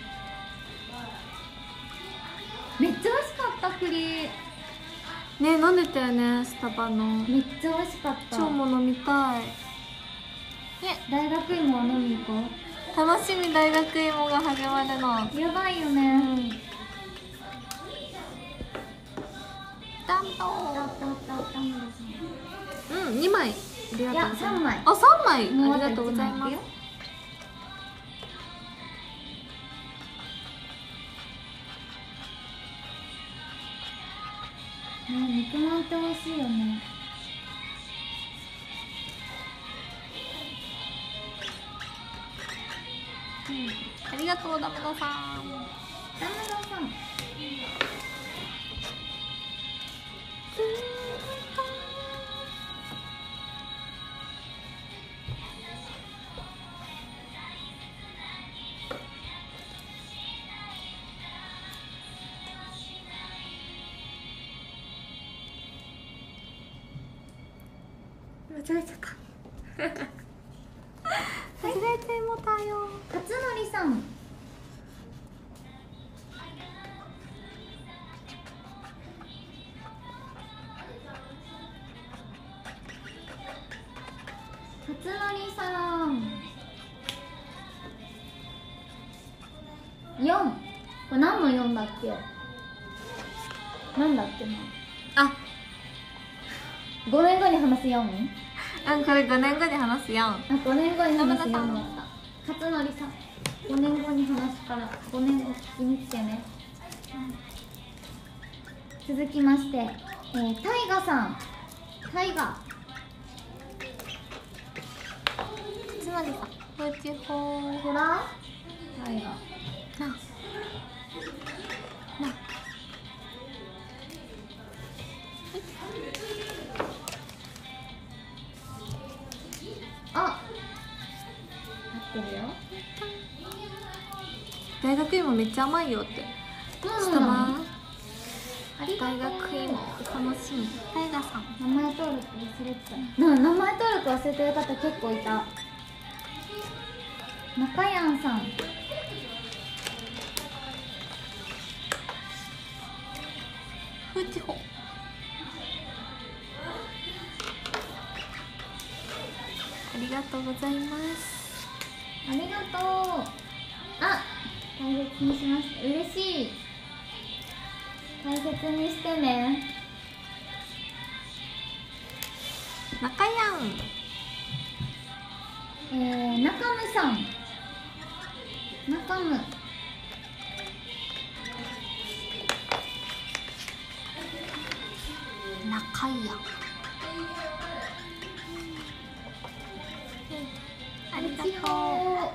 めっちゃ美味しかった栗。 ね、飲んでたよね、スタバの。 めっちゃ美味しかった。 超も飲みたい。 大学芋は飲みに行こう。 楽しみ、大学芋が始まるの。 やばいよね。 ダンボー。2枚。ありがとうございます。 3枚。 あ、3枚。ありがとうございます。 肉まんって美味しいよね。 ありがとう、ダムドさん。 ダムドさん。 間違えちゃった間違えちゃいもたよ。 勝則さん、勝則さん4。これ何の4だっけ。なんだっけな。 あ、 5年後に話す 4？ これ5年後に話すよ。 あ、5年後に話す4だった。勝則さん、5年後に話すから5年後聞きに来てね。続きまして、タイガさん。タイガ、 つまりさ、こっちほー。 ほらタイガなあ、合ってるよ。 大学芋めっちゃ甘いよって。 そうスタバありがとう。 大学芋楽しみ。タイガさん、 名前登録忘れてた。名前登録忘れてる方結構いた。中やんさん、 フチホ。ありがとうございます。 ありがとう。あ、大切にしました。嬉しい。大切にしてね。 中やん。 中村さん、中村、 中やん。 きほ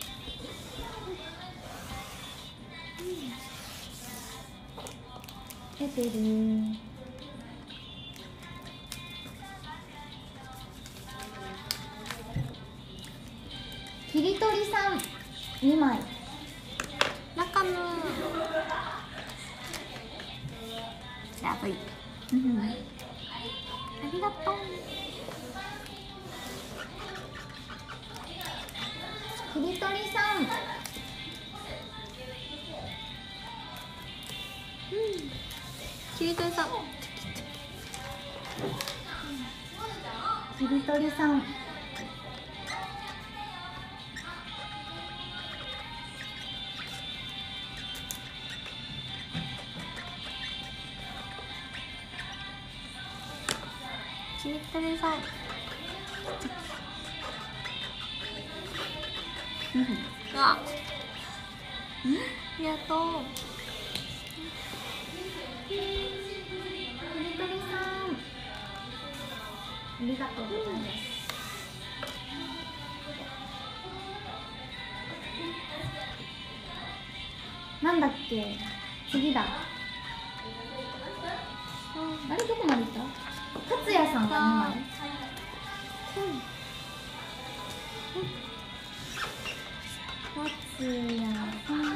出てる。切り取りさん2枚。 中野やばい。ありがとう。 切り取りさん。 切り取りさん。 切り取りさん。 切り取りさん。あ、ありがとう。 切り取りさん。ありがとうございます。なんだっけ、次だ。あれどこまでいった？達也さんが2枚。達也さん。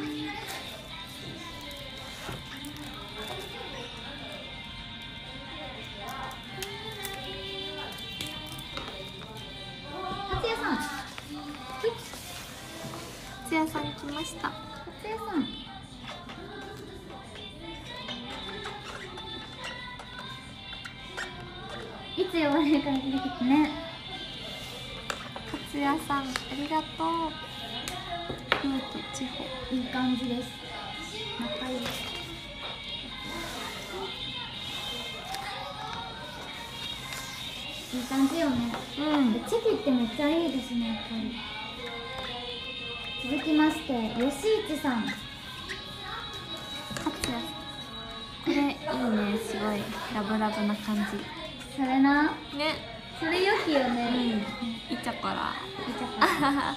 達也さん。 つやさん来ました。 達也さん。いつ呼ばれるか出てきてね。 勝也さんありがとう。ふうとちほいい感じです。仲良し。いい感じよね。チェキってめっちゃいいですね、やっぱり。続きまして、吉市さん。 勝也さんこれいいね、すごいラブラブな感じ。 それな。 ね。 それよきよね。 いちゃこら。 いちゃこら。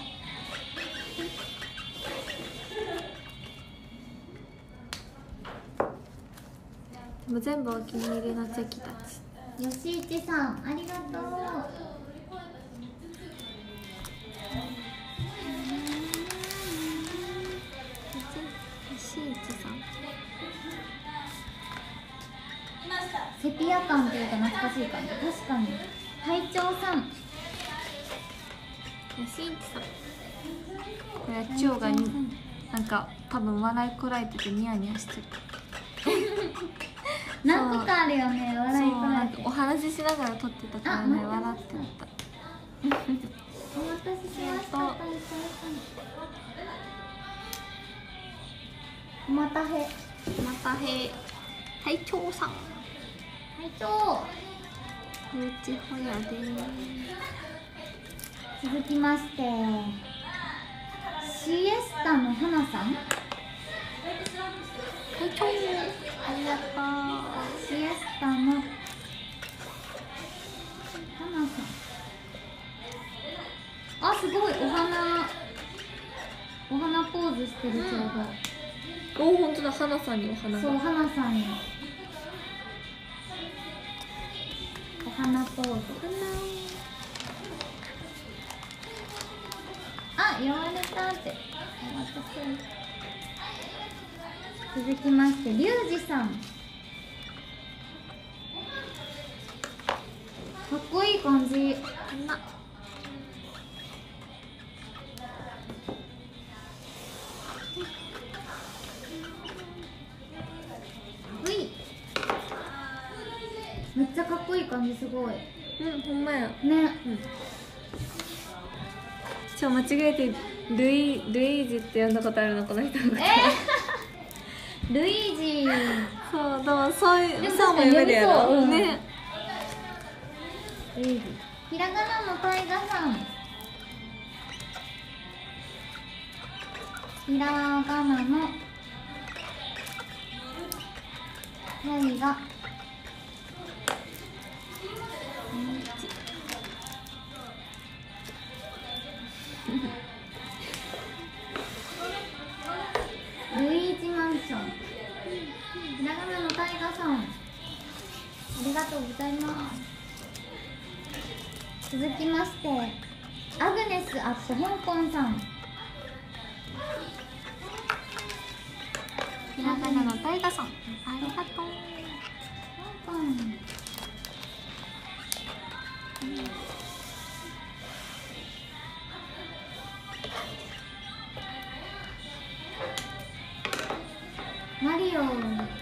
でも全部お気に入りのチェキたち。 吉市さん、ありがとう。 吉市さん。 セピア感というか懐かしい感じ。確かに。隊長さん。 吉市さん。これはチョウがなんか多分笑いこらえててニヤニヤしてる。 何個かあるよね、笑いこらえて。 お話ししながら撮ってたからね、笑ってた。 お待たせしました。おまたへ。 またへ。隊長さん。 隊長。 うちほやで。 続きまして。シエスタの花さん。 隊長。ありがとう。 シエスタの花さん。あ、すごい、お花ポーズしてる、ちょうど。 おお、本当だ、花さんにお花が。 そう、花さんに。お花ポーズ。あ、言われたって。お待たせ。続きまして、リュウジさん。かっこいい感じ。 花。 めっちゃかっこいい感じ、すごい。 ほんまや。 ね。 間違えてルイージって呼んだことあるの、この人のこと。 ルイージ。 そう、でもそういうそうも読めるやろ。ね。 ルイージ。ひらがなのタイガさん。ひらがなのタイガ。 続きましてアグネスアット香港さん、 ひらがなのタイガさん、ありがとう。 香港マリオ、あ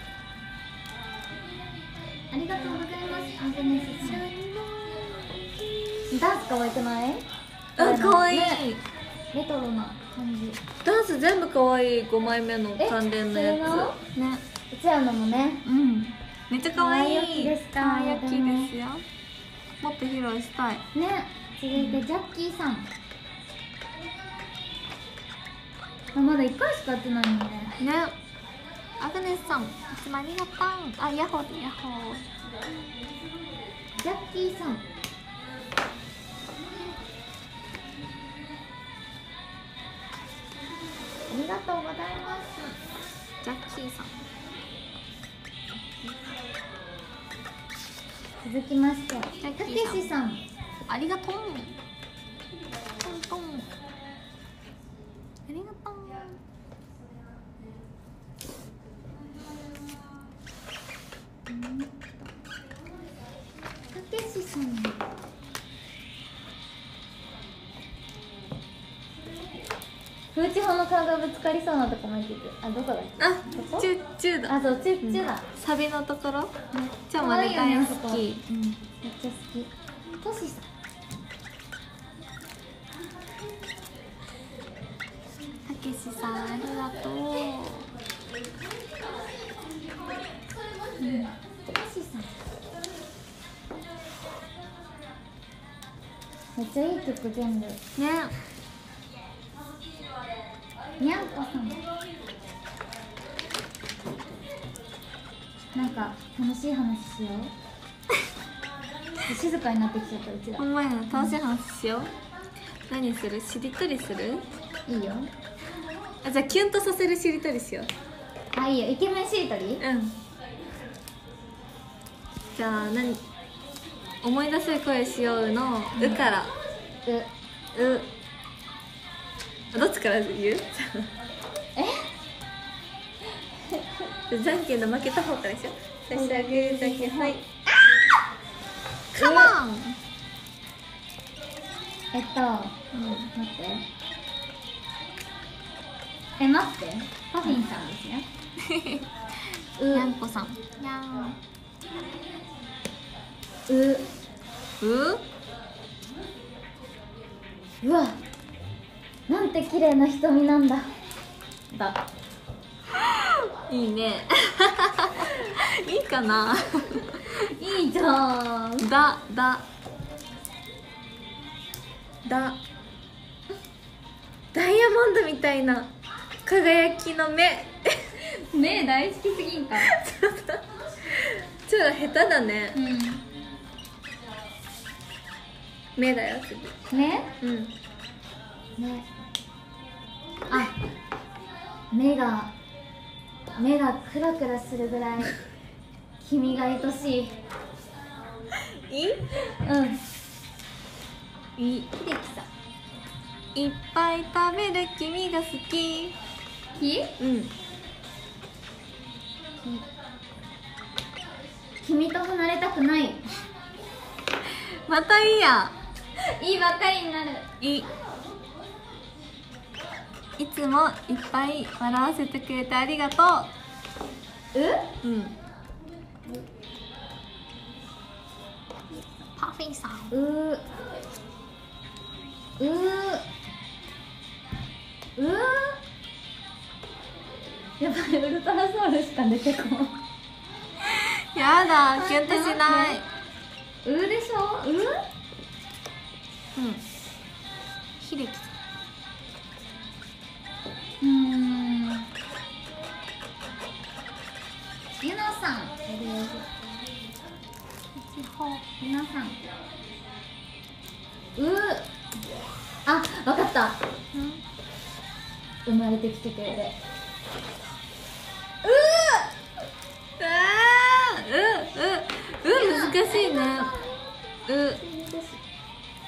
りがとうございます。アンテネスさん、ダンス可愛くない？ あ、かわいい、 ね、レトロな感じ。 ダンス全部かわいい。5枚目の関連のやつね。 うちらのもね、 うん、めっちゃかわいい。 かわいいですか？ かわいいですよ。もっと披露したいね。続いてジャッキーさん、あ、まだ1回しかやってないのね。 ね。アグネスさん、いつもありがとう。あ、ヤッホーでヤッホー。 ジャッキーさん、ありがとうございます。 ジャッキーさん、 続きましてジャッたキーけしさん、 ありがとう。トントン、ありがとう。 たけしさん、風知法の顔がぶつかりそうなとこも言ってて、あ、どこだっけ？ あ、 ここ？ チュッチュだ。 あ、そう、チュッチュだ。 サビのところ、めっちゃ可まで大愛いよね、あそこ。 好き。 めっちゃ好き。トシさん、 たけしさん、ありがとう。 トシさん、めっちゃいい曲全部。 ね。 にゃんこさん、なんか楽しい話しよう。静かになってきちゃった、うちら。 ほんまやな、楽しい話しよう。何する？しりとりする？ いいよ。 あ、じゃあキュンとさせるしりとりしよあ、いいよ。イケメンしりとり？ う。うん。じゃあ思い出せる声しようの「う」から「う」どっちから言う？じゃんけんの負けた方からでしょ。最初はグー、じゃんけん、はい。カモン。 待って待って、パフィンさんですね。 にゃんこさん。にゃん。 うわ、なんて綺麗な瞳なんだ。だ。 いいね。いいかな。 いいじゃん。 ダイヤモンドみたいな輝きの目。 目大好きすぎんか。 ちょっと下手だね。 うん。 目だよ、次。 目？ うん。 目。あ、目がクラクラするぐらい君が愛しい。 いい？ うん。 いい。 秀樹さん。 いっぱい食べる君が好き。 き？ うん。 君と離れたくない。 またいいや。 いいばっかりになる。 いつもいっぱい笑わせてくれてありがとう。うん。パフィーさん。 やばい、ウルトラソウルしか出てこん。 やだ、キュンとしない。 でしょ？ うん。秀樹さん。 ゆのさん。ゆのさん。あ、わかった。生まれてきてくれて。 難しいね。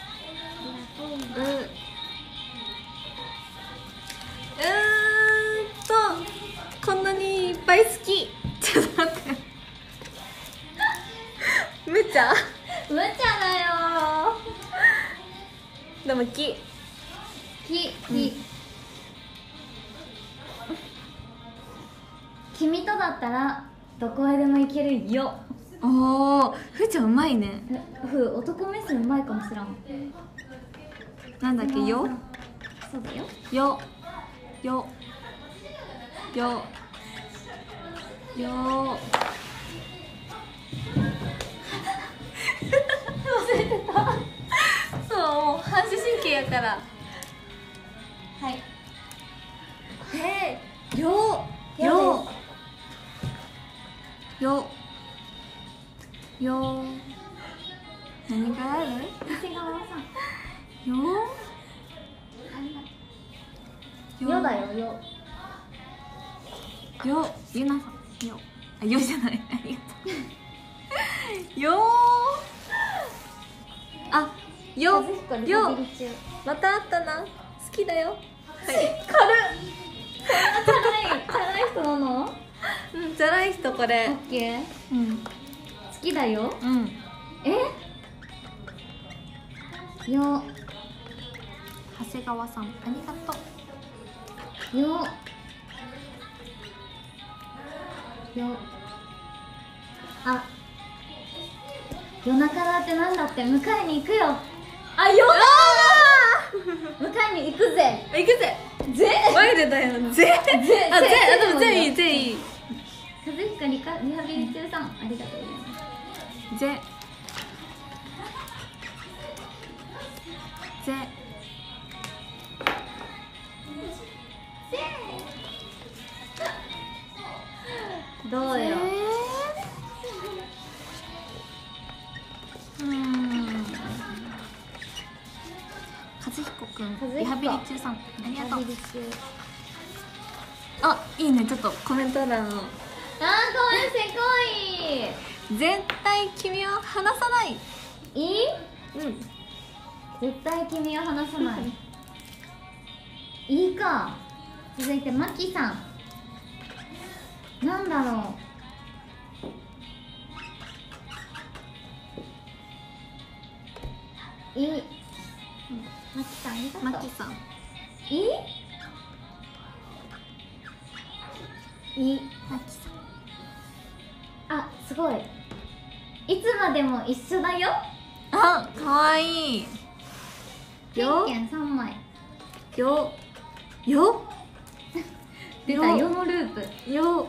君とだったらどこへでも行けるよ。 おお、ふーちゃんうまいね。 男目線うまいかもしらん。 なんだっけ、よそうだよ。 よよよよ忘れてた。 そう、もう反射神経やから。 はい。 よよよよ、何がある？ 長谷川さん。 よよだよ、よ。 よ、ゆなさん、よ、あ、よじゃない、ありがとう。よー、あ、よ、よ、またあったな、好きだよ。はい、 軽っ。そんなチャラい人なの？ うん、じゃない人これ。 オッケー。 うん、 好きだよ。 うん。 よ。 長谷川さん、ありがとう。よ。よ。あ。夜中だってなんだって迎えに行くよ。あ、よだ。迎えに行くぜ。 行くぜ。ワイルだよ。ぜ。あ、でもぜいい、ぜいい。 和彦リハビリ中さん、ありがとうございます。 ぜ。ぜ。 どうよ。 和彦くん、リハビリ中さん、ありがとう。 リハビリ中。 あ、いいね、ちょっとコメント欄を。 あー、ごめん、せこい。 絶対君を離さない。 いい？ うん。 絶対君を離さない。いいか。続いてマキさん。なんだろう。いい。マキさん、ありがとう。 マキさん。 いい？いい。 マキさん。 あ、すごい。いつまでも一緒だよ。 あ、かわいい。 よ。ケンケン3枚。 よ。よ。 出た、よのループ。 よ。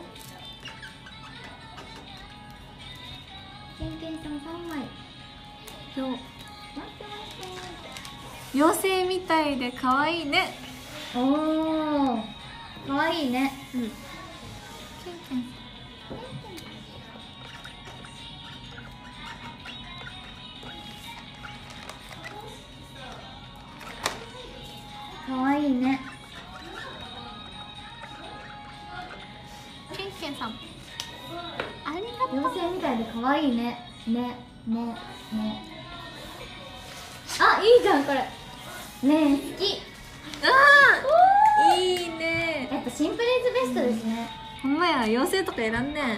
ケンケンさん3枚。 よ。妖精みたいで可愛いね。 おお、可愛いね。 うん。ケンケン。 可愛いね。 ケンケンさん。ありがとう。 妖精みたいで可愛いね。ね。あ、いいじゃんこれ。ねえ、好き。 ああ、いいね。 やっぱシンプルイズベストですね。 ほんまや、妖精とかいらんねん。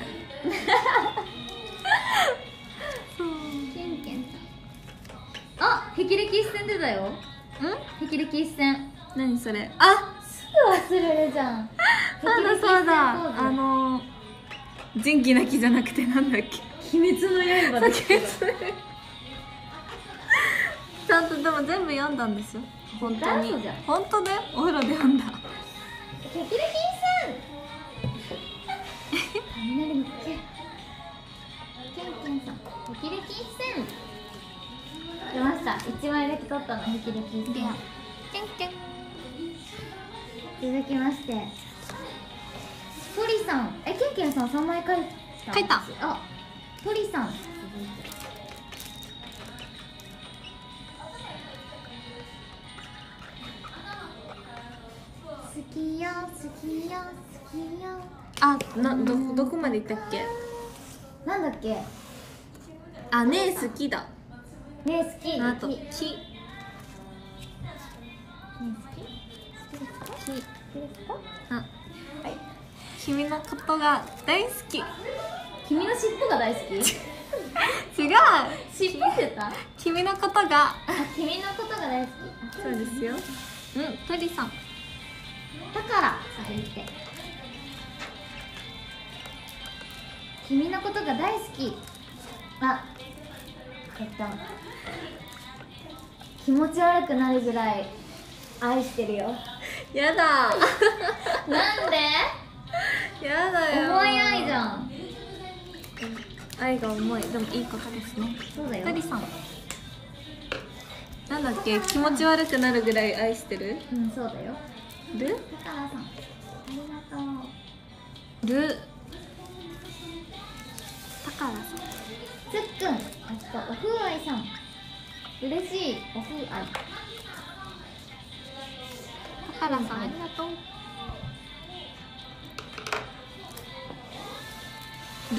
ケンケンさん。あ、霹靂一閃出たよ。霹靂一閃。 何それ。あ、 すぐ忘れるじゃん。 そうだ。仁義なきじゃなくてなんだっけ。 鬼滅の刃だっけ。 ちゃんとでも全部読んだんですよ。本当に。 じゃん。 本当だよ。お風呂で読んだ。 霹靂一閃。雷の毛。ケンケンさん。霹靂一閃。出ました。1枚だけ取ったの。霹靂一閃。 ケンケン。 続きまして鳥さん。ケンケンさん3枚書いた。あ、鳥さん。好きよ好きよ好きよ。 あ、どこまで行ったっけ。 なんだっけ。 あ、ねえ好きだ。 ねえ好き。 あとき。 ねえ好き。好きですか？ あ、 はい。 君のことが大好き。 君の尻尾が大好き？ 違う。 尻尾ってた？ 君のことが。 あ、君のことが大好き。 そうですよ。 鳥さん。 だからされて君のことが大好き。あ、気持ち悪くなるぐらい愛してるよ。 やだなんで？ やだよ。 重い愛じゃん。 愛が重い。でもいいことですね。 そうだよ。 鳥さんなんだっけ、気持ち悪くなるぐらい愛してる。 うん、そうだよ。 ルだからさん、ありがとう。 ルタカラさん。 つっくん、お風愛さん、嬉しいお風愛。 タカラさん、ありがとう。ル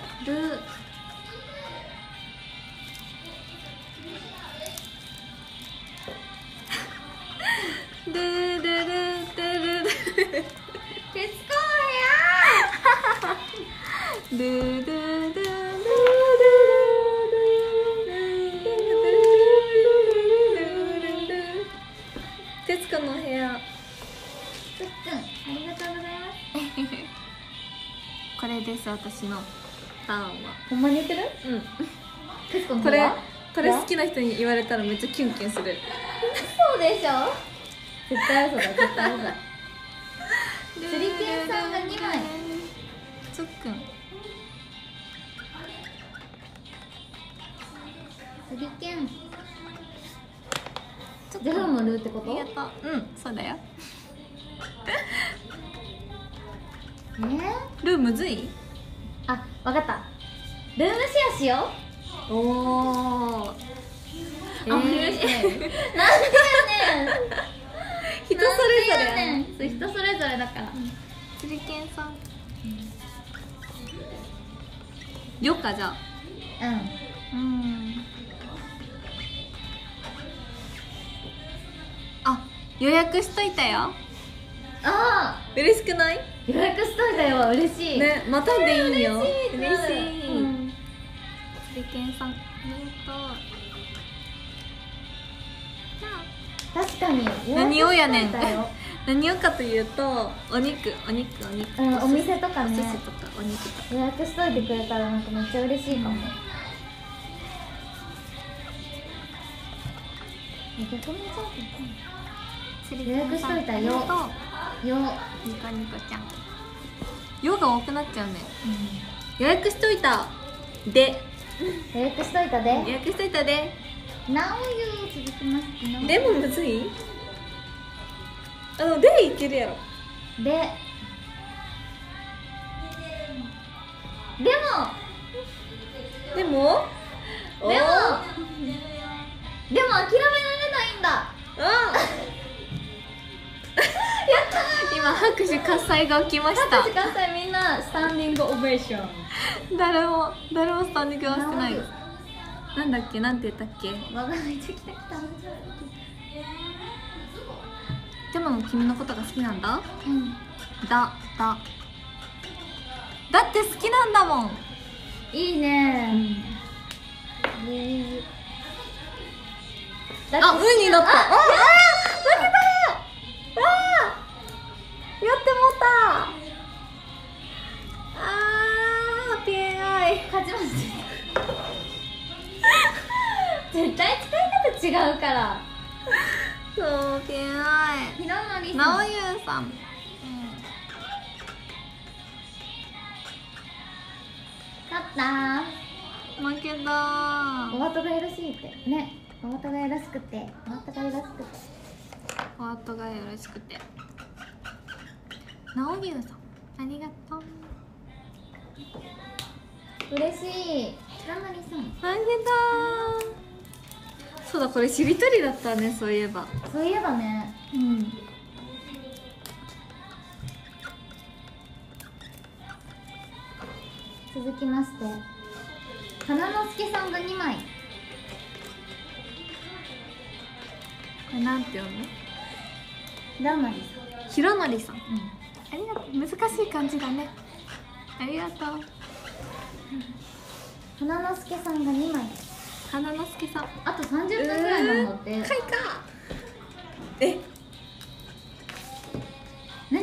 徹子ルルルルル徹子の部屋。 つっくん、ありがとうございます。 これです、私のターンは。 ほんまに言ってる？徹子の部屋？ これ好きな人に言われたらめっちゃキュンキュンする。 そうでしょ？絶対嘘だ、絶対嘘だ。釣り剣さんが2枚。 つっくん。 釣り剣。ゼロもルーってこと？ ありがとう。そうだよ。ルーむずい？ あ、わかった。ルームシェアしよう。 おお。 なんでやねん。 人それぞれ。 そう、人それぞれだから。 釣り剣さん。よっか、じゃあ。あ、予約しといたよ。 ああ、 嬉しくない？ 予約しといたよ。嬉しいね、またんでいいよ。 嬉しい。 釣り剣さん、ありがとう。 確かに。 何をやねん。 予約しといたよ。 何をかというと、お肉、 お店とかね、 お寿司とかお肉とか予約しといてくれたらなんかめっちゃ嬉しいかも。逆に予約しといたよ。よ、 ニコニコちゃん。よが多くなっちゃうね。予約しといたで。 予約しといたで。 予約しといたで。 なおゆ続きます。 でもむずい？でいけるやろ。 でもでも諦められないんだ。 今拍手喝采が起きました。 拍手喝采、みんなスタンディングオベーション。 誰もスタンディングはしてない。なんだっけ、なんて言ったっけ。 わがめっちゃ来た。 でも君のことが好きなんだ。だって好きなんだもん。 いいね。 あ、運になった。負けた。やってもった。ピエンアイ勝ちました。絶対使い方違うから。 そう、ピエンアイ。 ひろのりさん、 なおゆうさん。 勝った負けた。 お後がよろしいってね。お後がよろしくて。 お後がよろしくて。なおゆうさん、ありがとう。 嬉しい。ひろのりさん、 負けた。そうだ、これしりとりだったね、そういえば。 そういえばね。続きまして、花之助さんが2枚。 これなんて読む？ ひろのりさん。 ひろのりさん。ありがとう。難しい感じだね。ありがとう。 花之助さんが2枚。 花之助さん。 あと30分くらいなのって。 かいか。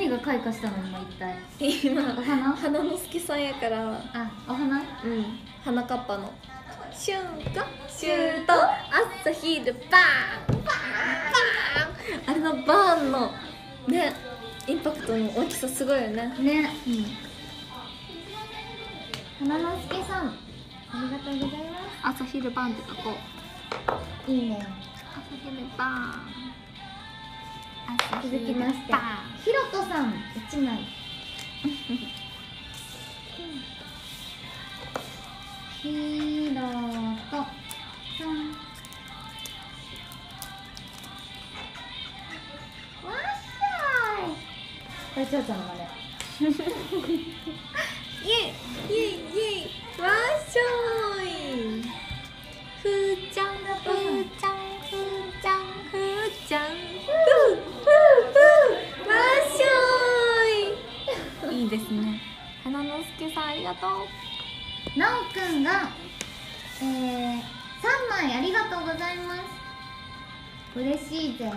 何が開花したの今一体。 今お花？ 花のすけさんやから。 あ、お花？ 花かっぱのシュンとシュート朝昼バーンバーンあれのバーンのねインパクトの大きさすごいよね。 ね。花之助さん、ありがとうございます。 朝昼バーンって書こう。 いいね。 朝昼バーン。 続きまして、ひろとさん1枚。ひろとさん。わっしゃい。これちょうちゃんの真似。 イエイイエイイエイわっしょい。ふーちゃんふーちゃんふーちゃんふーちゃんふーわっしょい。いいですね。花之助さんありがとう。 なおくんが、3枚ありがとうございます。嬉しいぜ。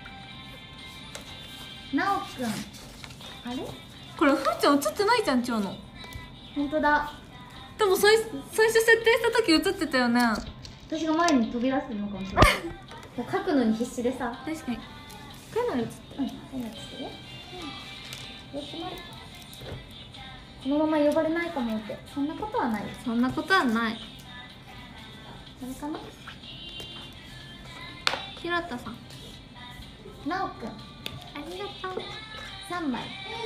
なおくん、あれ？ これふーちゃん映ってないじゃん今日の。 本当だ。 でも最初設定した時映ってたよね。 私が前に飛び出してるのかもしれない。もう書くのに必死でさ。 確かに。こういうの映ってる。 変なやつしてね。よしまる。このまま呼ばれないかもって。そんなことはない。 そんなことはない。 あれかな。 ひろたさん。 なおくん、 ありがとう。 3枚。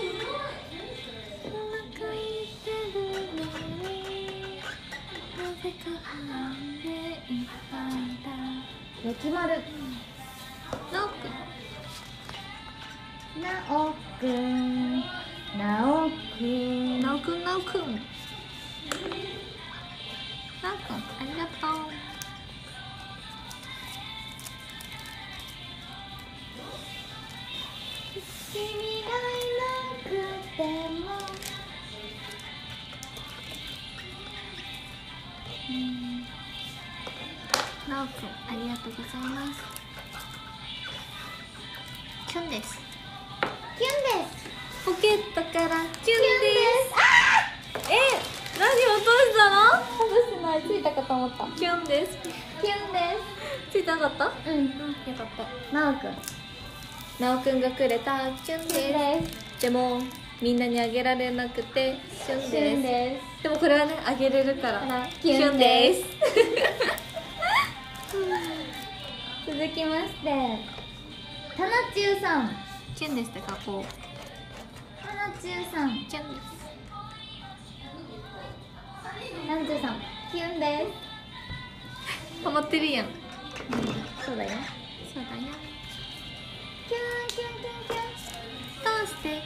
よきまる。 なおくん。 なおくん。 なおくん。なおくん。なおくん。なおくん。ありがとう。 君がいなくても。 なおくん、ありがとうございます。キュンです。 キュンです。 ポケットからキュンです。何落としたの？ 外してない。ついたかと思った。 キュンです。 キュンでついてなかった？ す。うん。 よかった。 なおくん。 なおくんがくれたキュンです。でもみんなにあげられなくてシュンキュンです。 です。 でもこれはねあげれるからキュンです。 す。 続きまして、たなちゅうさん。 キュンですって書こう。 たなちゅうさん。 キュンです。 たなちゅうさん。キュンでハマってるやん。 す。そうだよ。 そうだよ。 キュンキュンキュンキュン。 どうして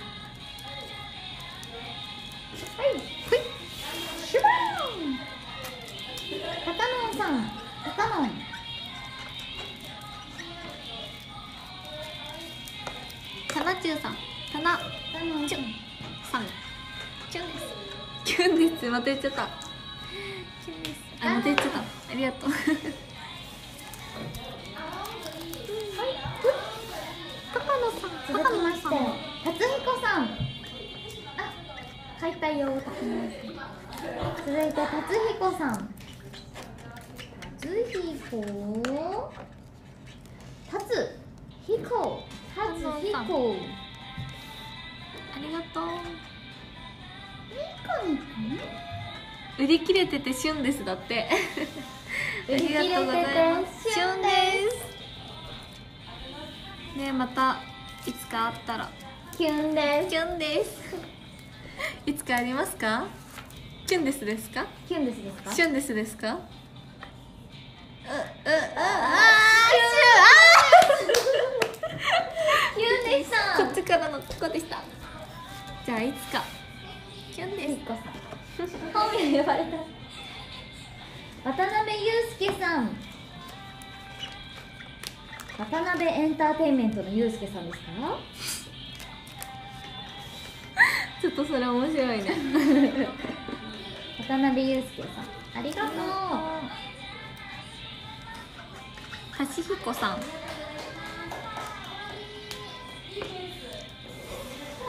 はい。シュバーン。たかのんさん。たかのん。 たなちゅうさん。たなたかのんさん。 さん。キュンです。キュンです。また言っちゃった。キュンです。あ、また言っちゃった。ありがとう。高野さん。 続きまして、たつひこさん。あ、書いたよ。続いて、たつひこさん。たつひこ。たつひこ。たつひこ。 ありがとう。 ニコニコ。 売り切れてて旬ですだって。 売り切れててありがとうございます。 旬す。ね、またいつか会ったらキュンです。 キュンです。いつかありますか？キュンですですか？ キュンですですか？ シュンですですか？ キュンでした。 こっちからのここでした。じゃあいつかキュンです。 ひこさん。本名呼ばれた。渡辺裕介さん。渡辺エンターテインメントの裕介さんですか？ ちょっとそれ面白いね。 渡辺裕介さん、ありがとう。 はしひこさん。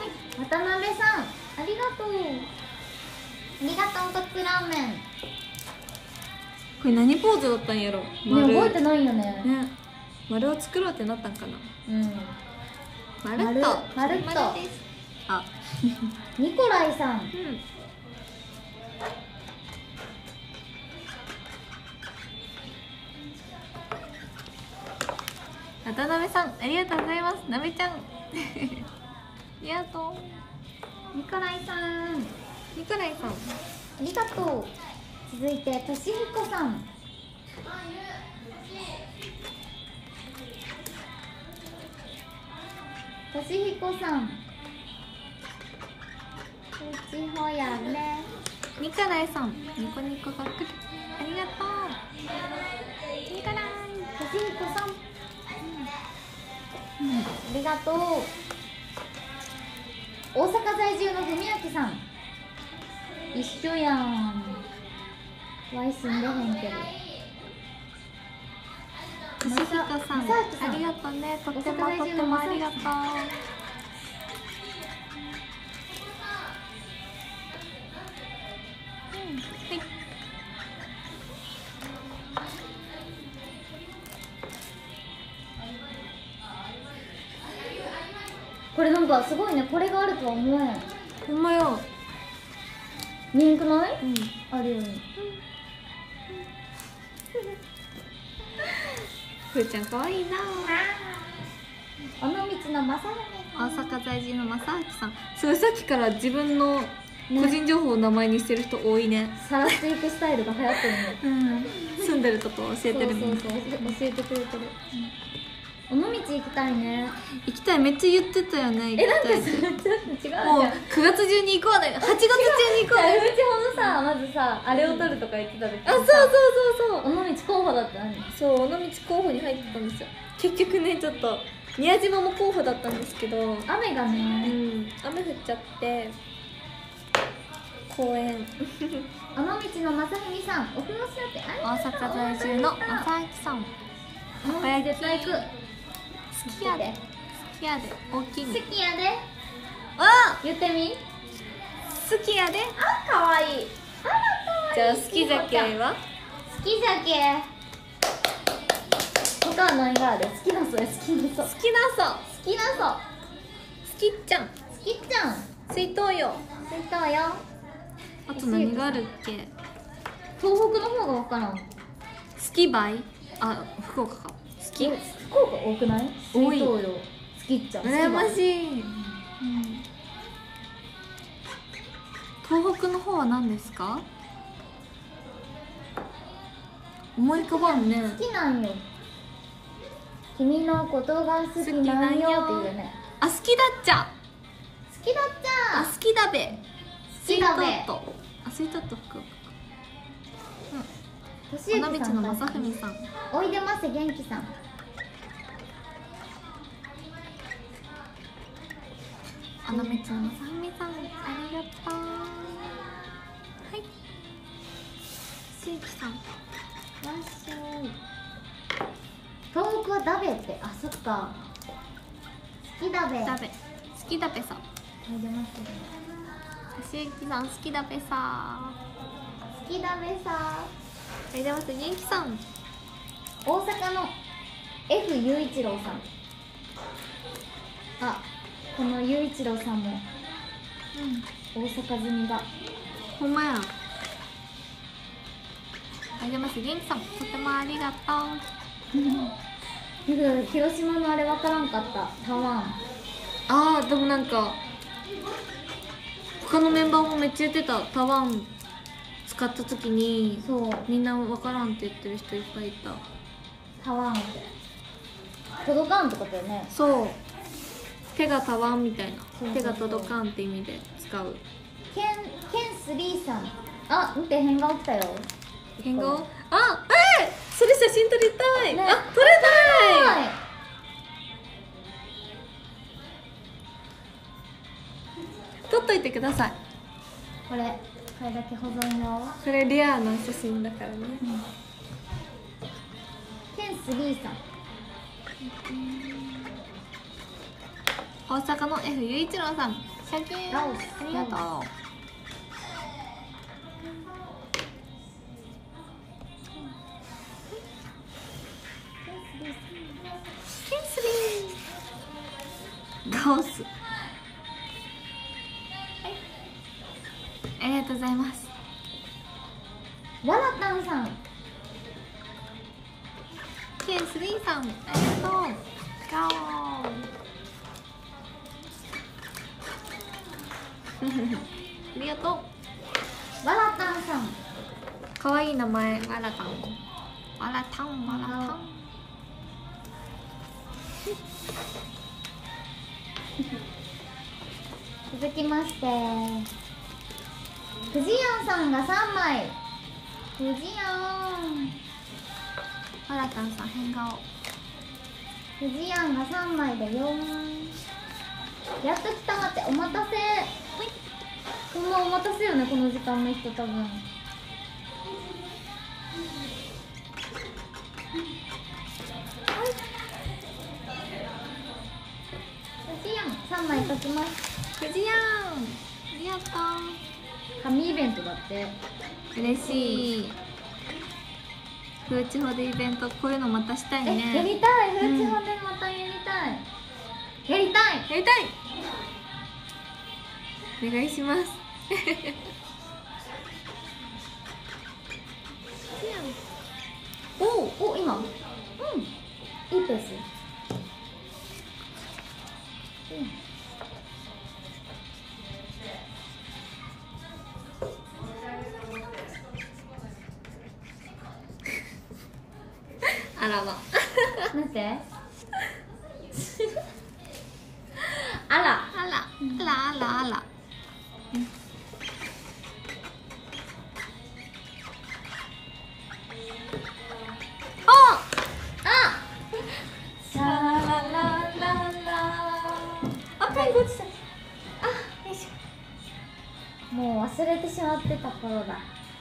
渡辺さんありがとう、ありがとうカツラーメン。 これ何ポーズだったんやろ。 ね、覚えてないよね。 ね、丸を作ろうってなったんかな。 うん、 まるっとまるっと。 あニコライさん、 渡辺さんありがとうございます。なべちゃんありがとニコライさんう。ニコライさんありがとう。続いてとしひこさん、としひこさん、うちほやね。 ニコライさんニコニコが来る。ありがとうニコライ。 としひこさん、ありがとう。大阪在住の文明さん、一緒やん。ワイ住んでへんけど。 としひこさんありがとうね。とってもとってもありがとう。 これなんかすごいね、これがあるとは思えん。 ほんまよ。 見んくない？ うんあるように。 ふーちゃんかわいいな。 尾道のまさ大阪在住の正明さん、すごいさっきから自分の個人情報を名前にしてる人多いね。 さらっていくスタイルが流行ってるね。 住んでるとこ教えてるもん。 そう教えてくれてる。尾道行きたいね。 行きたい、めっちゃ言ってたよね。行きなんかたいちょっと違うじゃん。 もう9月中に行こうね。8月中に行こうね。 うちほどさ、まずさ、あれを取るとか言ってた時にさ、 あ、そうそう尾道候補だったのに。 そうそう。そう、尾道候補に入ってたんですよ。結局ね、ちょっと宮島も候補だったんですけど、 雨がね、 雨降っちゃって公園。 尾道の正文さん、お風呂しってあり大がとう。 阪在住の正明さん、 尾道絶対行く。 好きやで、好きやで、大きい好ね。 きやで。 あ、 言ってみ。 好きやで。 あ、可愛い。あら可愛い。 じゃあ好き酒は？ 好き酒。他は何がある？好きなそれ、好きなそ。 好きなそ、 好きなそ。 好きっちゃん、 好きちゃん。 水筒よ。 水筒よ。 あと何があるっけ？ 東北の方がわからん。 好きばい？あ、福岡か。好き。 福岡多くない？ 多い水筒よ。好きちゃん。 羨まい。 しい。東北の方は何ですか？思い浮かばんね。 好きなんよ。君のことが好きなんよっていうね。 あ、好きだっちゃ。 好きだっちあ、 ゃ。 好きだべ。 好きだべ。 あ、スイートット福岡。 としゆ尾道きさんの正文さん。 おいでませ元気さん。 尾道の正文さん、ありがとう。はい。しゆきさん。 わっしょい。東北はダベって、あ、そっか。好きだべ。 だべ。好きだべさ。 おいでますね。 しゆきさん、好きだべさ。 好きだべさ。 おいでます元気さん。 大阪の F 雄一郎さん。あ、この雄一郎さんも大阪済みだ。 ほんまや。おいでます元気さん、とてもありがとう。 広島のあれわからんかった。台湾。 あー、でもなんか他のメンバーもめっちゃ言ってた。台湾使った時にそう、 みんな分からんって言ってる人いっぱいいた。 台湾って届かんってことだよね。 そう、手がたわんみたいな。 そうそうそう手が届かんって意味で使う。 ケンスリーさん。あ、見て、変顔来たよ。 変顔？あ、それ写真撮りたい、 ね、 あ、撮れたい。撮っといてください。 これだけ保存用。 これレアな写真だからね。 ケンスリーさん。 大阪の F 雄一郎さん、シサンキュー。 ラオスありがとう。ガオス。ありがとうございます。 わらたんさん、 ケンスリーさん、ありがとう。ガオありがとう。 わらたんさん、 かわいい名前、わらたん。わらたん、わらたん。 続きまして藤谷さんが3枚。藤谷わらたんさん、変顔。 藤谷が3枚で4。やっと来た。待って、お待たせ。こんなお待たせよね、この時間の人多分。藤谷3枚書きます。 藤やん、ありがと紙イベントだって。 う。嬉しい。フーチホでイベント、こういうのまたしたいね。 やりたい。フーチホでまたやりたい。やりたい。 やりたい。お願いします。 お、今。いいペース。 あらま。 なんてあらあら、あら、あら、あら。 シャララララ。あ、ペン落ちた。あ、よいしょ。もう忘れてしまってた頃だ。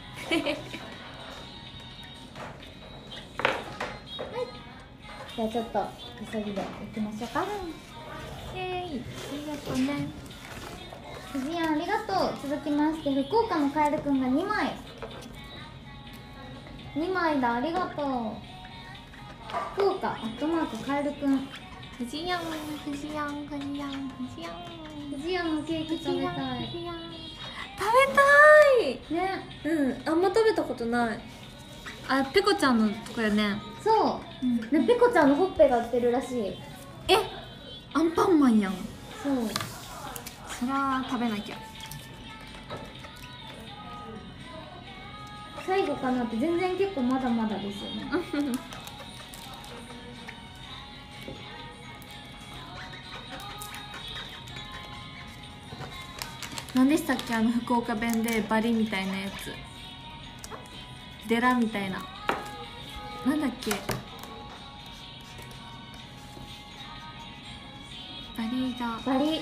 じゃあちょっと急ぎで行きましょうか。 イエーイ。ありがとうね。 藤谷ありがとう。続きまして福岡のカエルくんが2枚。2枚だ。ありがとう。福岡アットマークカエルくん。 藤やん、藤やん、藤やん、藤やん。 藤谷のケーキ食べたい。 食べたいね。 うん、あんま食べたことない。あ、ペコちゃんのとこやね。 そう、ね、ペコちゃんのほっぺが売ってるらしい。 え、アンパンマンやん。 そう。 そら食べなきゃ。 最後かなって。全然結構まだまだですよね。 何でしたっけ、あの福岡弁でバリみたいなやつ、デラみたいな、なんだっけ、バリがバリ。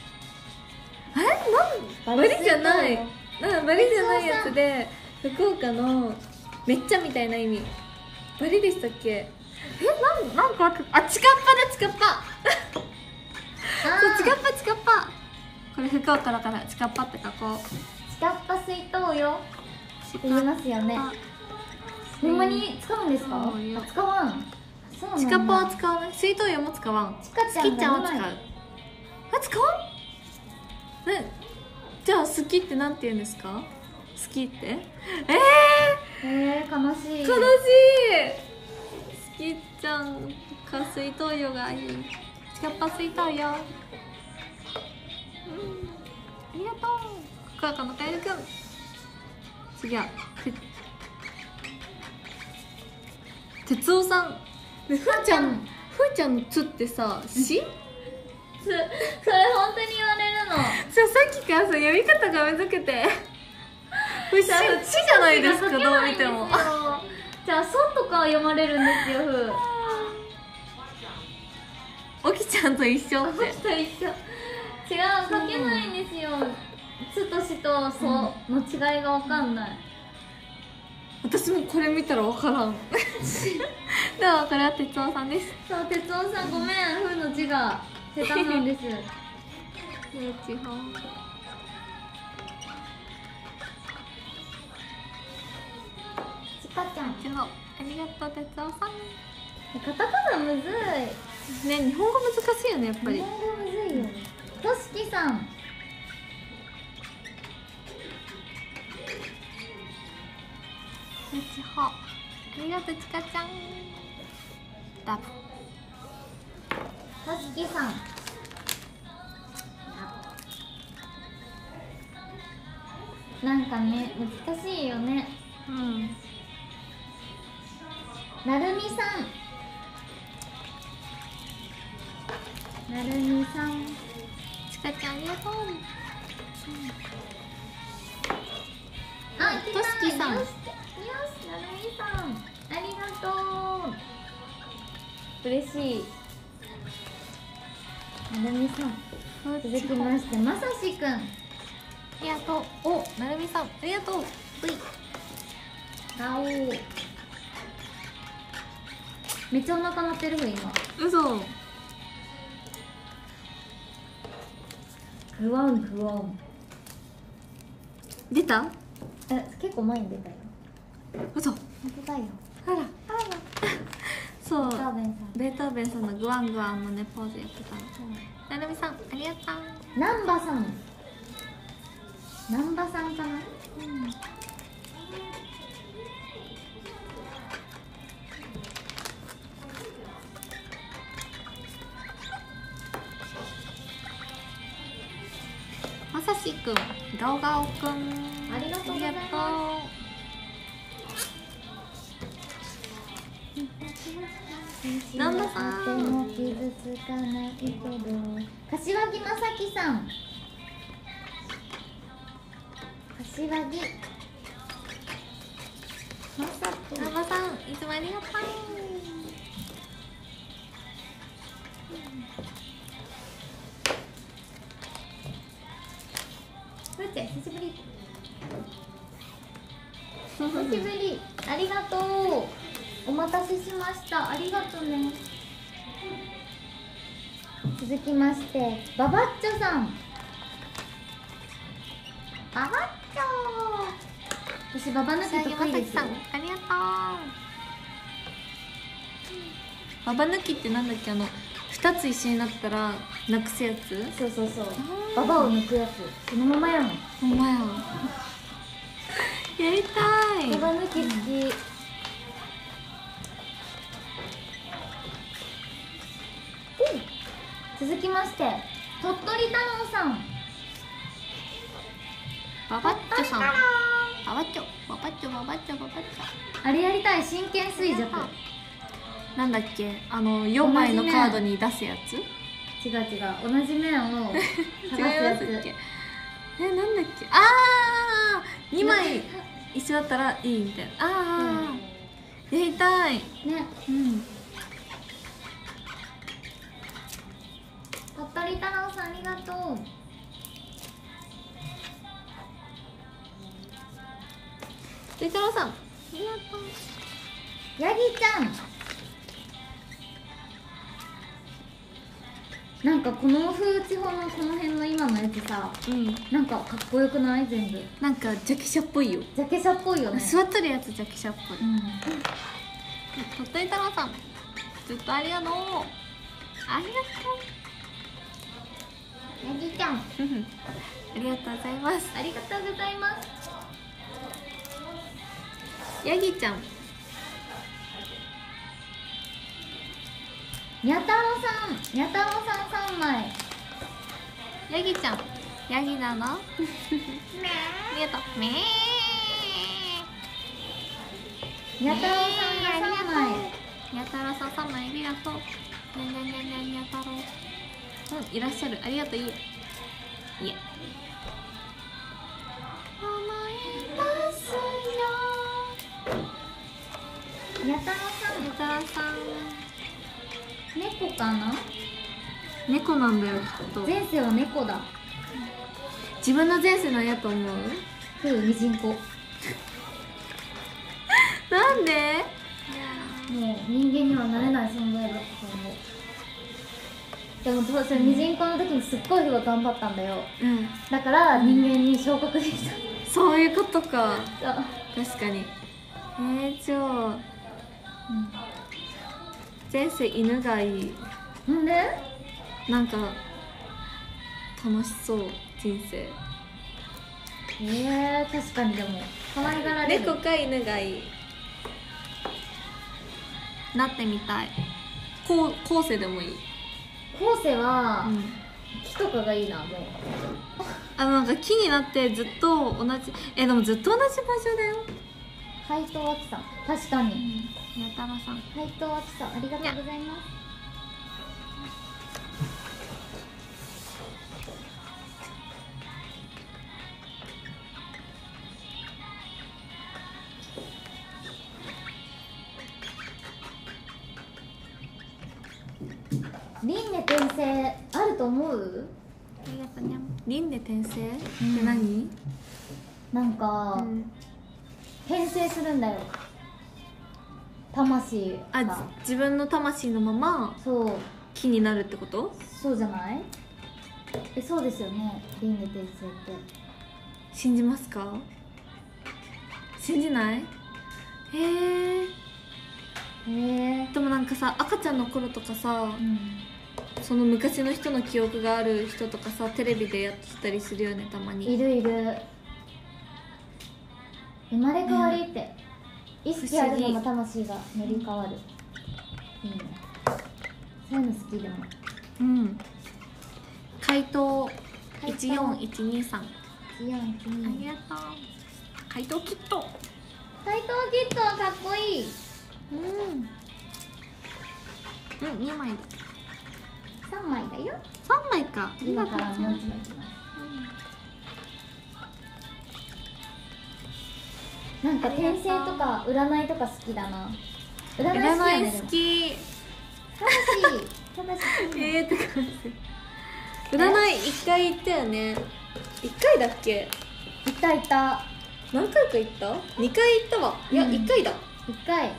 バリじゃない、バリじゃないやつで、福岡のめっちゃみたいな意味、バリでしたっけ。なんかあ、チカッパだ、チカッパ。そう、チカッパ、チカッパ。これ福岡だからチカッパって書こう。 チカッパ水筒よって言いますよね。ほんまに使うんですか？あ、使わん。そうなんだ。 チカッパは使わない。水筒用も使わん。 チカちゃんがスキちゃんは使う。あ、使わん？ね、じゃあ好きってなんて言うんですか？好きって？ 悲しい。 悲しい。好きちゃんか水筒用がいい。チカッパ水筒用。ありがとう。福岡のカエルくん。次は哲夫さん。ふーちゃんの「つ」ってさ「し」 それ本当に言われるの。 さっきからさ読み方がむずくて「し」じゃないですか、どう見ても。 じゃあ「そ」とか読まれるんですよ。ふおきちゃんと一緒って。 と一緒。違う、書けないんですよ。つとしとその違いがわかんない。 私もこれ見たらわからん。どう、これは哲夫さんです。 そう、哲夫さんごめん、ふの字が下手なんです。 ちほちかちゃん、 ちほ、ありがとう哲夫さん。 カタカナむずい。 ね、日本語難しいよねやっぱり。 日本語むずいよ。としきさん、 ちほ、ありがとうちかちゃん。ダブ。 としきさん、なんかね、難しいよね。 うん。 なるみさん、なるみさん、 ちかちゃんありがとう。 あ、 としきさん、 よし、なるみさん、ありがとう。嬉しい。なるみさん、続きましてまさしくん、 ありがとう。お、なるみさんありがとう。 V、あお、めっちゃお腹鳴ってるふ今。 嘘。 グワングワン。 出た？ 結構前に出たよ。 嘘。 本当だよ。 あら。そう。 ベートーベンさん、 ベートーベンさんのグワングワンのねポーズやってたの。なるみさんありがとう。 ナンバさん、ナンバさんかな。 まさしくん、ガオガオくん、 ありがとうございます。 ナンバさん、 とても傷つかないけど。柏木まさきさん、柏木まさき、 ナンバさん、いつもありがとう。 ふーちゃん久しぶり。久しぶり、ありがとう。お待たせしました。ありがとうね。続きましてババッチョさん、ババッチョ、私ババ抜き得意ですよ。 ありがとう。ババ抜きってなんだっけ、2つ一緒になったらなくすやつ。 そうそうそう、ババを抜くやつ、そのままやもん。 ほんまややりたい。 ババ抜き好き。続きまして鳥取太郎さん、 ババッチョさん、ババッチョ、ババッチョ、ババッチョ、ババッチあれやりたい、真剣衰弱。 ョ。なんだっけ、4枚のカードに出すやつ。 違う違う、同じ面を探す違いやつ。 ますっけ。なんだっけ、2枚一緒だったらいいみたいな。やりたいね、 うん。 鳥取太郎さんありがとう。 り太郎さんありがとう。 ヤギちゃん、なんかこの風地方のこの辺の今のやつさ、なんかかっこよくない？全部なんかジャケ写っぽいよ。 ジャケ写っぽいよね。 座ってるやつジャケ写っぽい。鳥取太郎さんずっとありがとう。ありがヤギちゃん、 とう。ありがとうございます。 ありがとうございます。 ヤギちゃん、 にゃ太郎さん、にゃ太郎さん3枚。 ヤギちゃん、ヤギなの？ありがとう。めー。 にゃ太郎さんが3枚。 にゃ太郎さん3枚ありがとう。にゃにゃにゃにゃにゃ太郎。いらっしゃる。ありがとう。いえ。いえ。思い出すよ。 にゃ太郎さん、 にゃ太郎さん。 猫かな？ 猫なんだよきっと。 前世は猫だ。 自分の前世なんやと思う？ ミジンコ。 なんで？ もう人間にはなれない存在だったと思う。 でもそれミジンコの時にすっごい頑張ったんだよ。 うんだから人間に昇格できた。 そういうことか。 そう確かに。じゃあ前世犬がいい。 なんで？ なんか楽しそう人生。 確かに。でも可愛がられる。 猫か犬がいい。なってみたい。後世でもいい。 後世は、 うん、 木とかがいいな。もうなんか木になってずっと同じ。でもずっと同じ場所だよ。 海藤亜紀さん、確かに。 やたらさん。 海藤亜紀さん、ありがとうございます。輪廻転生あると思う？ ありがとうね。輪廻転生って何？ なんか、転生するんだよ、魂が。 自分の魂のままそう木になるってこと？ そうじゃない？そうですよね、輪廻転生って。 信じますか？信じない？でもなんかさ、赤ちゃんの頃とかさ、その昔の人の記憶がある人とかさ、テレビでやってたりするよね、たまに。 いる。生まれ変わりって、意識あるのも魂が塗り替わる。いいね、そういうの好き。でも回答14123。 ありがとう。 回答キット。 怪盗キットはかっこいい。 2枚だ。 3枚だよ。 3枚か。 今からもう1枚いきます。なんか転生とか占いとか好きだな。占い好き。正しい。 って感じ。占い1回行ったよね。1回だっけ？ 行った。 何回か行った？ 2 回行ったわ。いや、1回だ。 1回。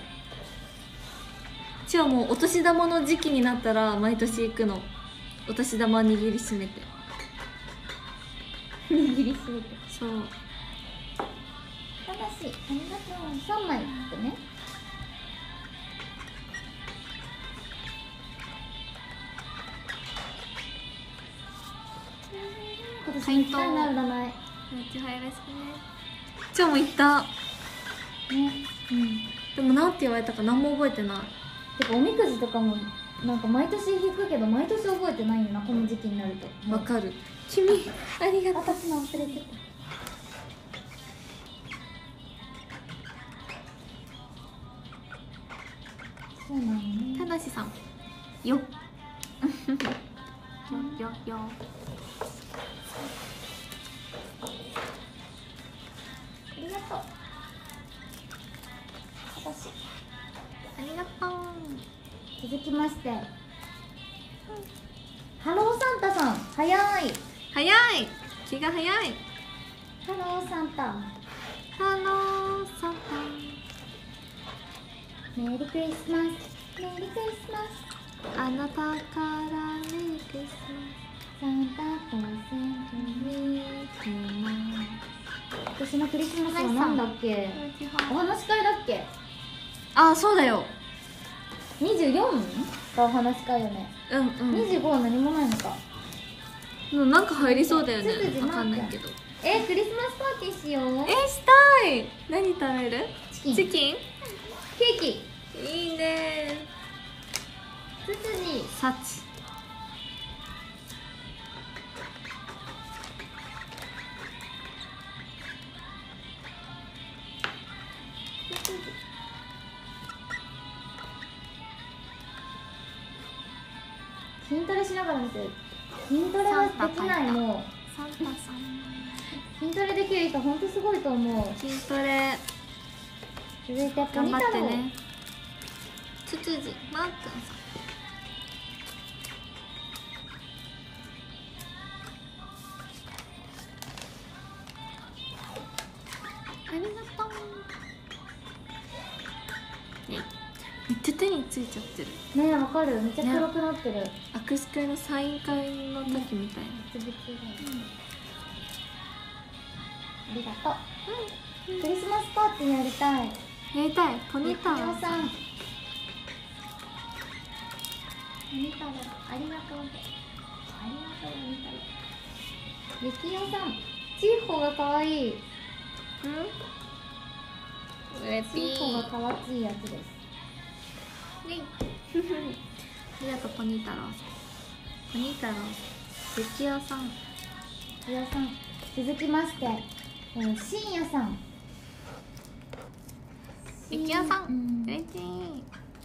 じゃあもうお年玉の時期になったら毎年行くの。お年玉握りしめて。 握りしめて。 そう。 正しい。ありがとう。3枚ってね。今年行きたいな、占い。 じゃあもう行ったね。 でもなんて言われたか何も覚えてない。 てかおみくじとかもなんか毎年引くけど毎年覚えてないんだな、この時期になると。 わかる。君ありがとう。 私の忘れてた。そうなのね。 ただしさんよよ。 ありがとう。私ありがとう。 続きまして、ハローサンタさん、早い。 気が早い。 ハローサンタ。 ハローサンメリークリスマス、メリークリスマス。 タ。あなたからメリークリスマサンタプレゼントに。私のクリスマスはなんだっけ？お話し会だっけ？ あ、そうだよ。 24? がお話し会よね。25は何もないのか。 なんか入りそうだよね。 ツツジわかんないけど。 クリスマスパーティーしよう。 したい。何食べる？ チキン。 チキン？ ケーキ。 いいね。 ツツジ。 サチ。 筋トレしながら見てる。筋トレはできない。もうサンタさん。 筋トレできる人本当すごいと思う。 筋トレ続いて頑張ってね。ツツジマー君さん。ありがとう。めっっちゃ手についちゃってるねえ、わかる。めっちゃ黒くなってる。 握手会のサイン会の時みたいな、 つぶつぶ。ありがとう。クリスマスパーティーやりたい。 やりたい。ポニゆきおターさん。ポニタロありがとう。ありがとう、ポニタロ。ゆきおさん。チーホが可愛い。 嬉しい。 チーホが可愛いやつです。 ありがとう、ポニタロウ。ポニタロウ。ゆきおさん。 ゆきおさん。続きまして、しんやさん。 ゆきおさん。嬉しい。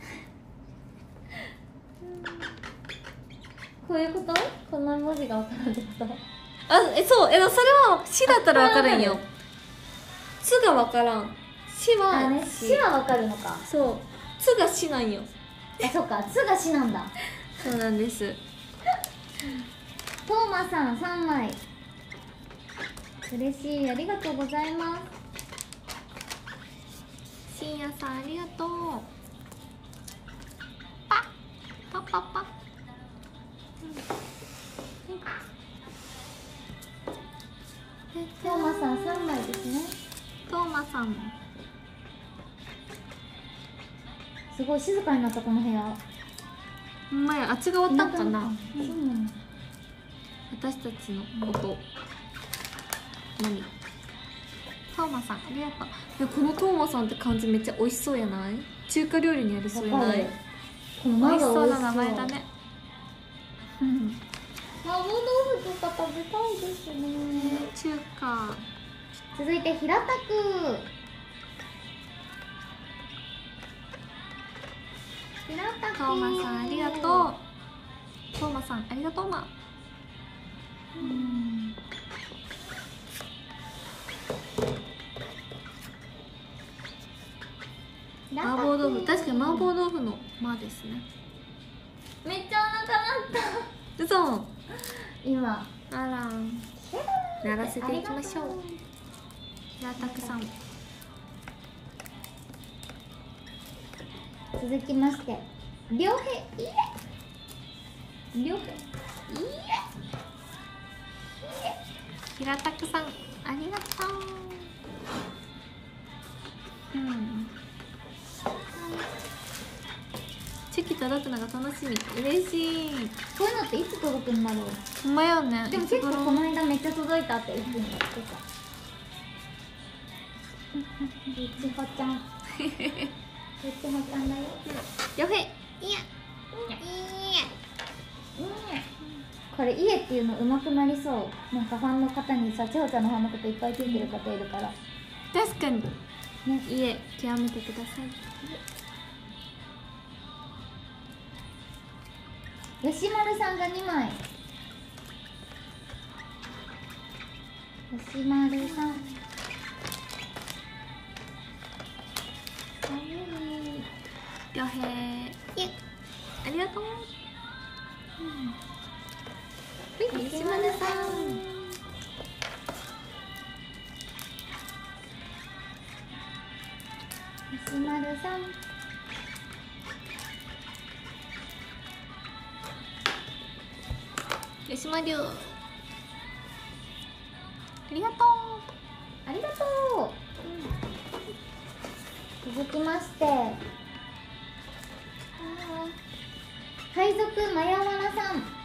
こういうこと？この文字がわからんってこと？ あ、そう、それはしだったらわかるんよ。つがわからん。しはね、しはわかるのか。 そう、つがしなんよ。 あ、そっか、つがしなんだ。 そうなんです。 トーマさん3枚。嬉しい、ありがとうございます。 しんやさん、ありがとう。パパパパ。 トーマさん3枚ですね。 トーマさん。 すごい静かになったこの部屋。 ほんまや、あっちが終わったんかな。 そうなの。 私たちの音。何？トーマさん、ありがとう。いや、このトーマさんって漢字めっちゃ美味しそうやない？中華料理にありそうやない？ この美味しそうな名名前だね。うん。 麻婆豆腐とか食べたいですね。 中華。 続いて平たく。平たく。 トーマさん、ありがとう。トーマさん、ありがとうま。麻婆豆腐、確かに麻婆豆腐の「ま」ですね。 めっちゃお腹鳴った。 嘘。 今。 あら。鳴らせていきましょう。平たくさん。 続きまして、りょうへいえ。りょうへい平たくさん、ありがとう。うん。チェキ届くのが楽しみ。嬉しい。 こういうのっていつ届くんだろう。 ほんまよね。 でも結構この間めっちゃ届いたって言ってんだってさ。ゆちほちゃん。ゆちほちゃんだよ。 よへ。いや。 これ家っていうの上手くなりそう。なんかファンの方にさ、ちほちゃんのファンの方いっぱいついてる方いるから。 確かに。 ね、 家極めてください。 吉丸さんが2枚。吉丸さん。 よへー。ありがとう。吉丸さん。 吉丸さん。 吉丸。ありがとう。 ありがとう。続きまして、海賊マヤワラさん。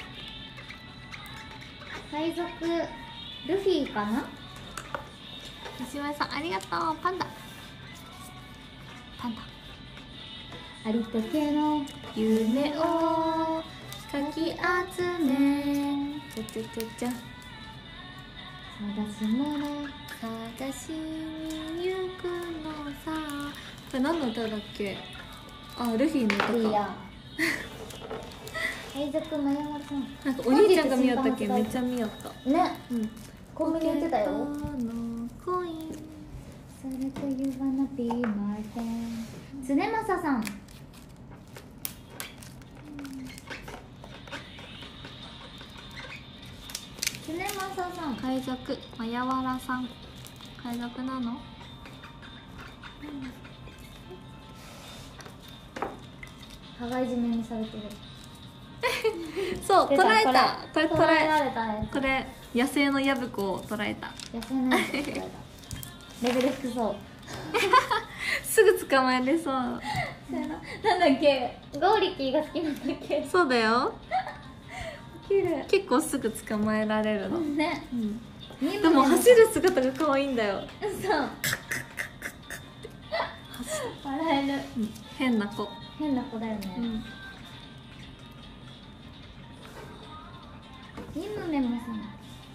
海賊ルフィかな。 吉丸さん、ありがとう。パンダ。パンダ。 ありとけの夢をかき集め。ちゃちゃちゃちゃ。 探し物探しに行くのさ。これ何の歌だっけ？あ、ルフィの歌か。 いや海賊マヤワラさん。 なんかお兄ちゃんが見よったっけ？めっちゃ見よった。 ね、 うん。 コンビニ売ってたよ。 ポケットのコイン。 それというわなピーマーテン。常正さん。常正さん。 海賊マヤワラさん。海賊なの？ 羽交い締めにされてる。 そう捉えた。これ捉えられたやつ。 これ野生のヤブコを捉えた。 野生のやつ捉えた。レベル低そう。 すぐ捕まえれそう。 なんだっけ、ゴーリキーが好きなんだっけ。 そうだよ。 キル結構すぐ捕まえられるの。 ね。 でも走る姿が可愛いんだよ。 そう。笑える。 変な子。 変な子だよね。ニムメモさん。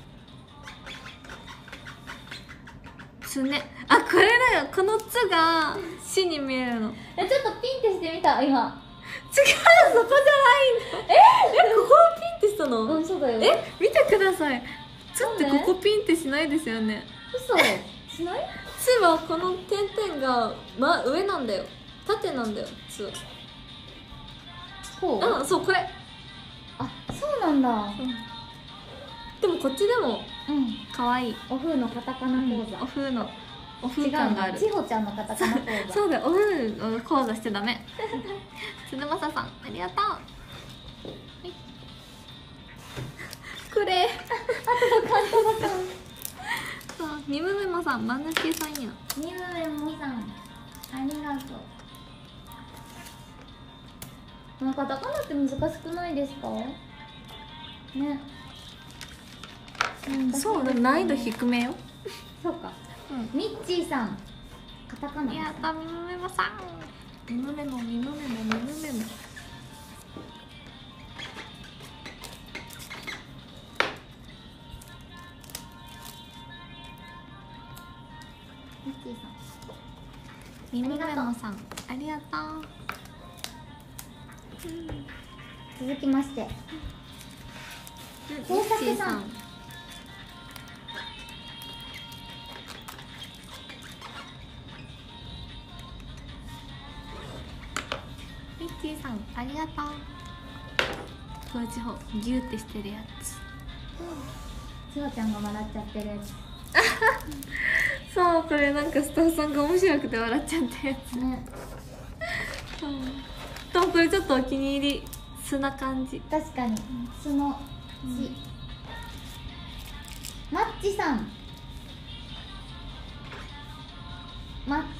つね。あ、これだよ。この「つ」が「し」に見えるの。 ちょっとピンってしてみた今。 違う、そこじゃないんだ。ここをピンってしたの？ うん、そうだよ。 見てください。「つ」ってここピンってしないですよね。 嘘しない？ 「つ」はこの点々が、上なんだよ。縦なんだよ「つ」。 そう？ うん、そう、これ。 あ、そうなんだ。 でもこっちでも可愛い。 お風のカタカナ講座。 お風感がある。 ちほちゃんのカタカナ講座。 そうだよ、お風講座しちゃダメ。つぬまささん、ありがとう。これ。あとカンタマさん。そう、ニムメモさん、まぬけさんや。 ニムメモさん、ありがとう。カタカナって難しくないですか？ね。 そうだ、難易度低めよ。 そうか。ミッチーさん、カタカナ。 やった、ミムメモさん。ミムメモ。ミムメモ。 ミッチーさん。 ミムメモさん、ありがとう。 続きまして、工作さん。 ミッチーさん、ありがとう。こっちほギューってしてるやつ。 ちほちゃんが笑っちゃってるやつ。 そう、これなんかスタッフさんが面白くて笑っちゃったやつね。 でもこれちょっとお気に入り。素な感じ。 確かに。素の血。マッチさん。マッチ。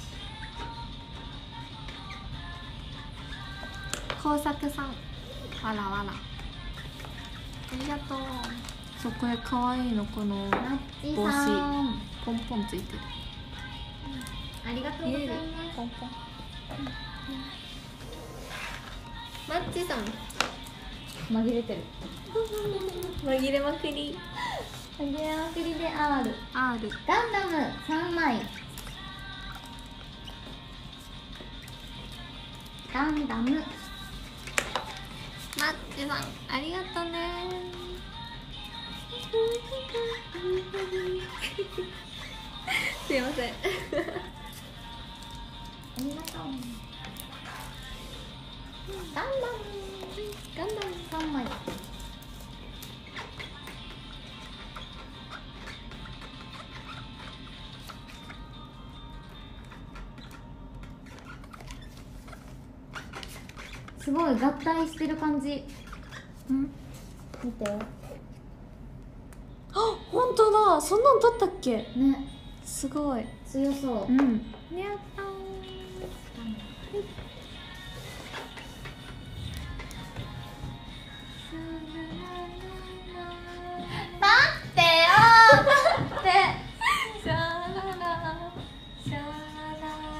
工作さん、わらわら。ありがとう。そう、これ可愛いの、このマッチ帽さ子ん。 ポンポンついてる。 ありがとうございます。 ポンポン。マッチさん、 紛れてる。 紛れまくり。 紛れまくりで R。 ガンガンダム3枚。ガンダム。 マッチさん、ありがとうね。すいません。 ありがとう。ガンダム3枚。すごい合体してる感じ。見て。 あ、本当だ。そんなん撮ったっけ？ ね。 すごい。 強そう。 やったー。 待ってよー。待って。 シャララシャララ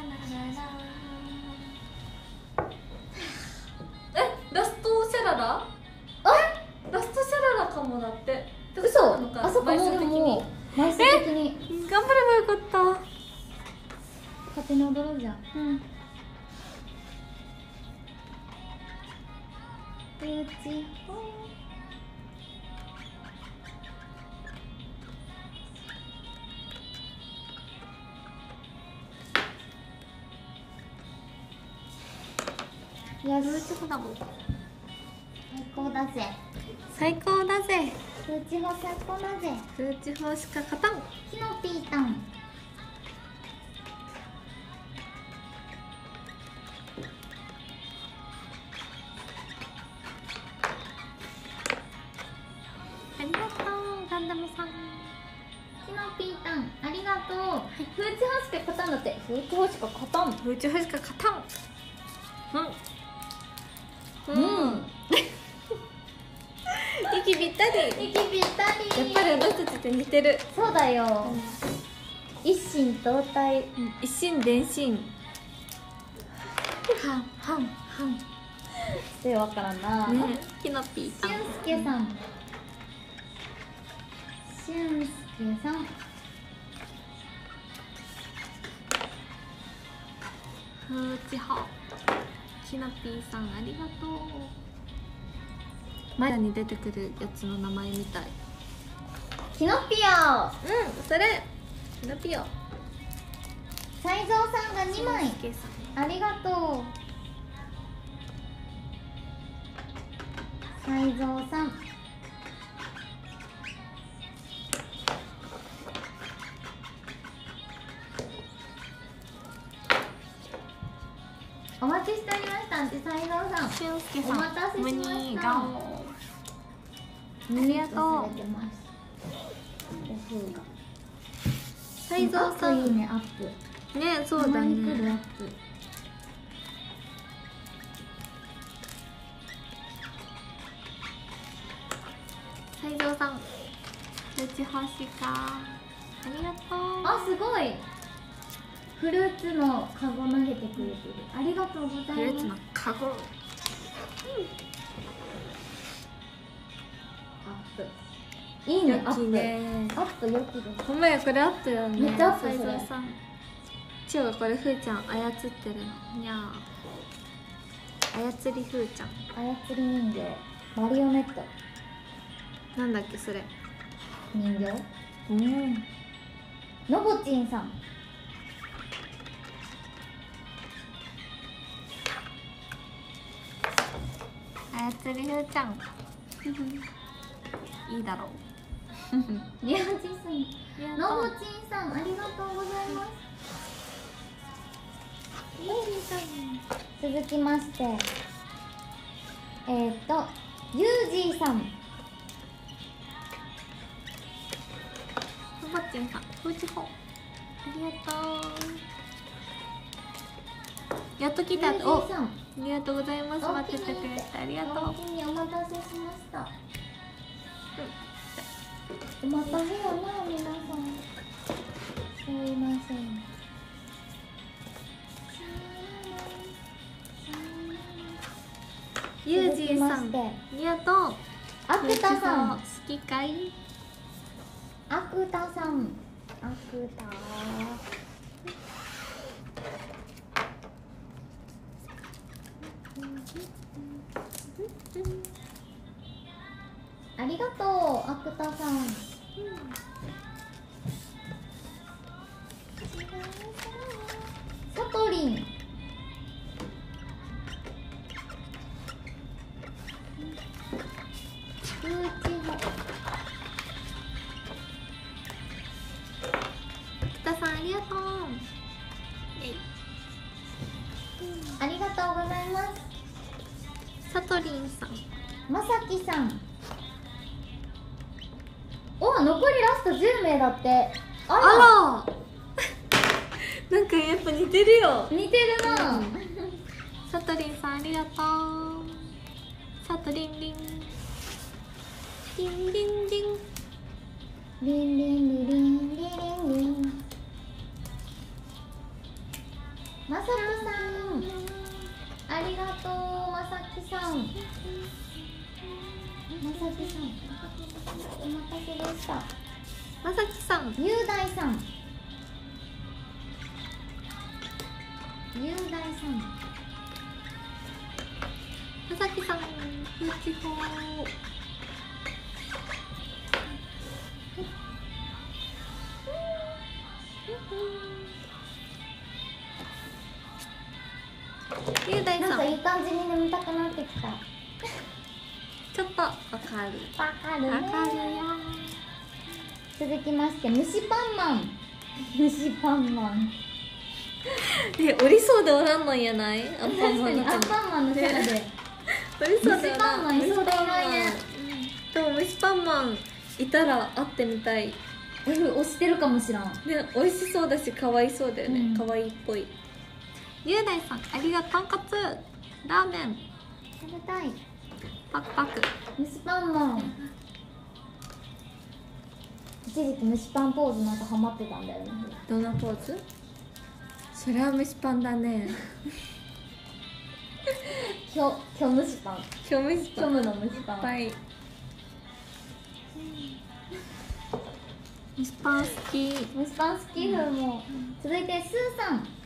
ララ。ラストシャララ？ラストシャララかも。だって。 嘘。あ、そっか、もうでも枚数的に頑張ればよかった。 勝手に踊ろうじゃん。うちよし、 そうだもん。 最高だぜ。 最高だぜ。 うちも最高だぜ。 数値法しか勝たん。 キノピータン。 ピータンありがとう。フーチハシカ勝たんだって。フーチハシカ勝たん。 フーチハシカ勝たん。息ぴったり。 息ぴったり。 やっぱり私たちって似てる。 そうだよ、一心同体、 一心伝心。はんはんはん。 でわからんな。 ね、キノピーさん。 しゅんすけさん。しゅんすけさん。 ふーちほ。キノピーさんありがとう。前に出てくるやつの名前みたい。 キノピオ。 それ。キノピオ。 才蔵さんが2枚。ありがとう。才蔵さん。お待ちしておりました。才蔵さん。 しゅんすけさん。 お待たせしました。 ムニガオ。ありがとう。才蔵さん。 いいね、アップ。 ね、そうだたまに来るね。 アップ。 才蔵さん。うちほしか。ありがとう。 あ、すごい。フルーツのカゴ投げてくれてる。ありがとうございます。 フルーツのカゴ。 アップ。いいね、アップ。 ね。 アップよきです。 ほんまや、これアップだね。 めっちゃアップ才それ蔵さん。千代がこれふーちゃん操ってるの。にゃー。操りふーちゃん。 操り人形。マリオネット。 なんだっけそれ。 人形。のぼちんさん。 操りふーちゃん。いいだろう。 りょうじさん。のぼちんさん、ありがとうございます。続きまして、ゆうじーさん。 のぼっちんさん、ふうちほ。ありがとう。やっと来た。 ゆうじお、 ーさん。 ありがとうございます。待っててくれてありがとう。 おおきにお待たせしました。お待たせよな、皆さん。すいません。 ゆうじーさん、ありがとう。 アクタさん。 好きかい。 アクタさん。アクタ。ありがとう、アクタさん。サトリン。ふうちほ。 北さん、ありがとう。 ありがとうございます。 サトリンさん。 まさきさん。お、残りラスト10名だって。あら。 なんかやっぱ似てるよ。 似てるな。 サトリンさん、ありがとう。サトリンリン。リンリンリン。 リンリンリリンリリンリン。まさきさん。ありがとう、まさきさん。まさきさん。お待たせでした。 まさきさん。 雄大さん。雄大さん。 まさきさん。ふうちほー。雄大さん。 なんかいい感じに眠たくなってきた。 ちょっとわかる。 わかるね。 わかるよ。 続きまして、虫パンマン。虫パンマン。 おりそうでおらんのんやない。アンパンマンのアンパンマンのキャラで。 おりそうでおらん。 虫パンマンいそうでいないね。 でも虫パンマンいたら会ってみたい。 F 押してるかもしらん。 ね、美味しそうだし可愛いそうだよね、 うん可愛いっぽい。雄大さんありがとう。とんかつラーメン食べたい。 パクパク。 蒸しパンマン。一時期蒸しパンポーズなんかハマってたんだよね。 どんなポーズ？それは蒸しパンだね。 きょ蒸しパン。 今日蒸しパン虚無の蒸しパン。 はい。蒸しパン好き。 蒸しパン好き風も。続いてスーさん。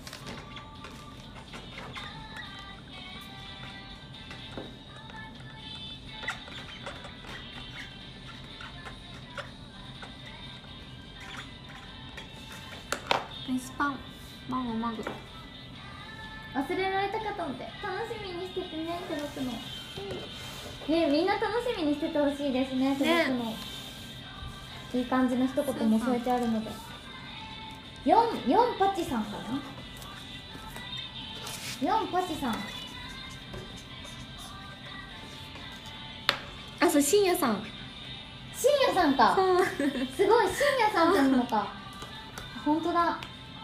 蒸しパンマグマグ。 忘れられたかと思って楽しみにしててね届くの。ね、みんな楽しみにしててほしいですね、届くの。いい感じの一言も添えてあるので。4パチさんかな。4パチさん。 あ、そう、深夜さん。 深夜さんか。 そう。 すごい、深夜さんっていうのか。本当だ。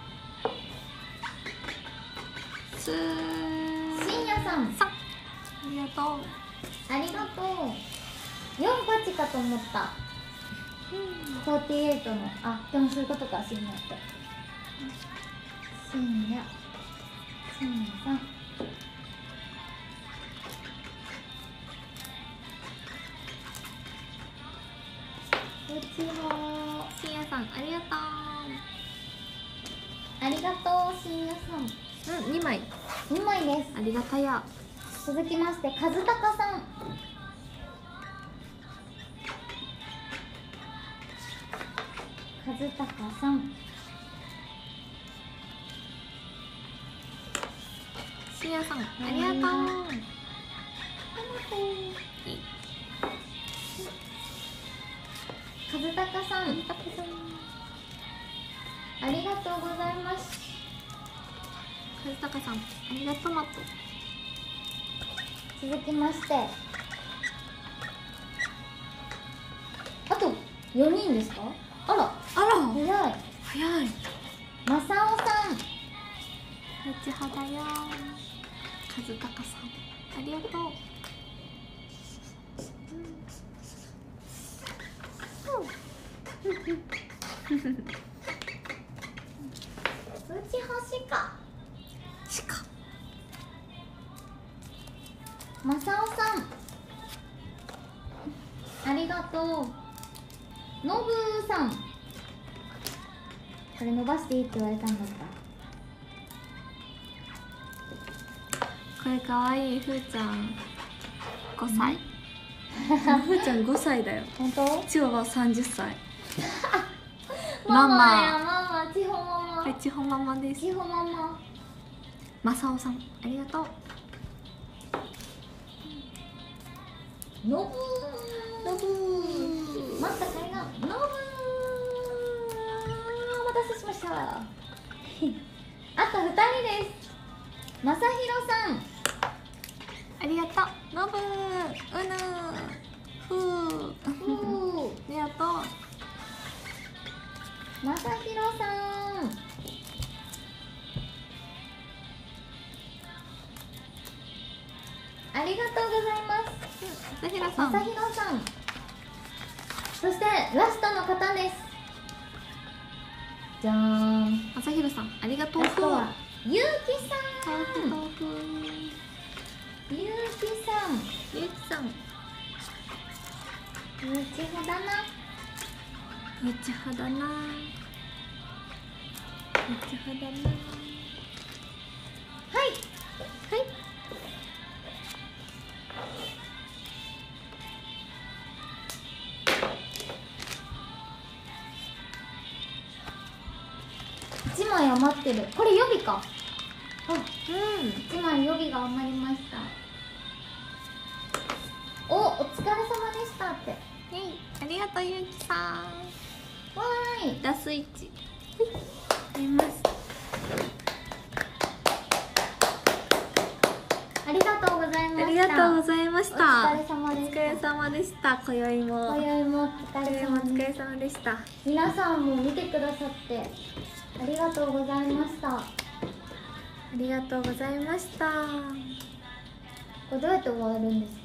深夜さん。 ありがとう。 ありがとう。4パチかと思った。48の、あ、でもそういうことか、深夜って。深夜さん。うちも深夜さんありがとありがとう、深夜さん。 う。2枚 2枚です。 ありがたや。 続きまして和孝さん。和孝さん。 深夜さんありがとう。 和孝さん、ありがとうございます。 和孝さんありがとう。マット。 続きまして、あと4人ですか。あら、 あら早い。 早い。 まさおさん、 内肌や。和孝さんありがとう。 うち星か。 しか。 まさおさん、ありがとう。のぶーさん、これ伸ばしていいって言われたんだった。 これかわいい。ふーちゃん5歳。ふーちゃん5歳だよ。 本当？ チワワ30歳。 ママやママ、ちほママ。 これちほママです。 ちほママ。 まさおさんありがとう。 のぶー。のぶー。待ったかいが。のぶー。お待たせしました。あと2人です。まさひろさん。 ありがとう。のぶー、うぬー、ふー。ありがとう。 まさひろさん。ありがとうございます。 まさひろさん。 まさひろさん。そしてラストの方です。じゃーん。 まさひろさんありがとう。 ラストはゆうきさん。 豆腐。 ゆうきさん。 ゆうきさん。 ゆうちほだな。 めっちゃ肌な。めっちゃ肌な。 はい。 はい。 1枚余ってる。これ予備か。あ、 うん。 1枚予備が余りました。お疲れ様でしたって。 ありがとうゆうきさん。 わーい。 ラスイッチ。あります。 ありがとうございましりがとうございました。 お疲れ様でした。 お疲れ様でした。今宵も今宵もお疲れ様お疲れです。 様でした。 皆さんも見てくださってありがとうございました。 ありがとうございました。 これどうやって終わるんですか？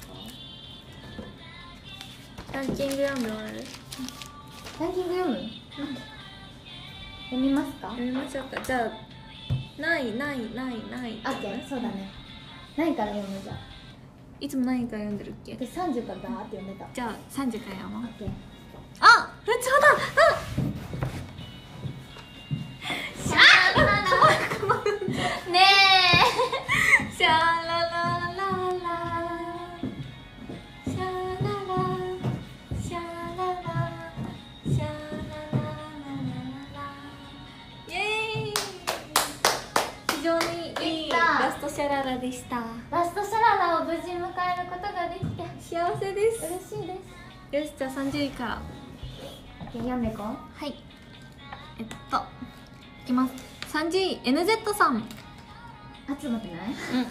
ランキング読んで終わる？ ランキング読む？読みますか？ 読みましょうか。じゃあないオッケー、そうだね。何から読む？じゃあいつも何から読んでるっけ？ 私30からダーって読んでた。 じゃあ30から読もう。 オッケー。 あ、ふつおだ。 シャーララねえシャララララシャララシャララシャラララライエーイ。非常にいいラストシャララでした。 ラストシャララを無事迎えることができて幸せです。 嬉しいです。 よし、じゃあ30位から。 読んでこう。 はい。いきます。30位 NZ さん。 集まってない？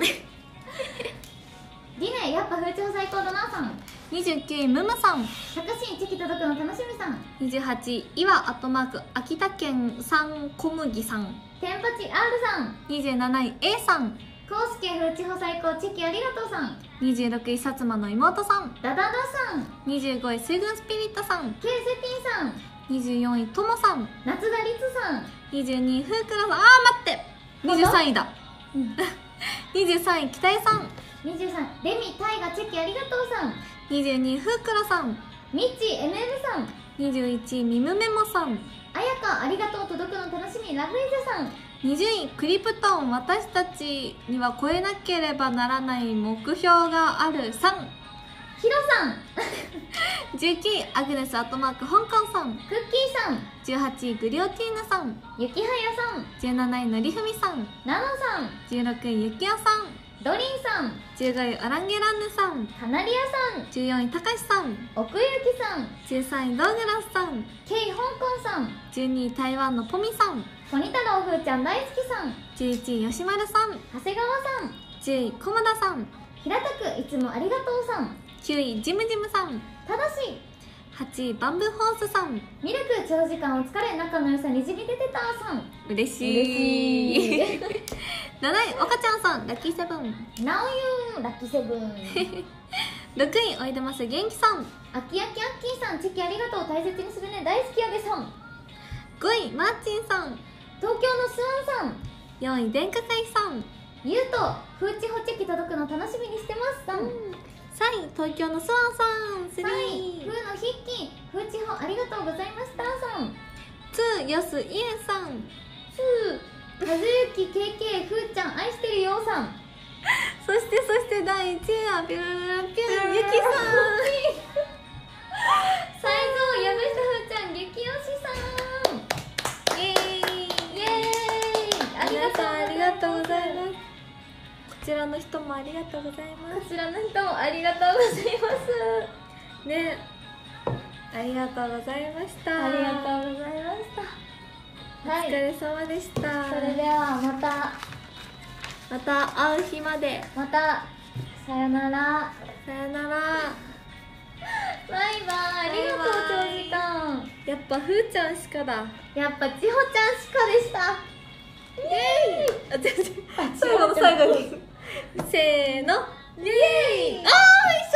リネやっぱ風潮最高だなさん。 29位ムムさん。 100シーンチェキ届くの楽しみさん。 28位岩アットマーク秋田県産小麦さん。 テンパチ R さん。 27位 A さん。 コウスケ風地方最高チェキありがとうさん。 26位薩摩の妹さん。 ダダダさん。 25位水軍スピリットさん。 ケイセティさん。 24位ともさん。 夏田律さん。 22位ふうくらさん。あー待って、23位だ。23位北江さん。 23レミタイガチェキありがとうさん。 22位ふうくらさん。 ミッチ MM さん。 21位ミムメモさん。 あやかありがとう届くの楽しみラブイズさん。 20位クリプトン私たちには超えなければならない目標があるさん。 ヒロさん。 19位アグネスアットマーク香港さん。 クッキーさん。 18位グリオティーヌさん。 ゆきはやさん。 17位のりふみさん。 ナノさん。 16位ゆきおさん。 ドリンさん。 15位オランゲランヌさん。 カナリアさん。 14位たかしさん。 奥ゆきさん。 13位ドーグラスさん。 ケイ香港さん。 12位台湾のポミさん。 ポニ太郎ふーちゃん大好きさん。 11位吉丸さん。 長谷川さん。 10位コムダさん。 平たくいつもありがとうさん。 9位ジムジムさん。 ただし 8位バンブーホースさん。 ミルク長時間お疲れ仲の良さにじみ出てたさん。 嬉しい。7位岡ちゃんさんラッキーセブン。 なおゆんラッキーセブン。 6位おいでます元気さん。 あきあきあっきーさんチェキありがとう大切にするね大好きやでさん。 5位マーチンさん。 東京のスワンさん。 4位電化会さん。 ゆうとフーチホチェキ届くの楽しみにしてますさん。 3位東京のスワンさん。 3位フーのヒッキーフーチホありがとうございましたさん。 2位ヨスイエンさん。 2和幸 KK ふーちゃん愛してるよさん。 そして第1位はピューピューゆきさん。 最後やぶしたふーちゃん激推しさん。イエーイイエーイ。ありがとうありがとうございます。こちらの人もありがとうございます。 こちらの人もありがとうございますね、ありがとうございました。 ありがとうございました。 お疲れ様でした。 それではまた会う日まで。 またさよなら。 さよなら。 バイバイ。ありがとう長時間。 やっぱふーちゃんしかだ。 やっぱちほちゃんしかでした。 イエーイ。あ、最後の最後にせーのイエーイ。あー